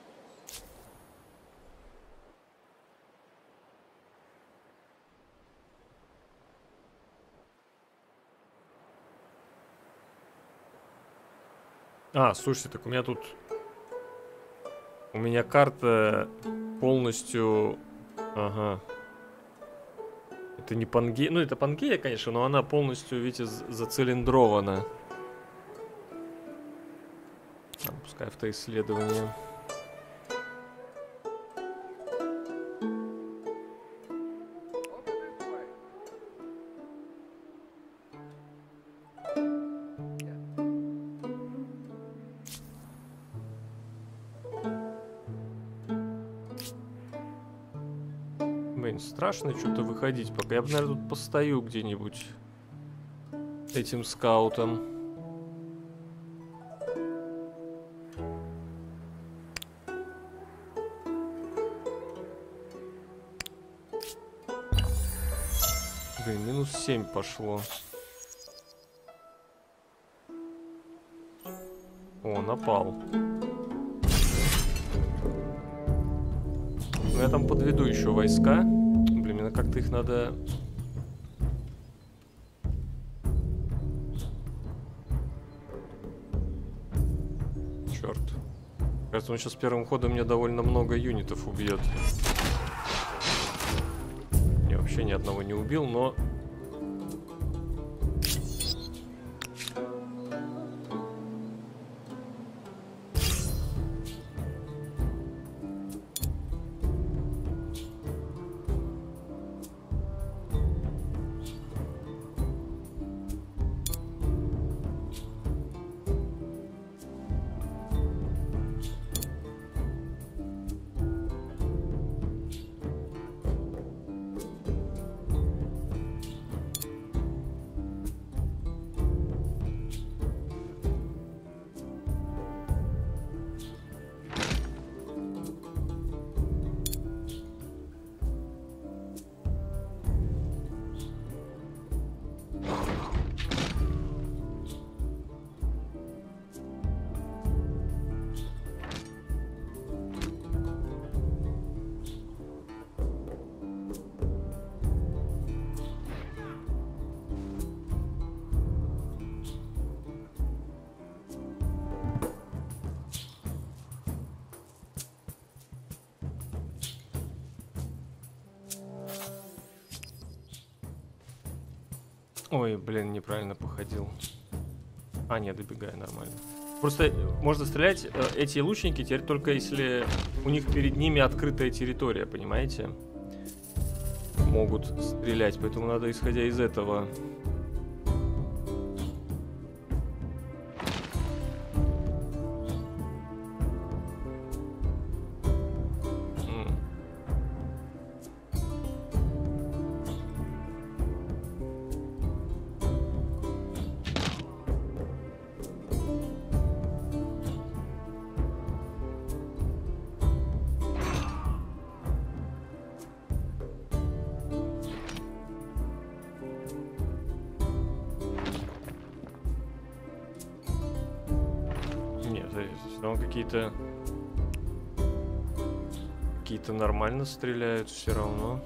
А, слушайте, так у меня тут... У меня карта полностью... Ага. Это не Пангея. Ну, это Пангея, конечно, но она полностью, видите, зацилиндрована. Там, пускай автоисследование. Блин, страшно что-то выходить пока. Я бы, наверное, тут постою где-нибудь этим скаутом. Блин, минус семь пошло. О, напал. Ну, я там подведу еще войска. Блин, мне как-то их надо... Черт. Кажется, он сейчас первым ходом мне довольно много юнитов убьет. Я вообще ни одного не убил, но... Ой, блин, неправильно походил. А, нет, добегаю нормально. Просто можно стрелять, э, эти лучники теперь только если у них перед ними открытая территория, понимаете? Могут стрелять, поэтому надо, исходя из этого... Какие-то какие-то нормально стреляют все равно.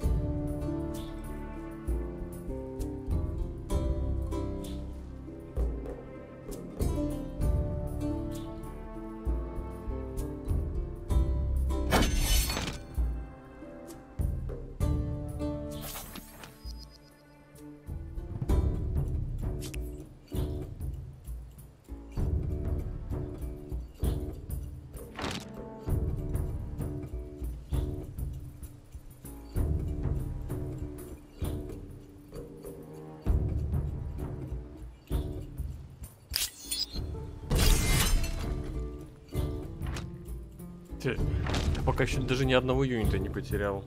Я пока еще даже ни одного юнита не потерял.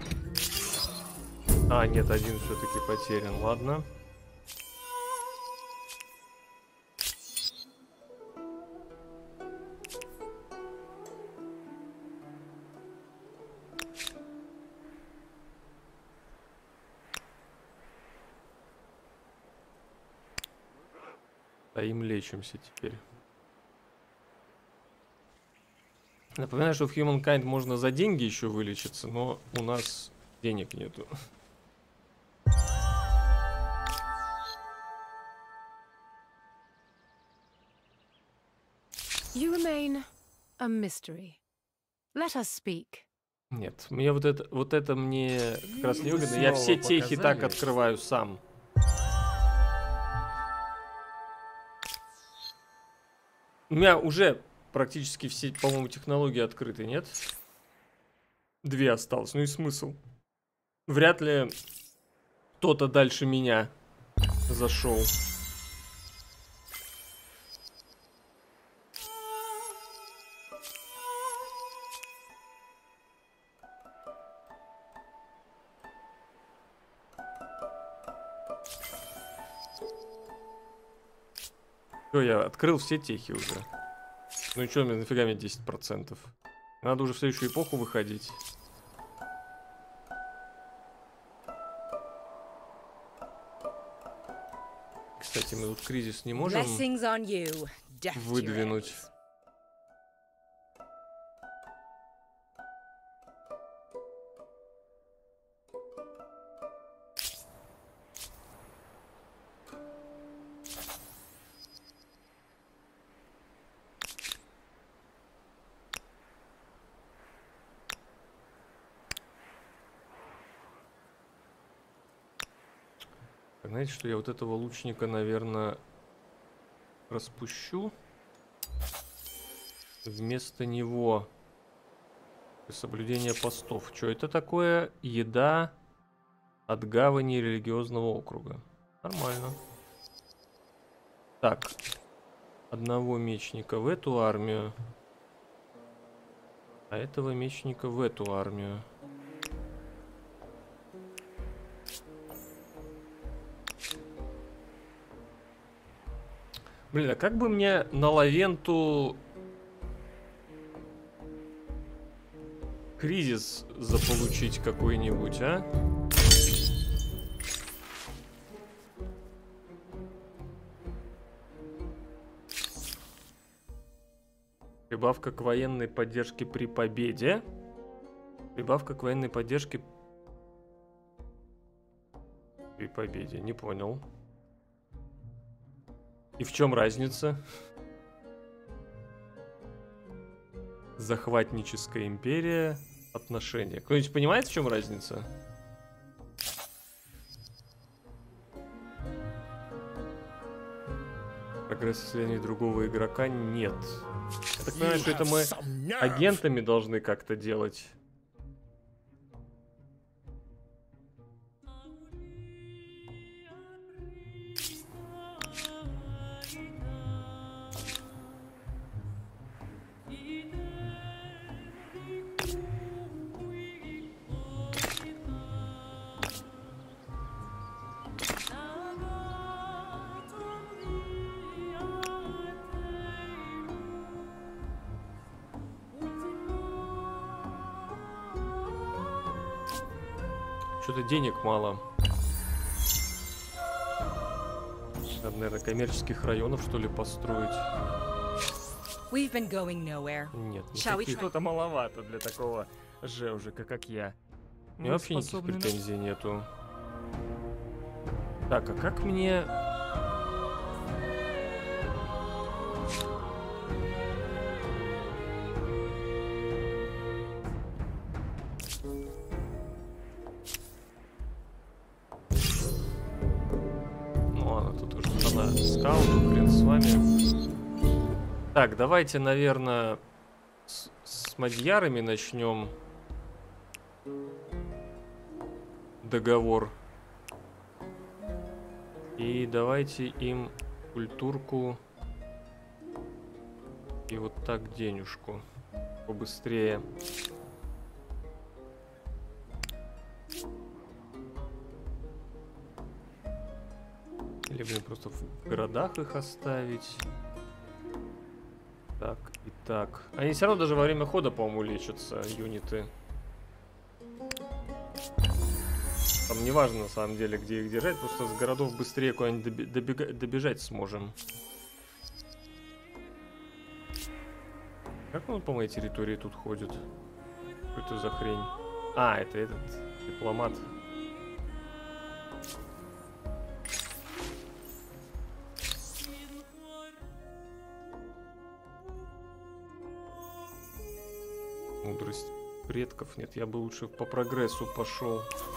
А, нет, один все-таки потерян. Ладно. Стоим, лечимся теперь. Напоминаю, что в Humankind можно за деньги еще вылечиться, но у нас денег нету. You remain a mystery. Let us speak. Нет, мне вот это, вот это мне как раз не выгодно. Я все техи так открываю сам. У меня уже практически все, по-моему, технологии открыты, нет? Две осталось. Ну и смысл? Вряд ли кто-то дальше меня зашел. Все, я открыл все техи уже. Ну и что, мне нафига мне десять процентов? Надо уже в следующую эпоху выходить. Кстати, мы тут кризис не можем Blessings on you. Death to your выдвинуть. enemies. Знаете, что я вот этого лучника, наверное, распущу. Вместо него соблюдение постов. Что это такое? Еда от гавани религиозного округа. Нормально. Так. Одного мечника в эту армию. А этого мечника в эту армию. Блин, а как бы мне на Лавенту кризис заполучить какой-нибудь, а? Прибавка к военной поддержке при победе. Прибавка к военной поддержке при победе. Не понял. И в чем разница? Захватническая империя. Отношения. Кто-нибудь понимает, в чем разница? Прогресс исследований другого игрока нет. Я так понимаю, что это мы агентами должны как-то делать. Что-то денег мало. Надо, наверное, коммерческих районов, что ли, построить. We've been going nowhere. Нет, Shall we никаких. try? Что-то маловато для такого жевжика, как я. У меня вообще никаких претензий нету. Так, а как мне... Ну ладно, тут уже она скаут, хрен с вами. Так, давайте, наверное, с, с мадьярами начнем договор. И давайте им культурку и вот так денежку побыстрее. Или, блин, просто в городах их оставить. Так и так. Они все равно даже во время хода, по-моему, лечатся, юниты. Там не важно, на самом деле, где их держать. Просто с городов быстрее куда-нибудь доби- добега- добежать сможем. Как он по моей территории тут ходит? Что это за хрень? А, это этот дипломат. Мудрость предков. Нет, я бы лучше по прогрессу пошел.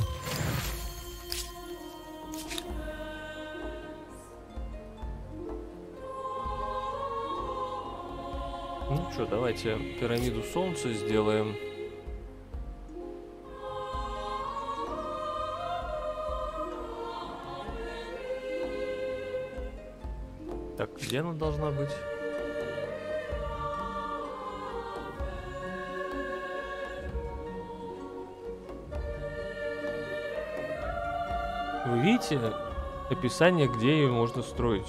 Ну что, давайте пирамиду солнца сделаем. Так, где она должна быть? Вы видите описание, где ее можно строить?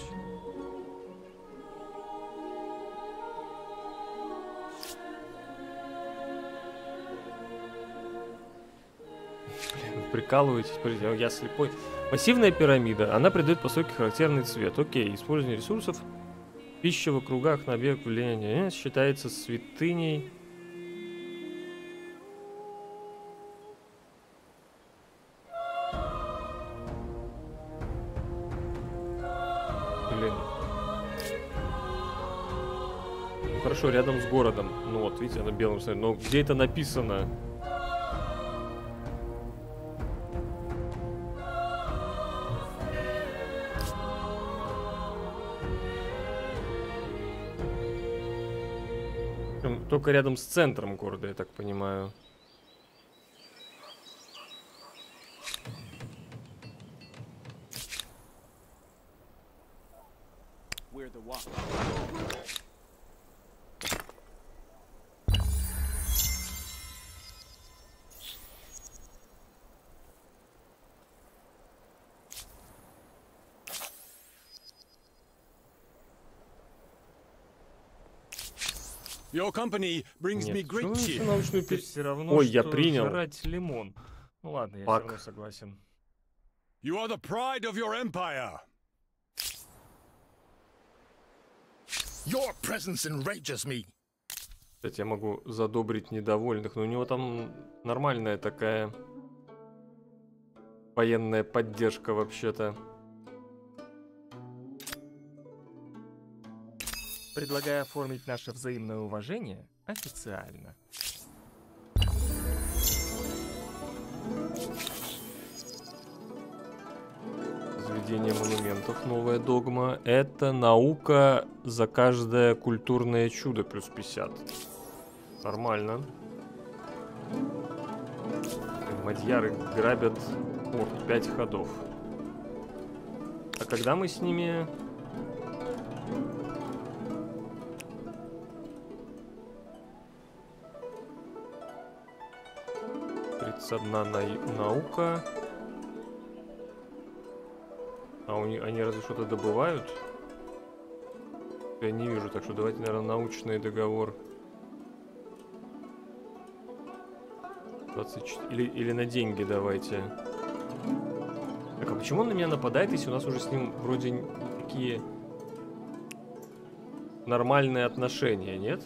Блин, вы прикалываетесь, смотрите, я слепой. Массивная пирамида, она придает постройке характерный цвет. Окей, использование ресурсов. Пища в округах на объект влияния считается святыней. Блин. Ну хорошо, рядом с городом. Ну вот, видите, на белом стоит. Но где это написано? Только рядом с центром города, я так понимаю. Your company brings me Нет, great что cheer. за научную пи- Все равно, Ой, я что принял. жрать лимон. Ну ладно, я Пак. все равно согласен. You are the pride of your empire. Your presence enrages me. Кстати, я могу задобрить недовольных, но у него там нормальная такая военная поддержка вообще-то. Предлагаю оформить наше взаимное уважение официально. Заведение монументов, новая догма. Это наука за каждое культурное чудо плюс пятьдесят. Нормально. Мадьяры грабят... Ох, пять ходов. А когда мы с ними... тридцать одна на... наука. А у них, они разве что-то добывают? Я не вижу, так что давайте, наверное, научный договор. двадцать четыре. Или, или на деньги давайте. Так, а почему он на меня нападает, если у нас уже с ним вроде такие нормальные отношения, нет?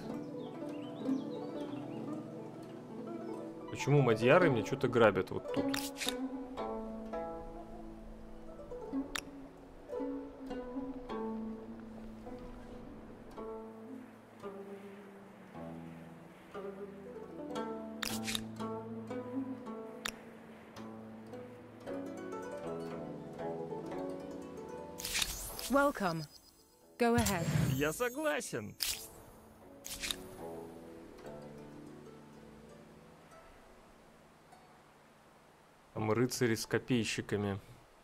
Почему мадьяры мне что-то грабят вот тут? Welcome. Go ahead. Я согласен. Там рыцари с копейщиками.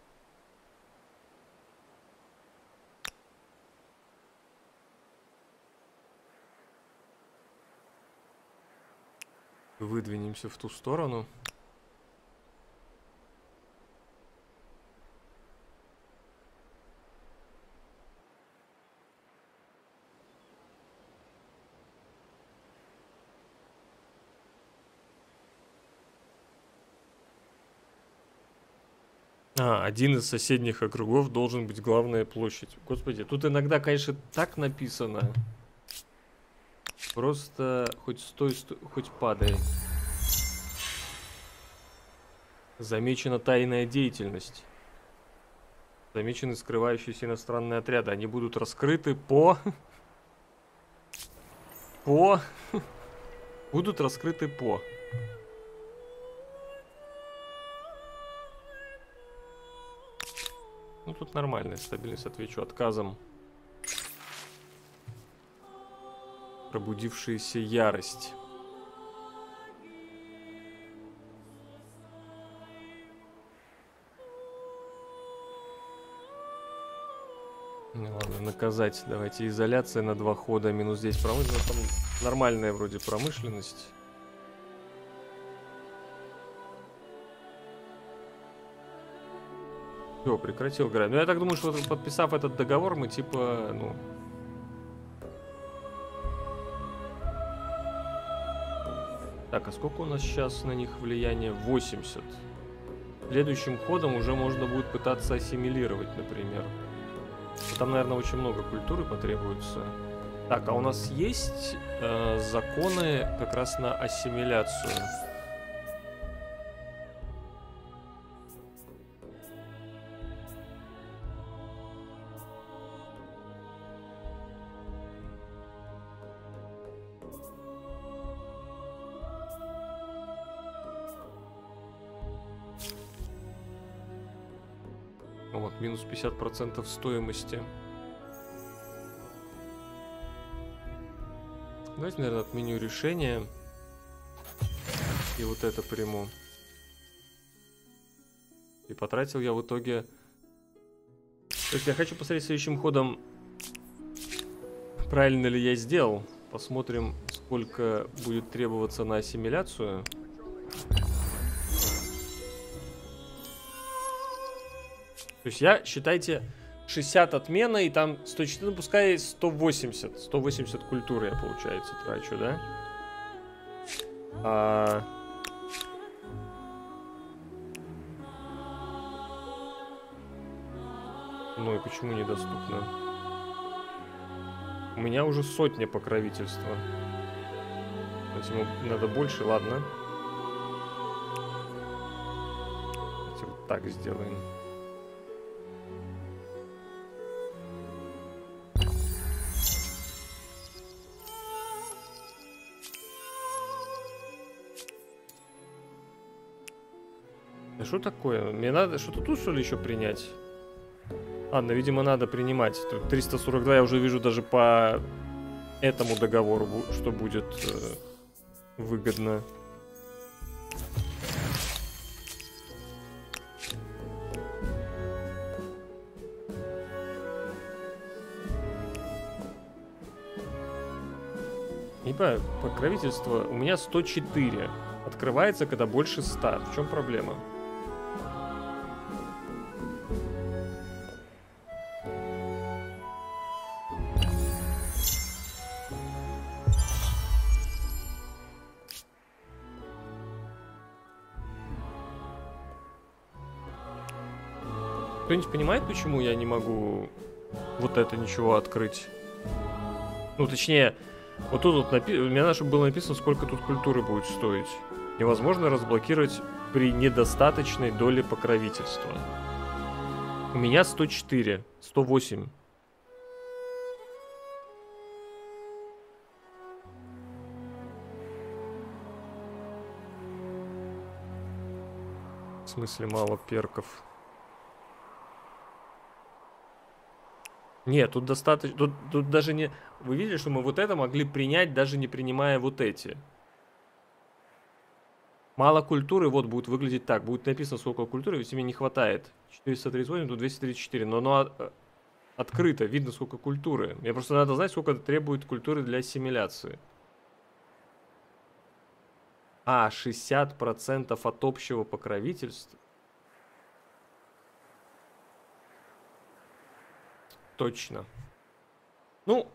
Выдвинемся в ту сторону. А, один из соседних округов должен быть главная площадь. Господи, тут иногда, конечно, так написано. Просто хоть стой, стой, хоть падай. Замечена тайная деятельность. Замечены скрывающиеся иностранные отряды. Они будут раскрыты по... По... Будут раскрыты по... Ну, тут нормальная стабильность, отвечу отказом. Пробудившаяся ярость. Ну ладно, наказать. Давайте изоляция на два хода, минус десять промышленность. Там нормальная вроде промышленность. Все, прекратил играть. Ну я так думаю, что подписав этот договор, мы типа, ну... Так, а сколько у нас сейчас на них влияние? восемьдесят. Следующим ходом уже можно будет пытаться ассимилировать, например. Там, наверное, очень много культуры потребуется. Так, а у нас есть э, законы как раз на ассимиляцию. Вот, минус пятьдесят процентов стоимости. Давайте, наверное, отменю решение. И вот это приму. И потратил я в итоге... То есть я хочу посмотреть следующим ходом, правильно ли я сделал. Посмотрим, сколько будет требоваться на ассимиляцию. То есть я, считайте, шестьдесят отмена, и там сто четыре, ну пускай сто восемьдесят. сто восемьдесят культуры я, получается, трачу, да? А... Ну и почему недоступно? У меня уже сотня покровительства. Поэтому надо больше, ладно. Давайте вот так сделаем. Да что такое? Мне надо что-то тут, что ли, еще принять? Ладно, видимо, надо принимать. Тут триста сорок два я уже вижу даже по этому договору, что будет э, выгодно. Не понимаю, покровительство у меня сто четыре. Открывается, когда больше ста. В чем проблема? Кто-нибудь понимает, почему я не могу вот это ничего открыть? Ну, точнее, вот тут вот напи... у меня чтобы было написано, сколько тут культуры будет стоить. Невозможно разблокировать при недостаточной доле покровительства. У меня сто четыре, сто восемь. В смысле мало перков? Нет, тут достаточно... Тут, тут даже не... Вы видели, что мы вот это могли принять, даже не принимая вот эти. Мало культуры, вот, будет выглядеть так. Будет написано, сколько культуры, ведь мне не хватает. четыреста тридцать восемь, тут двести тридцать четыре. Но оно от... открыто, видно, сколько культуры. Мне просто надо знать, сколько требует культуры для ассимиляции. А, шестьдесят процентов от общего покровительства. Точно. Ну,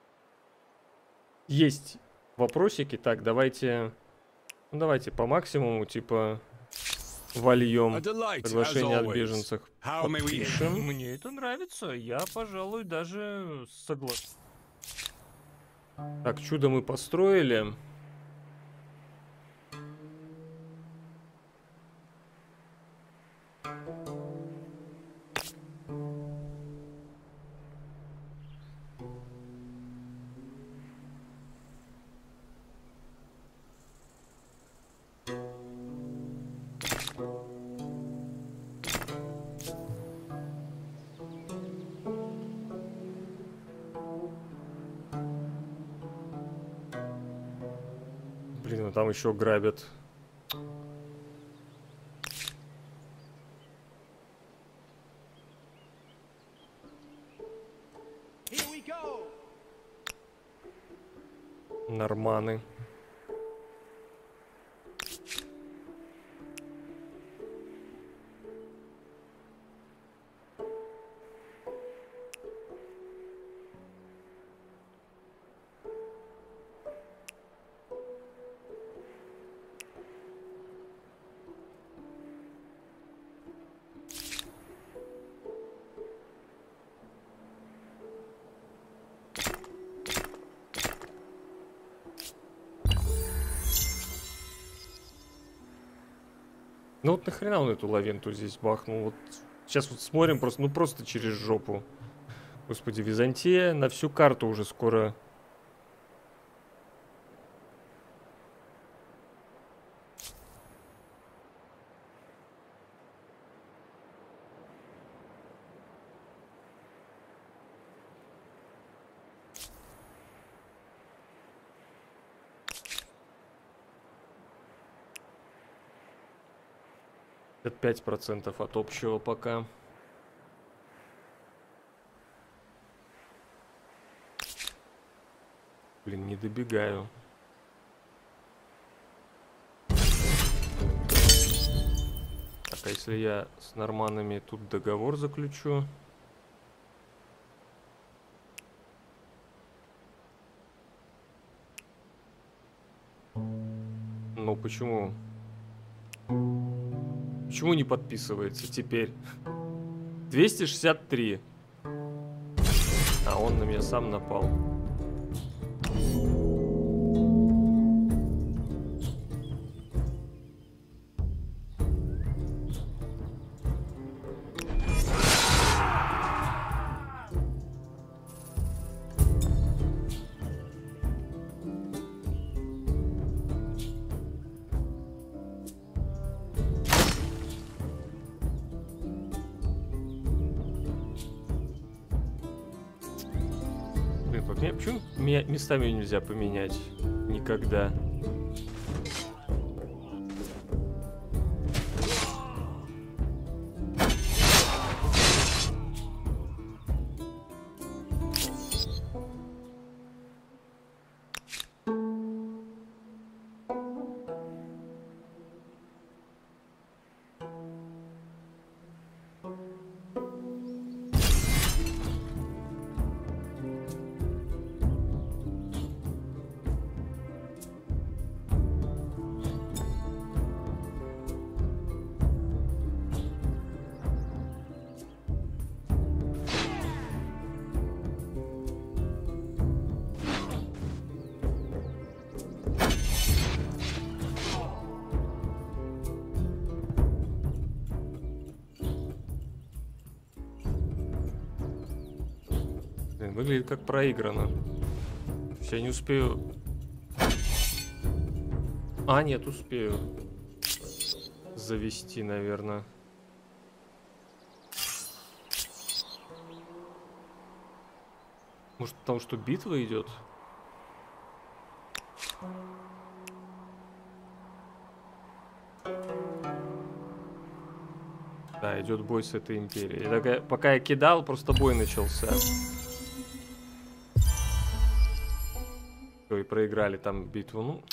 есть вопросики. Так, давайте... Ну, давайте по максимуму, типа, вольем приглашение от беженцев. Подпишем. Мне это нравится. Я, пожалуй, даже согласен. Так, чудо мы построили. Блин, а там еще грабят. Норманы. Ну вот нахрена он эту лавенту здесь бахнул? Вот сейчас вот смотрим просто, ну просто через жопу. Господи, Византия на всю карту уже скоро. пять процентов от общего пока. Блин, не добегаю. Так, а если я с норманами тут договор заключу? Ну почему? Почему не подписывается теперь? двести шестьдесят три. А он на меня сам напал. Почему местами нельзя поменять? Никогда. Выглядит как проиграно. Я не успею. А, нет, успею завести, наверное. Может, потому что битва идет? Да, идет бой с этой империей. Так, пока я кидал, просто бой начался. И проиграли там битву. Ну.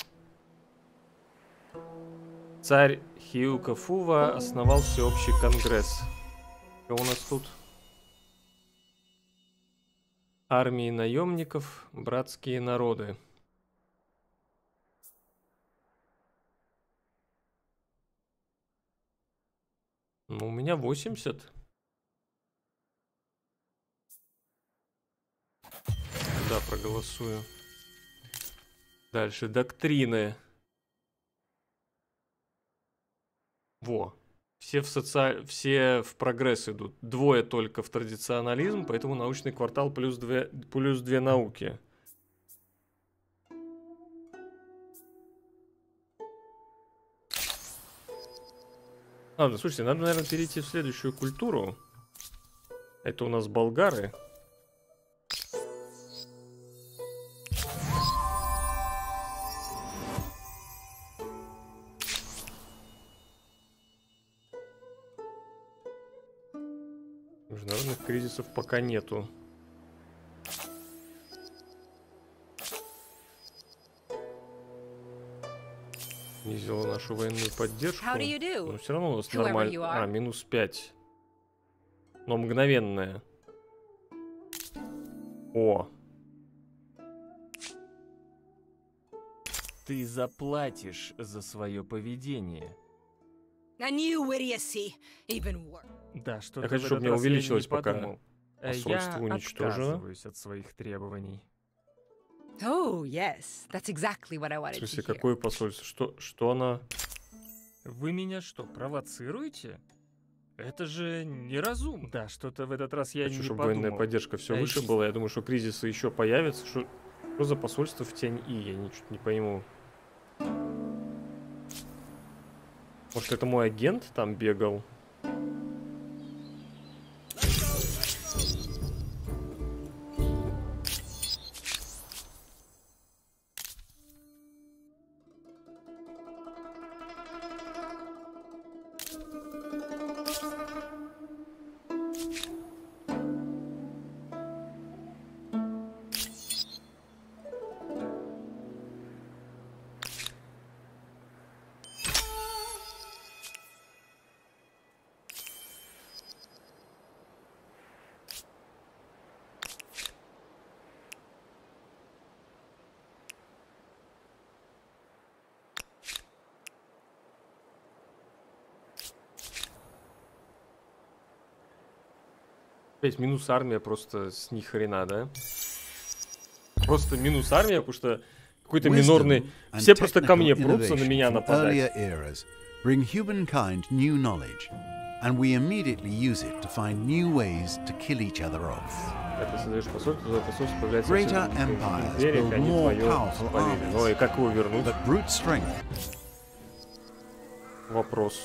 Царь Хиукафува основал всеобщий конгресс. Что у нас тут? Армии наемников, братские народы. Ну, у меня восемьдесят. Да, проголосую. Дальше доктрины. Во. Все в, соци... Все в прогресс идут. Двое только в традиционализм, поэтому научный квартал плюс две, плюс две науки. Ладно, слушайте, надо, наверное, перейти в следующую культуру. Это у нас болгары. Международных кризисов пока нету. Снизила нашу военную поддержку. How do you do? Но все равно у нас Whoever you нормально. are. А, минус пять. Но мгновенная. О. Ты заплатишь за свое поведение. A new idiocy, even worse. Да, что Я ты хочу, в чтобы этот мне раз я увеличилось, не пока подумал. Э, посольство Я уничтожено. отказываюсь от своих требований. Oh, yes. That's exactly what I В wanted to смысле, hear. какое посольство? Что, что она... Вы меня что, провоцируете? Это же неразумно. Да, что-то в этот раз я Хочу, не чтобы подумал. военная поддержка все Эй, выше с- была. Я думаю, что кризисы еще появятся. Что, что за посольство в тень И? Я ничего не пойму. Может, это мой агент там бегал? Опять минус армия просто с ни хрена, да? Просто минус армия, потому что какой-то минорный... Wisdom and Все просто ко мне technical прутся на innovation меня from нападать. earlier eras bring humankind new knowledge, and we immediately use it to find new ways to kill each other off. Когда ты создаешь посольство, твое посольство появляется Greater в empires империях, build они more твое powerful спалили. armies. Ну и как его вернуть? But brute strength Вопрос.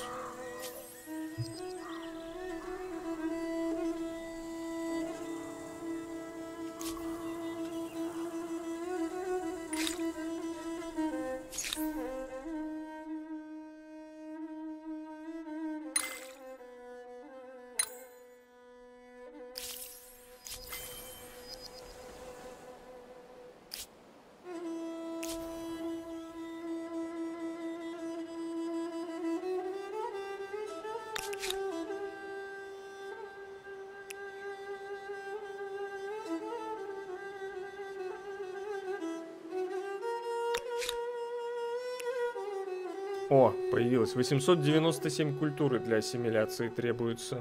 О, появилось. восемьсот девяносто семь культуры для ассимиляции требуется.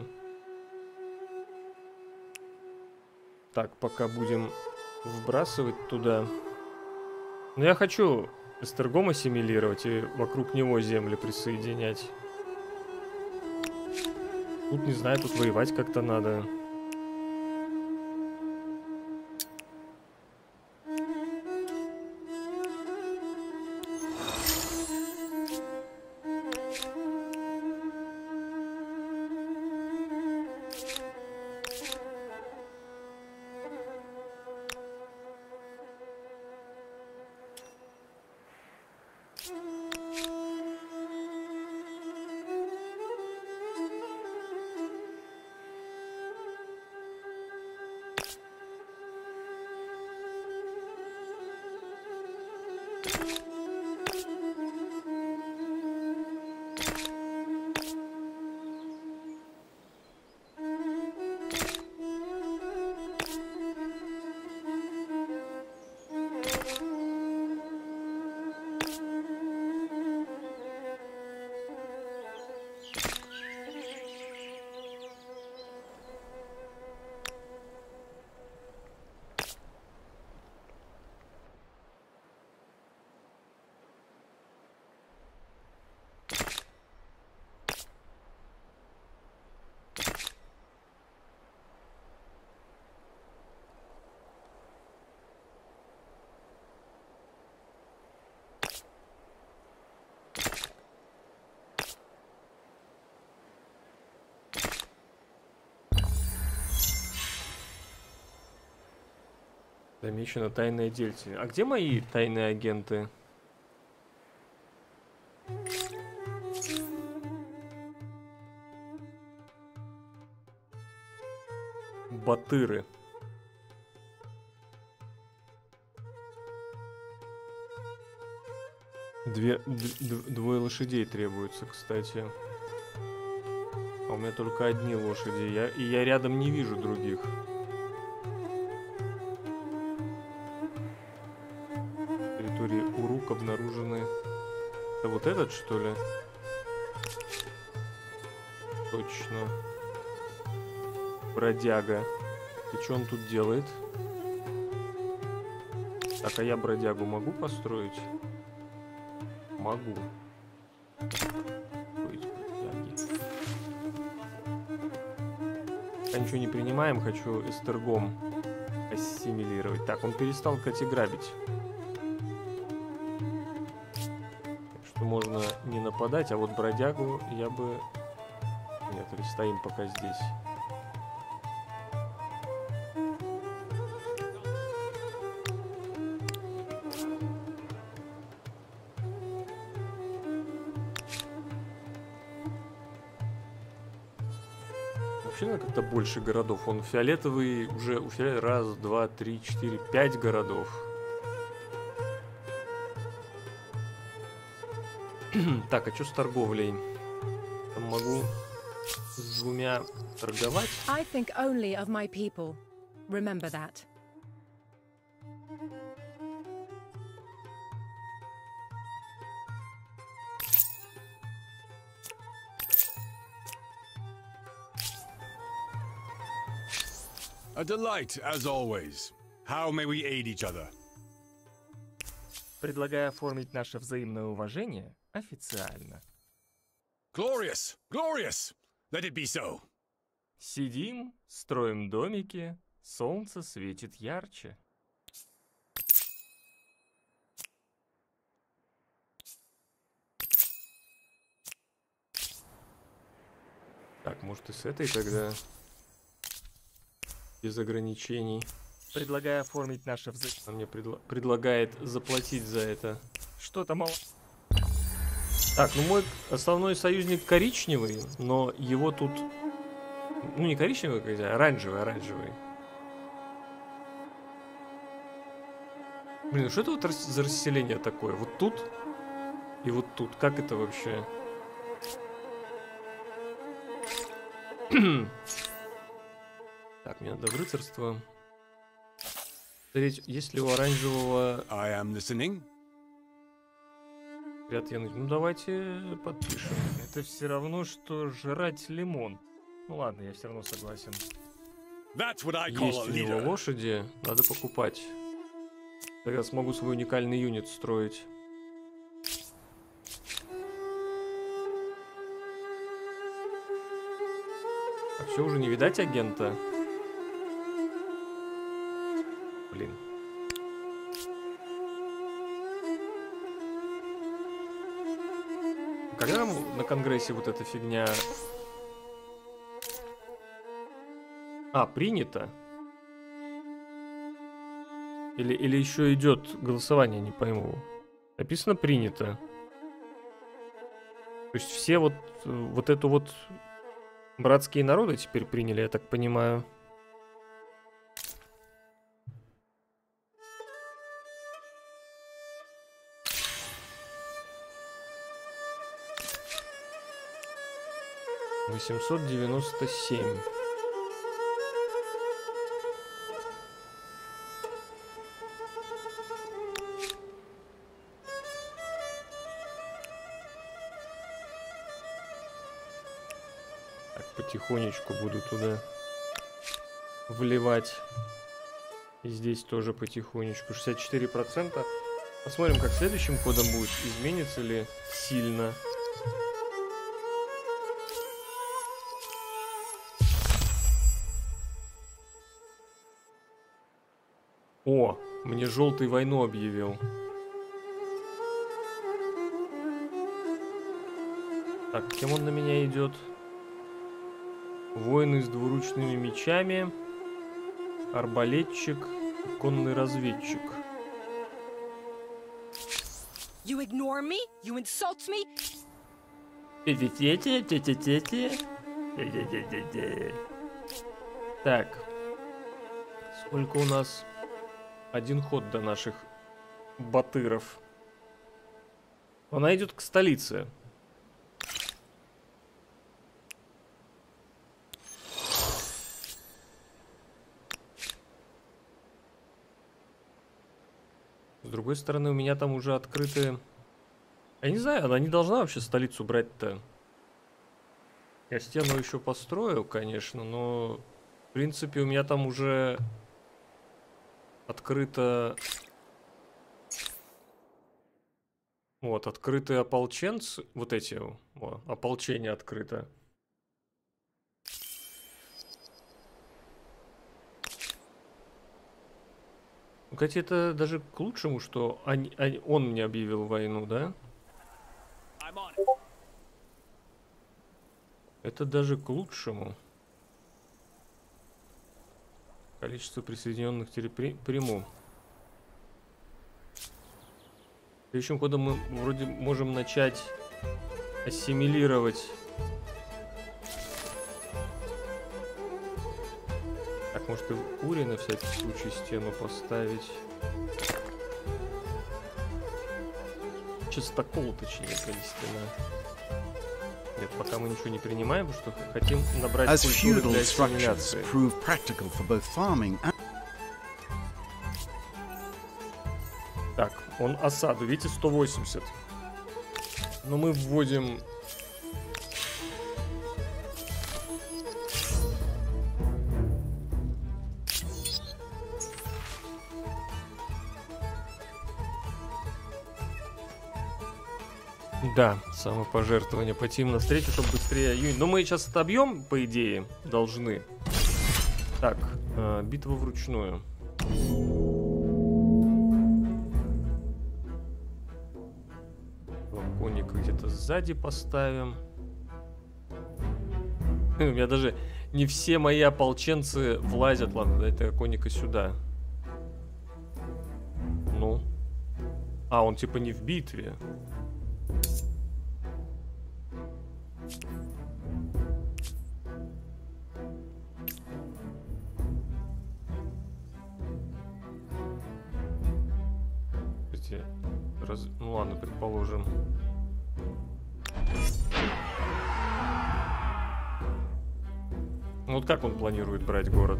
Так, пока будем вбрасывать туда. Но я хочу Эстергом ассимилировать и вокруг него земли присоединять. Тут, не знаю, тут воевать как-то надо. Замечено тайное дельце. А где мои тайные агенты? Батыры. Две, д- двое лошадей требуется, кстати. А у меня только одни лошади. Я, и я рядом не вижу других. В территории Урук обнаружены... Это вот этот, что ли? Точно. Бродяга. И что он тут делает? Так, а я бродягу могу построить? Могу. Я ничего не принимаем, хочу эстергом ассимилировать. Так, он перестал, кстати, грабить. Так что можно не нападать, а вот бродягу я бы... Нет, или стоим пока здесь. Вообще надо как-то больше городов. Он фиолетовый уже у фиолетовый раз, два, три, четыре, пять городов. Так, а что с торговлей? Там могу с двумя торговать. I think only of my people. Remember that. A delight, as always. How may we aid each other? Предлагаю оформить наше взаимное уважение официально. Glorious! Glorious! Let it be so. Сидим, строим домики, солнце светит ярче. Так, может и с этой тогда... Без ограничений. Предлагаю оформить наше вза... Он мне предла- предлагает заплатить за это. Что-то мало... Так, ну мой основной союзник коричневый, но его тут... Ну не коричневый, а оранжевый, оранжевый. Блин, что это вот рас- за расселение такое? Вот тут и вот тут. Как это вообще? Так, мне надо в рыцарство. Смотреть, есть ли у оранжевого... I am listening. Ряд я... Ну давайте подпишем. Это все равно, что жрать лимон. Ну ладно, я все равно согласен. That's what I call Есть a у него leader. лошади, надо покупать. Тогда смогу свой уникальный юнит строить. А все, уже не видать агента? Блин. Когда там на конгрессе вот эта фигня... А, принято? Или, или еще идет голосование, не пойму. Написано принято. То есть все вот, вот эту вот братские народы теперь приняли, я так понимаю. восемьсот девяносто семь. Так, потихонечку буду туда вливать. И здесь тоже потихонечку. шестьдесят четыре процента. Посмотрим, как следующим кодом будет. Изменится ли сильно. О, мне желтый войну объявил. Так, кем он на меня идет? Воины с двуручными мечами. Арбалетчик. Конный разведчик. You ignore me? You insult me? Так. Сколько у нас? Один ход до наших батыров. Она идет к столице. С другой стороны, у меня там уже открыты... Я не знаю, она не должна вообще столицу брать-то. Я стену еще построю, конечно, но... В принципе, у меня там уже... Открыто... Вот, открыты ополченцы. Вот эти, о, ополчение открыто. Кстати, это даже к лучшему, что они, они, он мне объявил войну, да? Это даже к лучшему. Количество присоединенных территорий приму. Следующим ходом мы вроде можем начать ассимилировать. Так, может и в Уре на всякий случай стену поставить. Частокол, точнее, стена. Нет, пока мы ничего не принимаем, потому что хотим набрать As культуры feudal для structures ассимиляции. prove practical for both farming and Так, он осаду, видите, сто восемьдесят. Но мы вводим... Да, самопожертвование. Пойти навстречу, чтобы быстрее июнь. Но мы сейчас отобьем, по идее, должны. Так, э, битва вручную. Конника где-то сзади поставим. У меня даже не все мои ополченцы влазят. Ладно, дайте конника сюда. Ну. А, он типа не в битве. Раз... Ну ладно, предположим. Ну вот как он планирует брать город?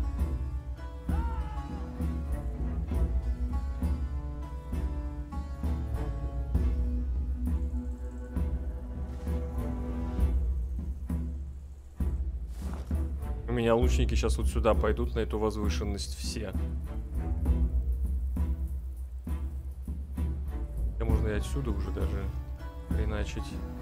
У меня лучники сейчас вот сюда пойдут, на эту возвышенность все. Можно и отсюда уже даже хреначить.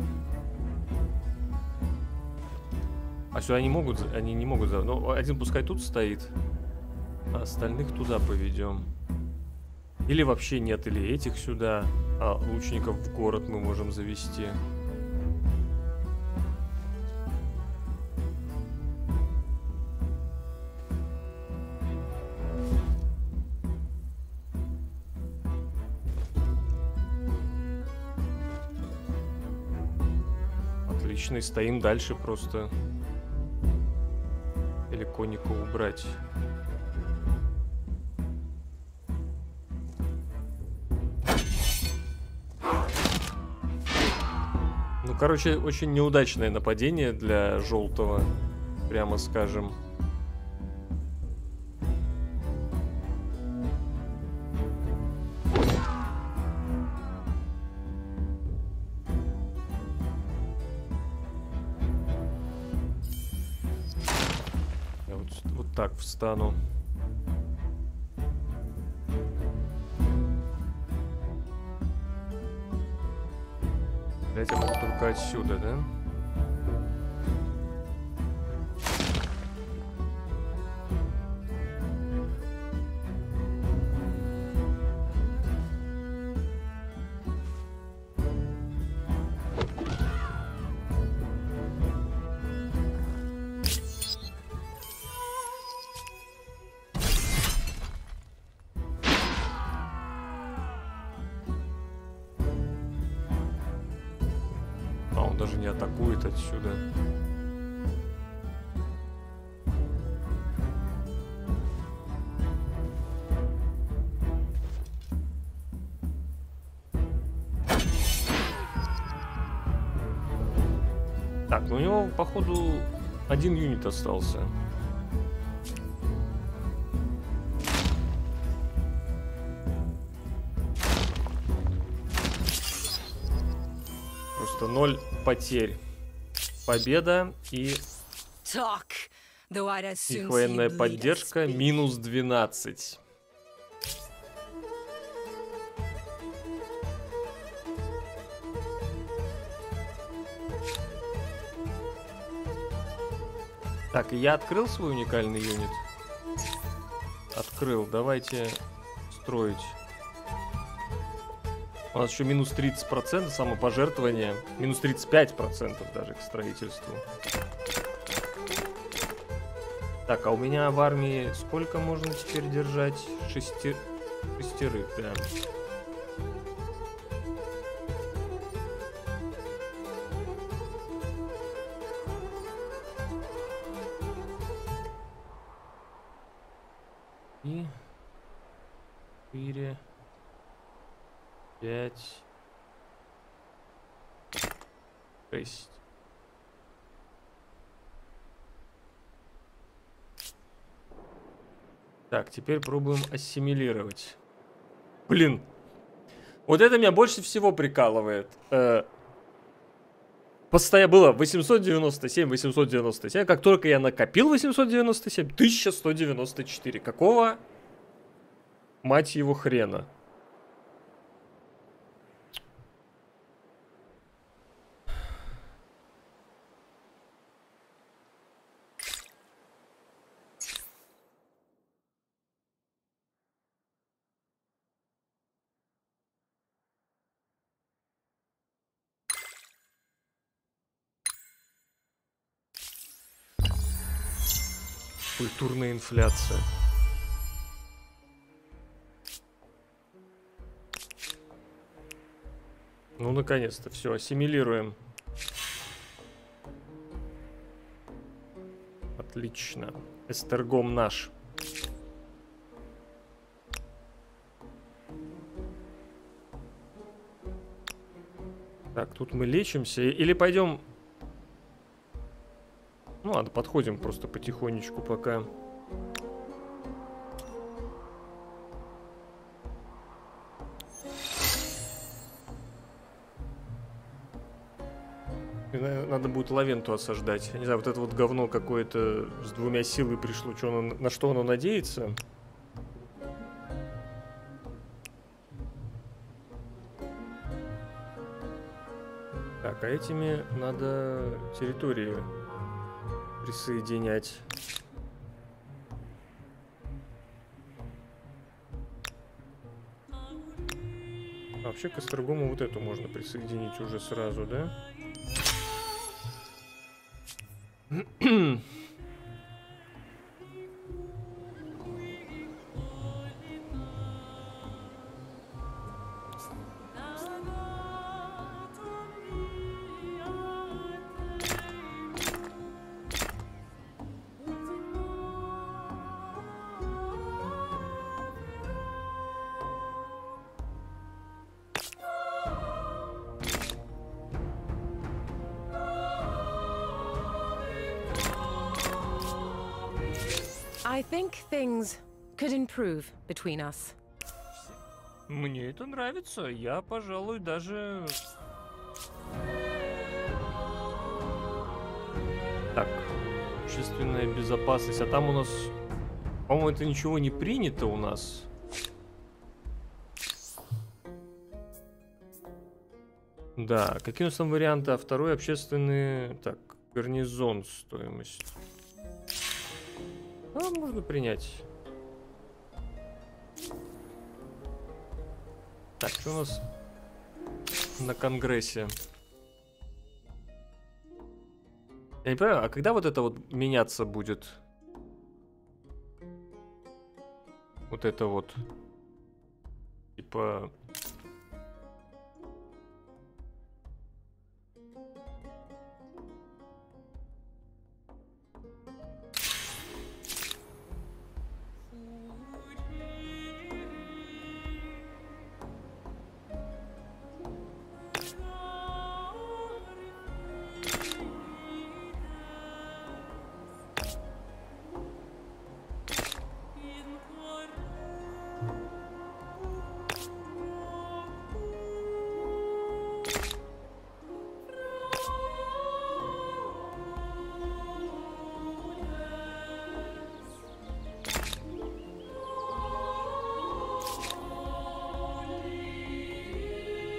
А сюда они могут, они не могут. Ну, один пускай тут стоит, а остальных туда поведем. Или вообще нет, или этих сюда, а лучников в город мы можем завести. Отлично, и стоим дальше просто. Или конника убрать. Ну, короче, очень неудачное нападение для желтого, прямо скажем. Я вот, вот так встану. Я могу только отсюда, да? он даже не атакует отсюда. Так, ну у него, походу, один юнит остался. Просто ноль потерь. Победа и Talk, though I'd as soon их see военная you bleed as поддержка speak. минус двенадцать. Так, и я открыл свой уникальный юнит? Открыл. Давайте строить. У нас еще минус тридцать процентов самопожертвования. Минус тридцать пять процентов даже к строительству. Так, а у меня в армии сколько можно теперь держать? Шести... Шестерых, да. И... Четыре... Пять... Шесть... Так, теперь пробуем ассимилировать. Блин. Вот это меня больше всего прикалывает. Э, постоянно было восемьсот девяносто семь, восемьсот девяносто семь. Как только я накопил восемьсот девяносто семь, тысяча сто девяносто четыре. Какого, мать его, хрена? Культурная инфляция. Ну, наконец-то, все, ассимилируем. Отлично. Эстергом наш. Так, тут мы лечимся. Или пойдем... Ну ладно, подходим просто потихонечку пока. Надо будет Лавенту осаждать. Я не знаю, вот это вот говно какое-то с двумя силой пришло. Что оно, на что оно надеется? Так, а этими надо территории присоединять. А вообще к Эстергому вот эту можно присоединить уже сразу, да? I think things could improve between us. Мне это нравится. Я, пожалуй, даже... Так, общественная безопасность. А там у нас, по-моему, это ничего не принято у нас. Да, какие у нас там варианты? А второй общественный... Так, гарнизон, стоимость. Ну, можно принять. Так, что у нас на Конгрессе? Я не понимаю, а когда вот это вот меняться будет? Вот это вот. Типа...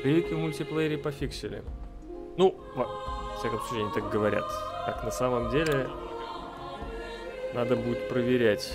Наклейки в мультиплеере пофиксили. Ну, во всяком случае, они так говорят. Так, на самом деле, надо будет проверять.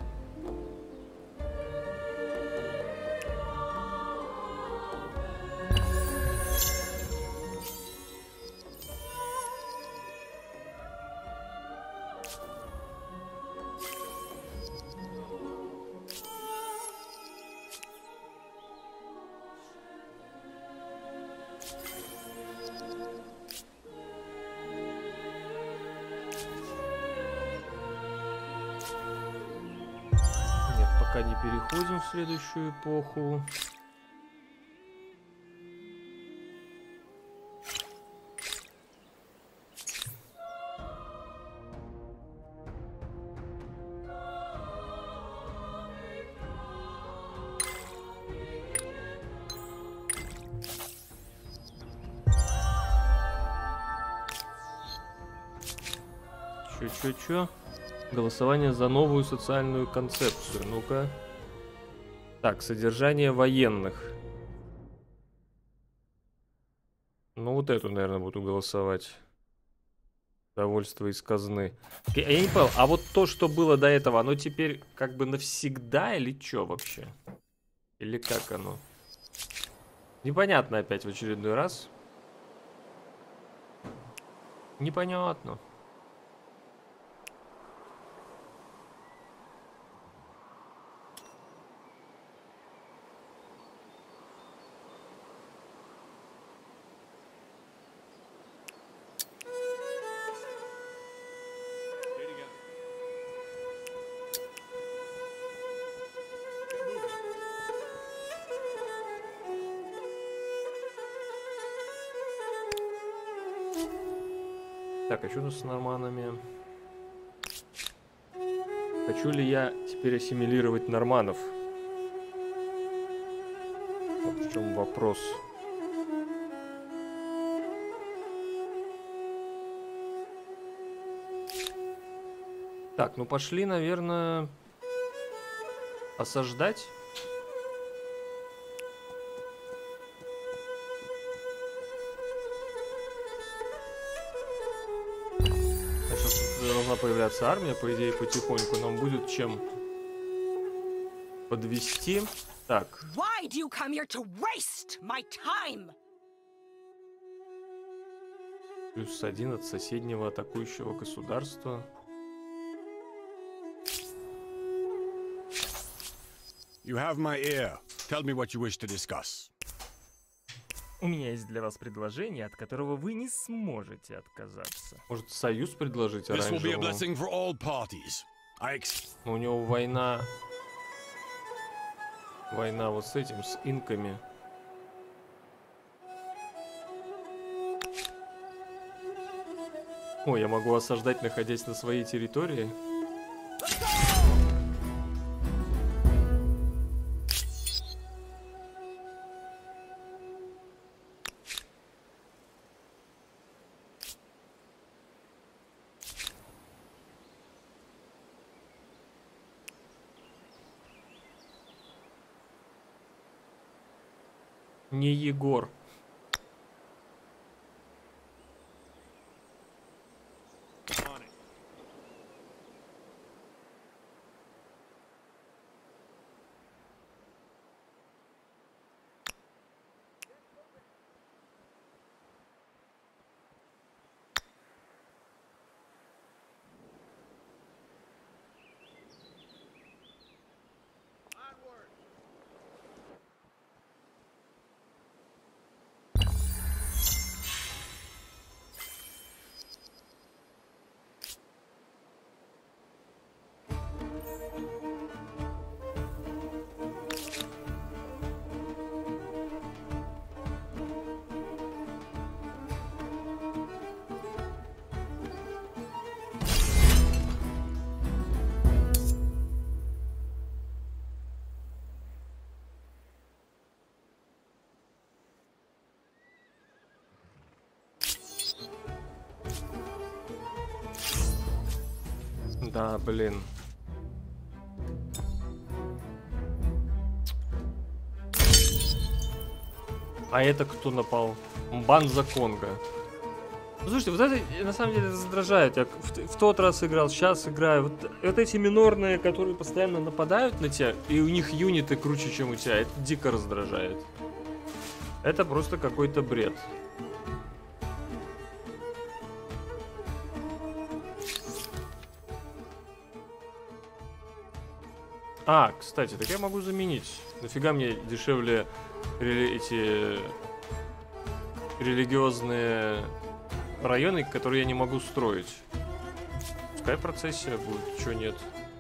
Пока не переходим в следующую эпоху. Чё-чё-чё? Голосование за новую социальную концепцию. Ну-ка. Так, содержание военных. Ну, вот эту, наверное, буду голосовать. Довольство из казны. Я не понял, а вот то, что было до этого, оно теперь как бы навсегда или что вообще? Или как оно? Непонятно опять в очередной раз. Непонятно. Так, а что у нас с норманами? Хочу ли я теперь ассимилировать норманов? Вот в чем вопрос. Так, ну пошли, наверное, осаждать. Должна появляться армия, по идее, потихоньку. Нам будет чем подвести. Так. Why do you come here to waste my time? Плюс один от соседнего атакующего государства. You have my ear. Tell me what you wish to discuss. У меня есть для вас предложение, от которого вы не сможете отказаться. Может, союз предложить This will be a оранжевому? blessing for all parties. I ex- У него война... Война вот с этим, с инками. О, я могу осаждать, находясь на своей территории. Не Егор. Да, блин. А это кто напал? Банза Конга. Ну, слушайте, вот это на самом деле раздражает. Я в, в тот раз играл, сейчас играю. Вот, вот эти минорные, которые постоянно нападают на тебя, и у них юниты круче, чем у тебя, это дико раздражает. Это просто какой-то бред. А, кстати, так я могу заменить. Нафига мне дешевле рели- эти религиозные районы, которые я не могу строить. Пускай процессия будет, чё нет.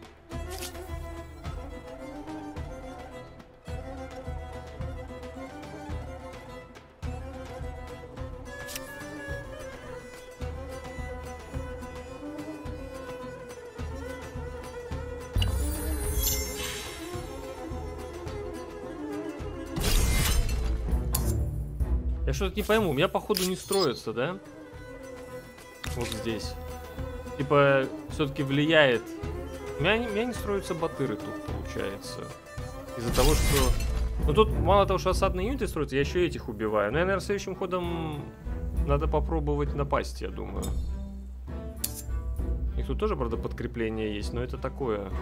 Я что-то не пойму, у меня походу не строится, да? Вот здесь. Типа, все-таки влияет. У меня, у меня не строятся батыры тут, получается. Из-за того, что... Ну тут мало того, что осадные юниты строятся, я еще этих убиваю. Но я, наверное, следующим ходом надо попробовать напасть, я думаю. У них тут тоже, правда, подкрепление есть, но это такое...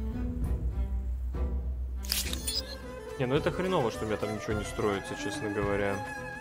Не, ну это хреново, что у меня там ничего не строится, честно говоря.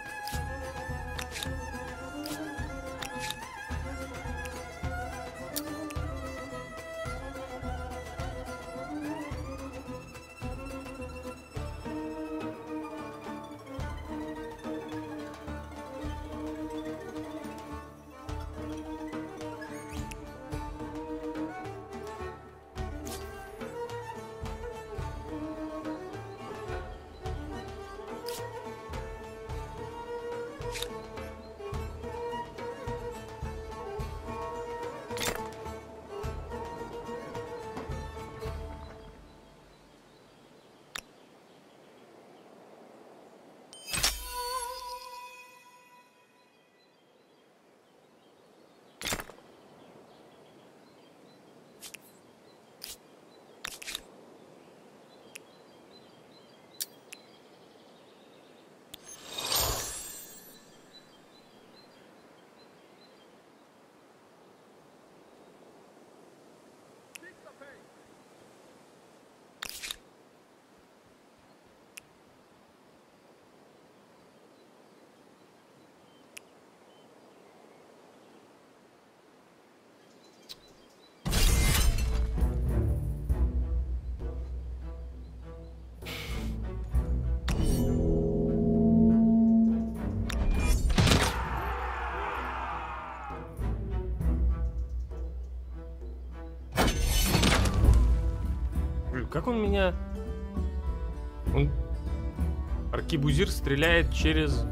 Как он меня... Он... Аркибузир стреляет через...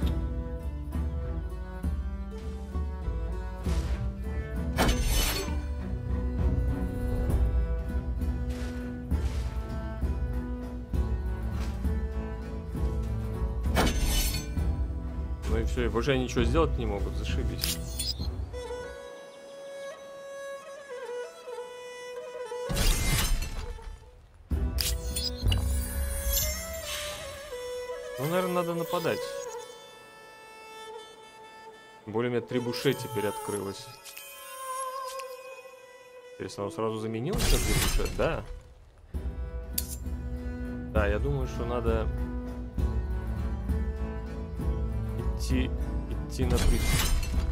Ну и все, и больше они ничего сделать не могут, зашибись. Ну, наверное, надо нападать. Тем более у меня трибуше теперь открылось. Интересно, он сразу заменился на трибуше? Да. Да, я думаю, что надо идти, идти на приступ.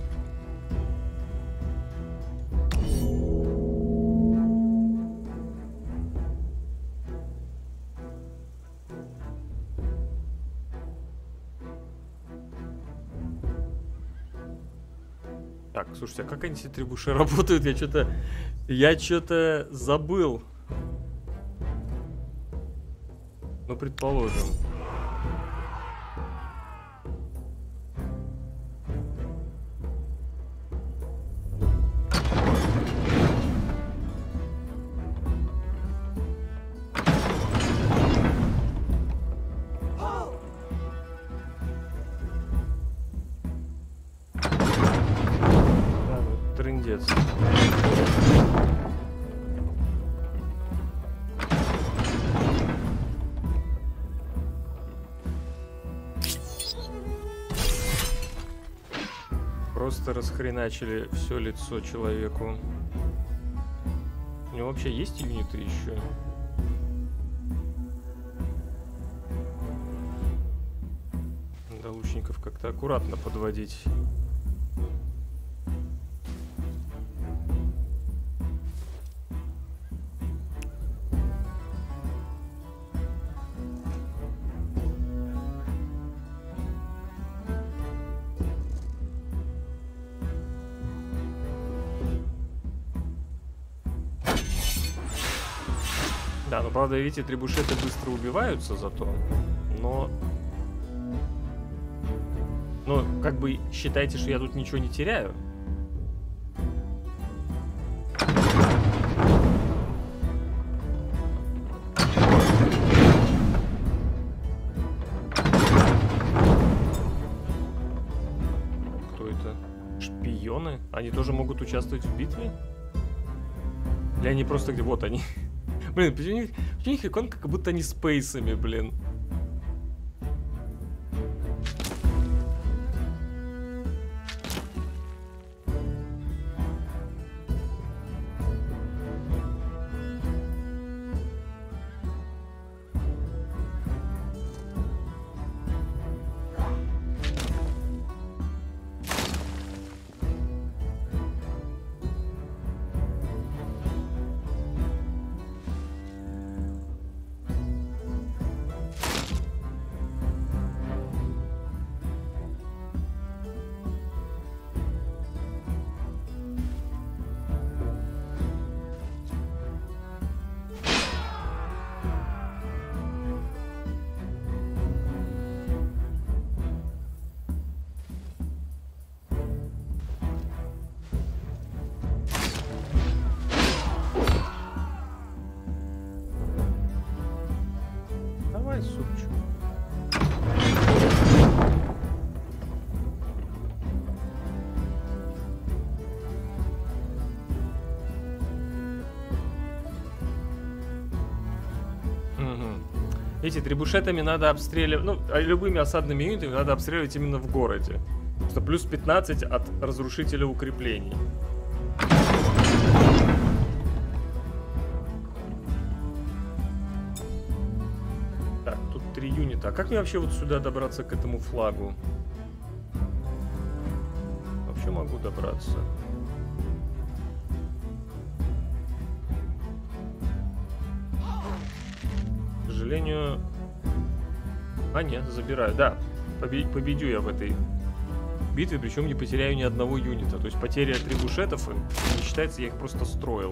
Так, слушайте, а как они все трибуши работают? Я что-то... Я что-то забыл. Ну, предположим. Трындец. Просто расхреначили все лицо человеку. У него вообще есть юниты еще? Надо лучников как-то аккуратно подводить. Да, ну правда, видите, трибушеты быстро убиваются зато, но... Ну, как бы считайте, что я тут ничего не теряю. Кто это? Шпионы? Они тоже могут участвовать в битве? Или они просто где... Вот они... Блин, у них, у них иконка, как будто они спейсами, блин. Давай, супчик. Эти трибушетами надо обстреливать, ну, любыми осадными юнитами надо обстреливать именно в городе. Что плюс пятнадцать от разрушителя укреплений. Так, тут три юнита. А как мне вообще вот сюда добраться к этому флагу? Вообще могу добраться. К сожалению... А, нет, забираю. Да, победю я в этой битве, причем не потеряю ни одного юнита. То есть потеря трибушетов не считается, я их просто строил.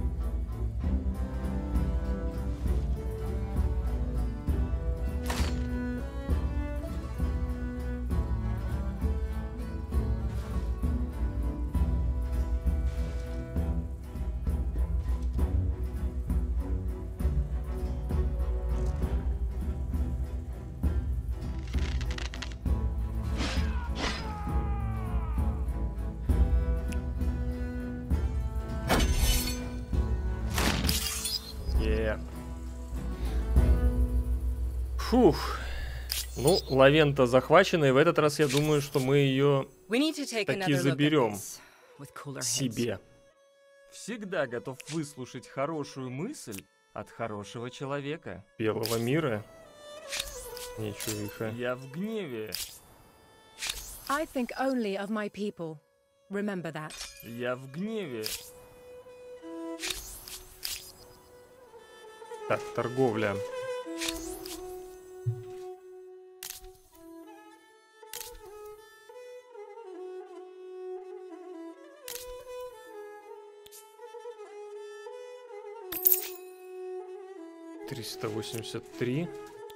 Фух. Ну, Лавента захвачена, и в этот раз я думаю, что мы ее таки заберем себе. Всегда готов выслушать хорошую мысль от хорошего человека. Белого мира. Ничего. Я в гневе. I think only of my people. Remember that. Я в гневе. Так, торговля. триста восемьдесят три.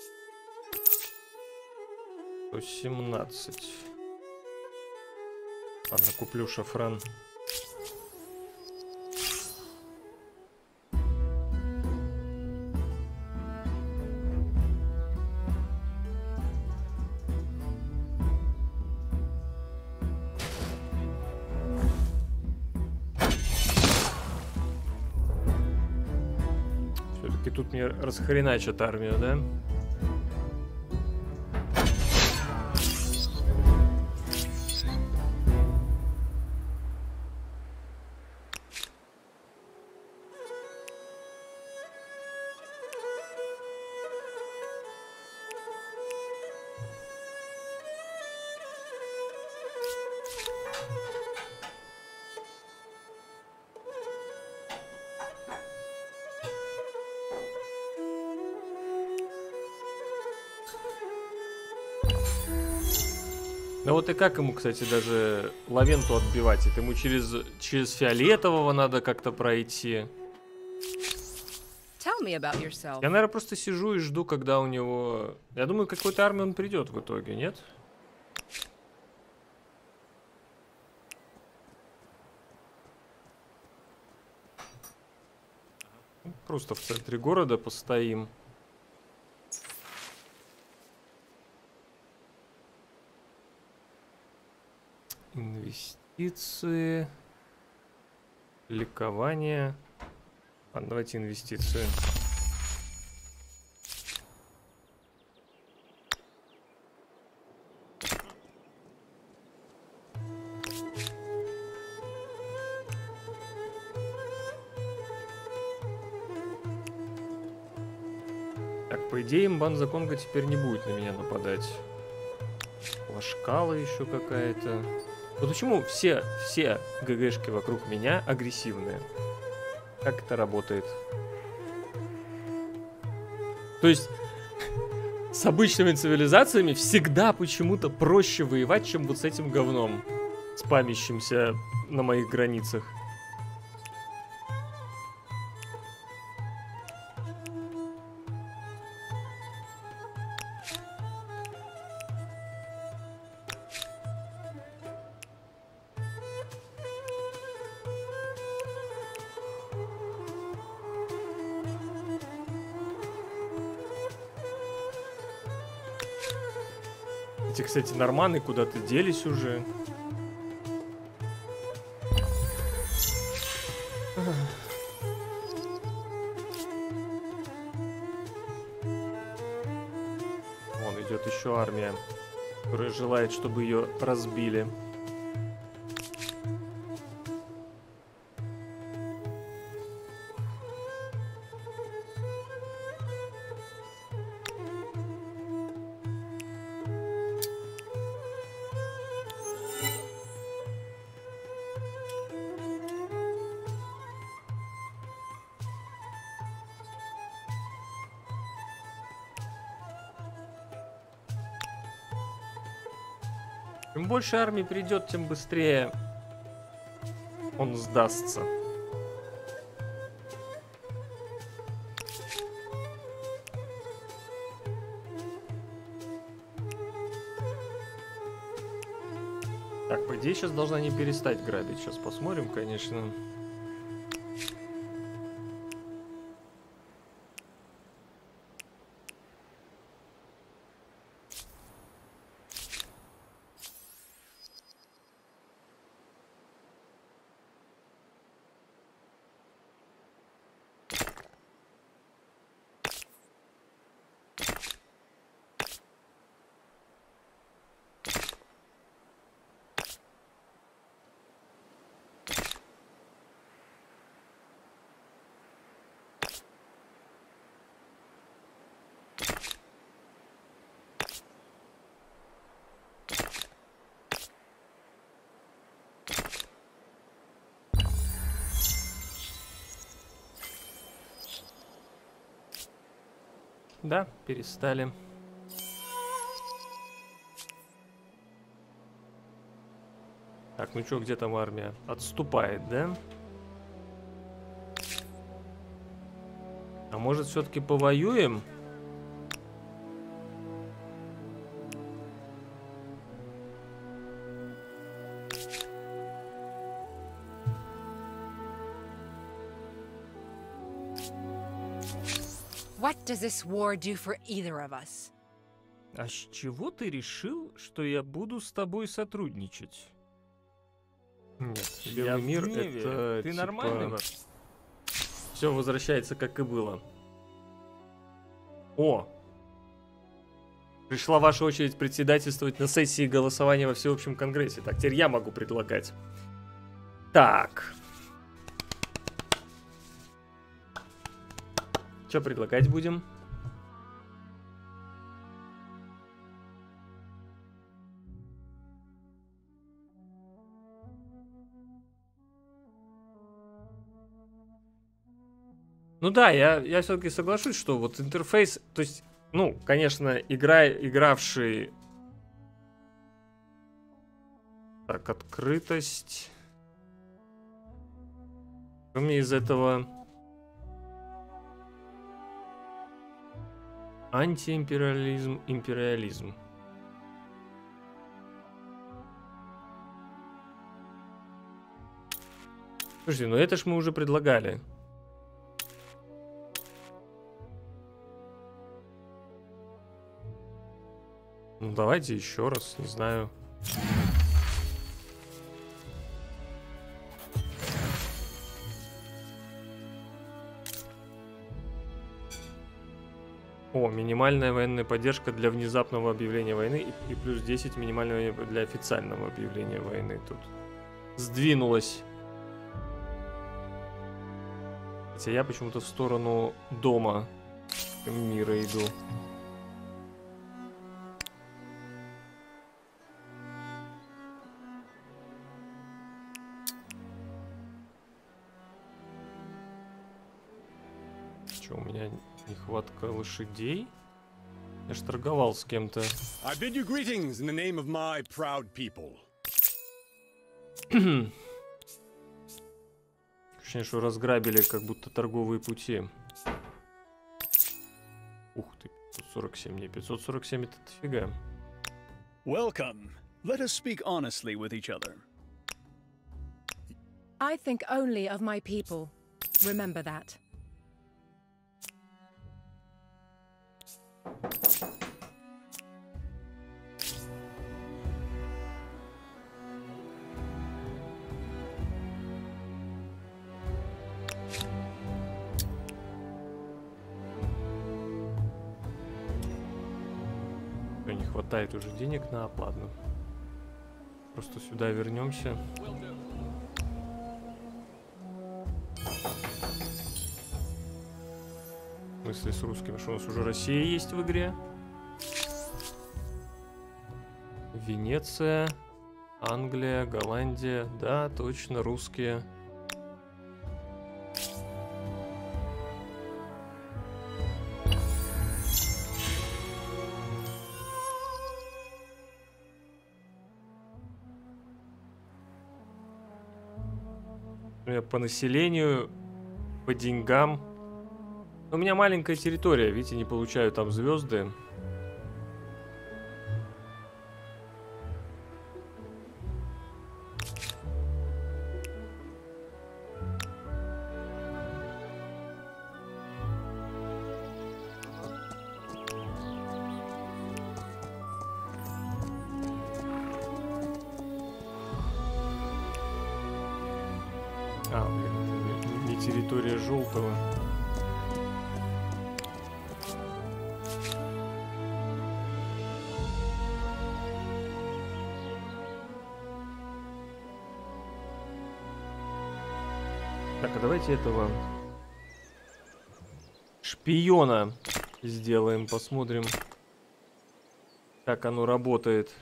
сто семнадцать. Ладно, куплю шафран. Все-таки тут мне расхреначат армию, да? Ну вот и как ему, кстати, даже Лавенту отбивать? Это ему через, через фиолетового надо как-то пройти. Tell me about yourself. Я, наверное, просто сижу и жду, когда у него... Я думаю, какой-то армии он придет в итоге, нет? Просто в центре города постоим. Инвестиции. Ликование. Ладно, давайте инвестиции. Так, по идее, Мбанза Конго теперь не будет на меня нападать. Лашкала еще какая-то. Вот почему все, все ГГшки вокруг меня агрессивные? Как это работает? То есть, с обычными цивилизациями всегда почему-то проще воевать, чем вот с этим говном, спамящимся на моих границах. Эти, кстати, норманы куда-то делись уже. Вон идет еще армия, которая желает, чтобы ее разбили. Чем больше армий придет, тем быстрее он сдастся. Так, по идее, сейчас должна не перестать грабить. Сейчас посмотрим, конечно. Да, перестали. Так, ну чё, где там армия? Отступает, да? А может, все-таки повоюем? What does this war do for either of us? А с чего ты решил, что я буду с тобой сотрудничать? Нет, Белый мир это ты типа... нормальный? Все возвращается как и было. О! Пришла ваша очередь председательствовать на сессии голосования во всеобщем конгрессе. Так, теперь я могу предлагать. Так. Что предлагать будем? Ну да, я, я все-таки соглашусь, что вот интерфейс, то есть, ну, конечно, игра, игравший Так, открытость. Что мне из этого? Антиимпериализм, империализм. Слушайте, ну это ж мы уже предлагали. Ну давайте еще раз, не знаю. О, минимальная военная поддержка для внезапного объявления войны и, и плюс десять минимальная для официального объявления войны тут. Сдвинулась. Хотя я почему-то в сторону дома мира иду. Что, у меня нехватка лошадей? Я ж торговал с кем-то. I bid you greetings in the name of my proud people. Ощущение, что разграбили как будто торговые пути. Ух ты, пятьсот сорок семь, не, пятьсот сорок семь это дофига. Welcome. Let us speak honestly with each other. I think only of my people. Remember that. Не хватает уже денег на оплату. Просто сюда вернемся. В смысле с русским? Что у нас уже Россия есть в игре? Венеция, Англия, Голландия. Да, точно, русские. По населению, по деньгам. У меня маленькая территория, видите, не получаю там звезды. А, блин, не территория желтого. Так, а давайте этого шпиона сделаем, посмотрим, как оно работает.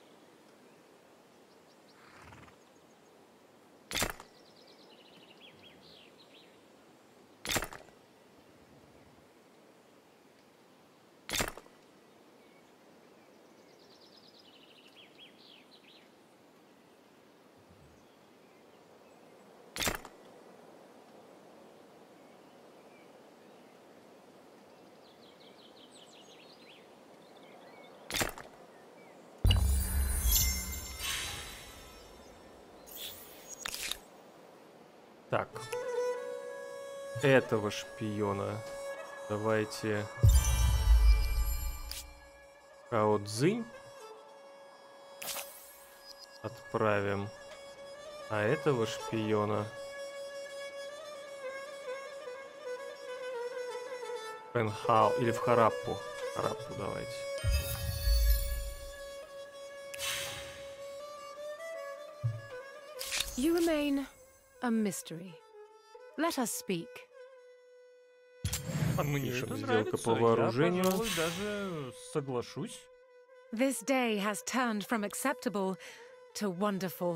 Так, этого шпиона давайте Хао Цзинь отправим, а этого шпиона в Пенхау или в Хараппу. Хараппу давайте. You remain a mystery. Let us speak. А мне это Сделка нравится. по вооружению. Я, пожалуй, даже соглашусь. This day has turned from acceptable to wonderful.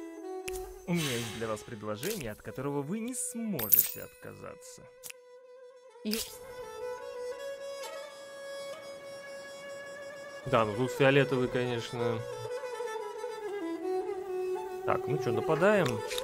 У меня есть для вас предложение, от которого вы не сможете отказаться. You... Да, ну тут фиолетовый, конечно. Так, ну что, нападаем?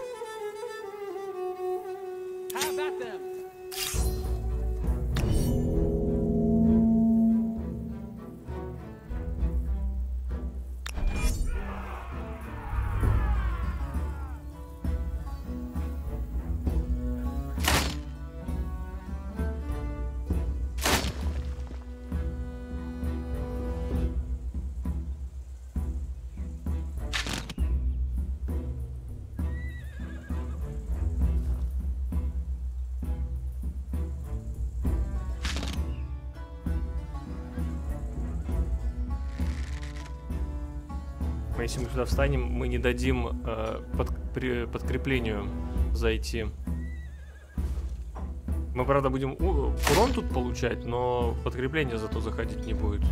Если мы сюда встанем, мы не дадим э, под, при, подкреплению зайти. Мы, правда, будем у, урон тут получать, но подкрепление зато заходить не будет.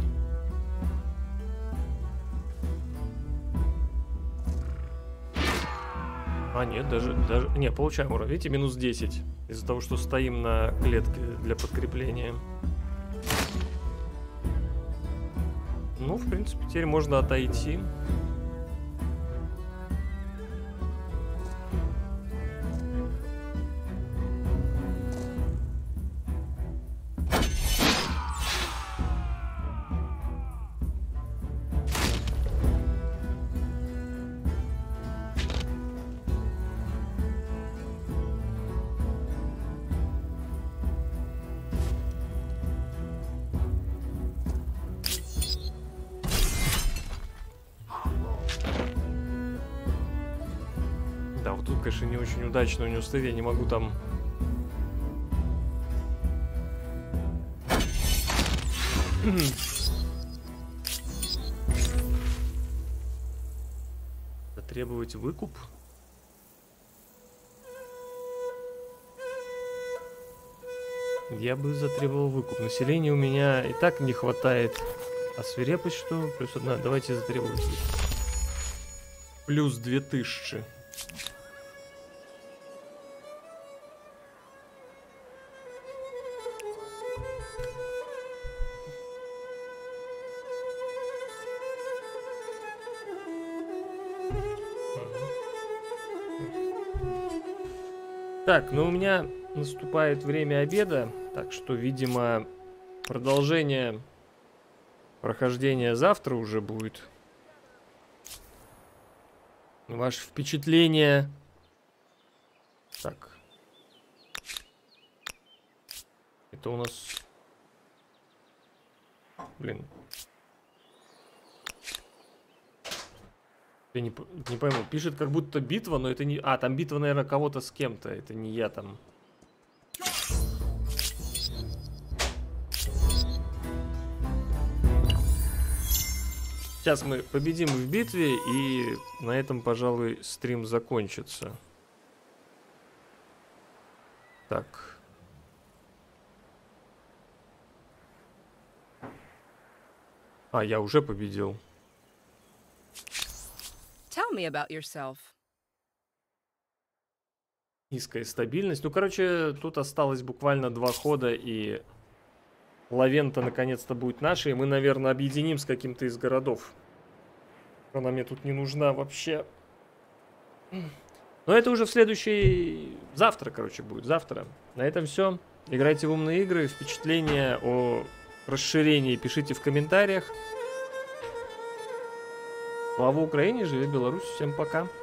А, нет, даже, даже... Не, получаем урон. Видите, минус десять. Из-за того, что стоим на клетке для подкрепления. Ну, в принципе, теперь можно отойти. Конечно, не очень удачно у него стоит, я не могу там... Затребовать выкуп? Я бы затребовал выкуп. Населения у меня и так не хватает. А свирепость что? Плюс одна. Давайте затребовать выкуп. Плюс две тысячи. Так, ну у меня наступает время обеда, так что, видимо, продолжение прохождения завтра уже будет. Ваши впечатления... Так. Это у нас... Блин. Я не, не пойму, пишет как будто битва, но это не... А, там битва, наверное, кого-то с кем-то, это не я там. Сейчас мы победим в битве, и на этом, пожалуй, стрим закончится. Так. А, я уже победил. Tell me about yourself. Низкая стабильность. Ну, короче, тут осталось буквально два хода, и Лавента наконец-то будет нашей. И мы, наверное, объединим с каким-то из городов. Она мне тут не нужна вообще. Но это уже в следующий... Завтра, короче, будет. Завтра. На этом все. Играйте в умные игры. Впечатления о расширении пишите в комментариях. Слава Украине, живи Беларусь. Всем пока.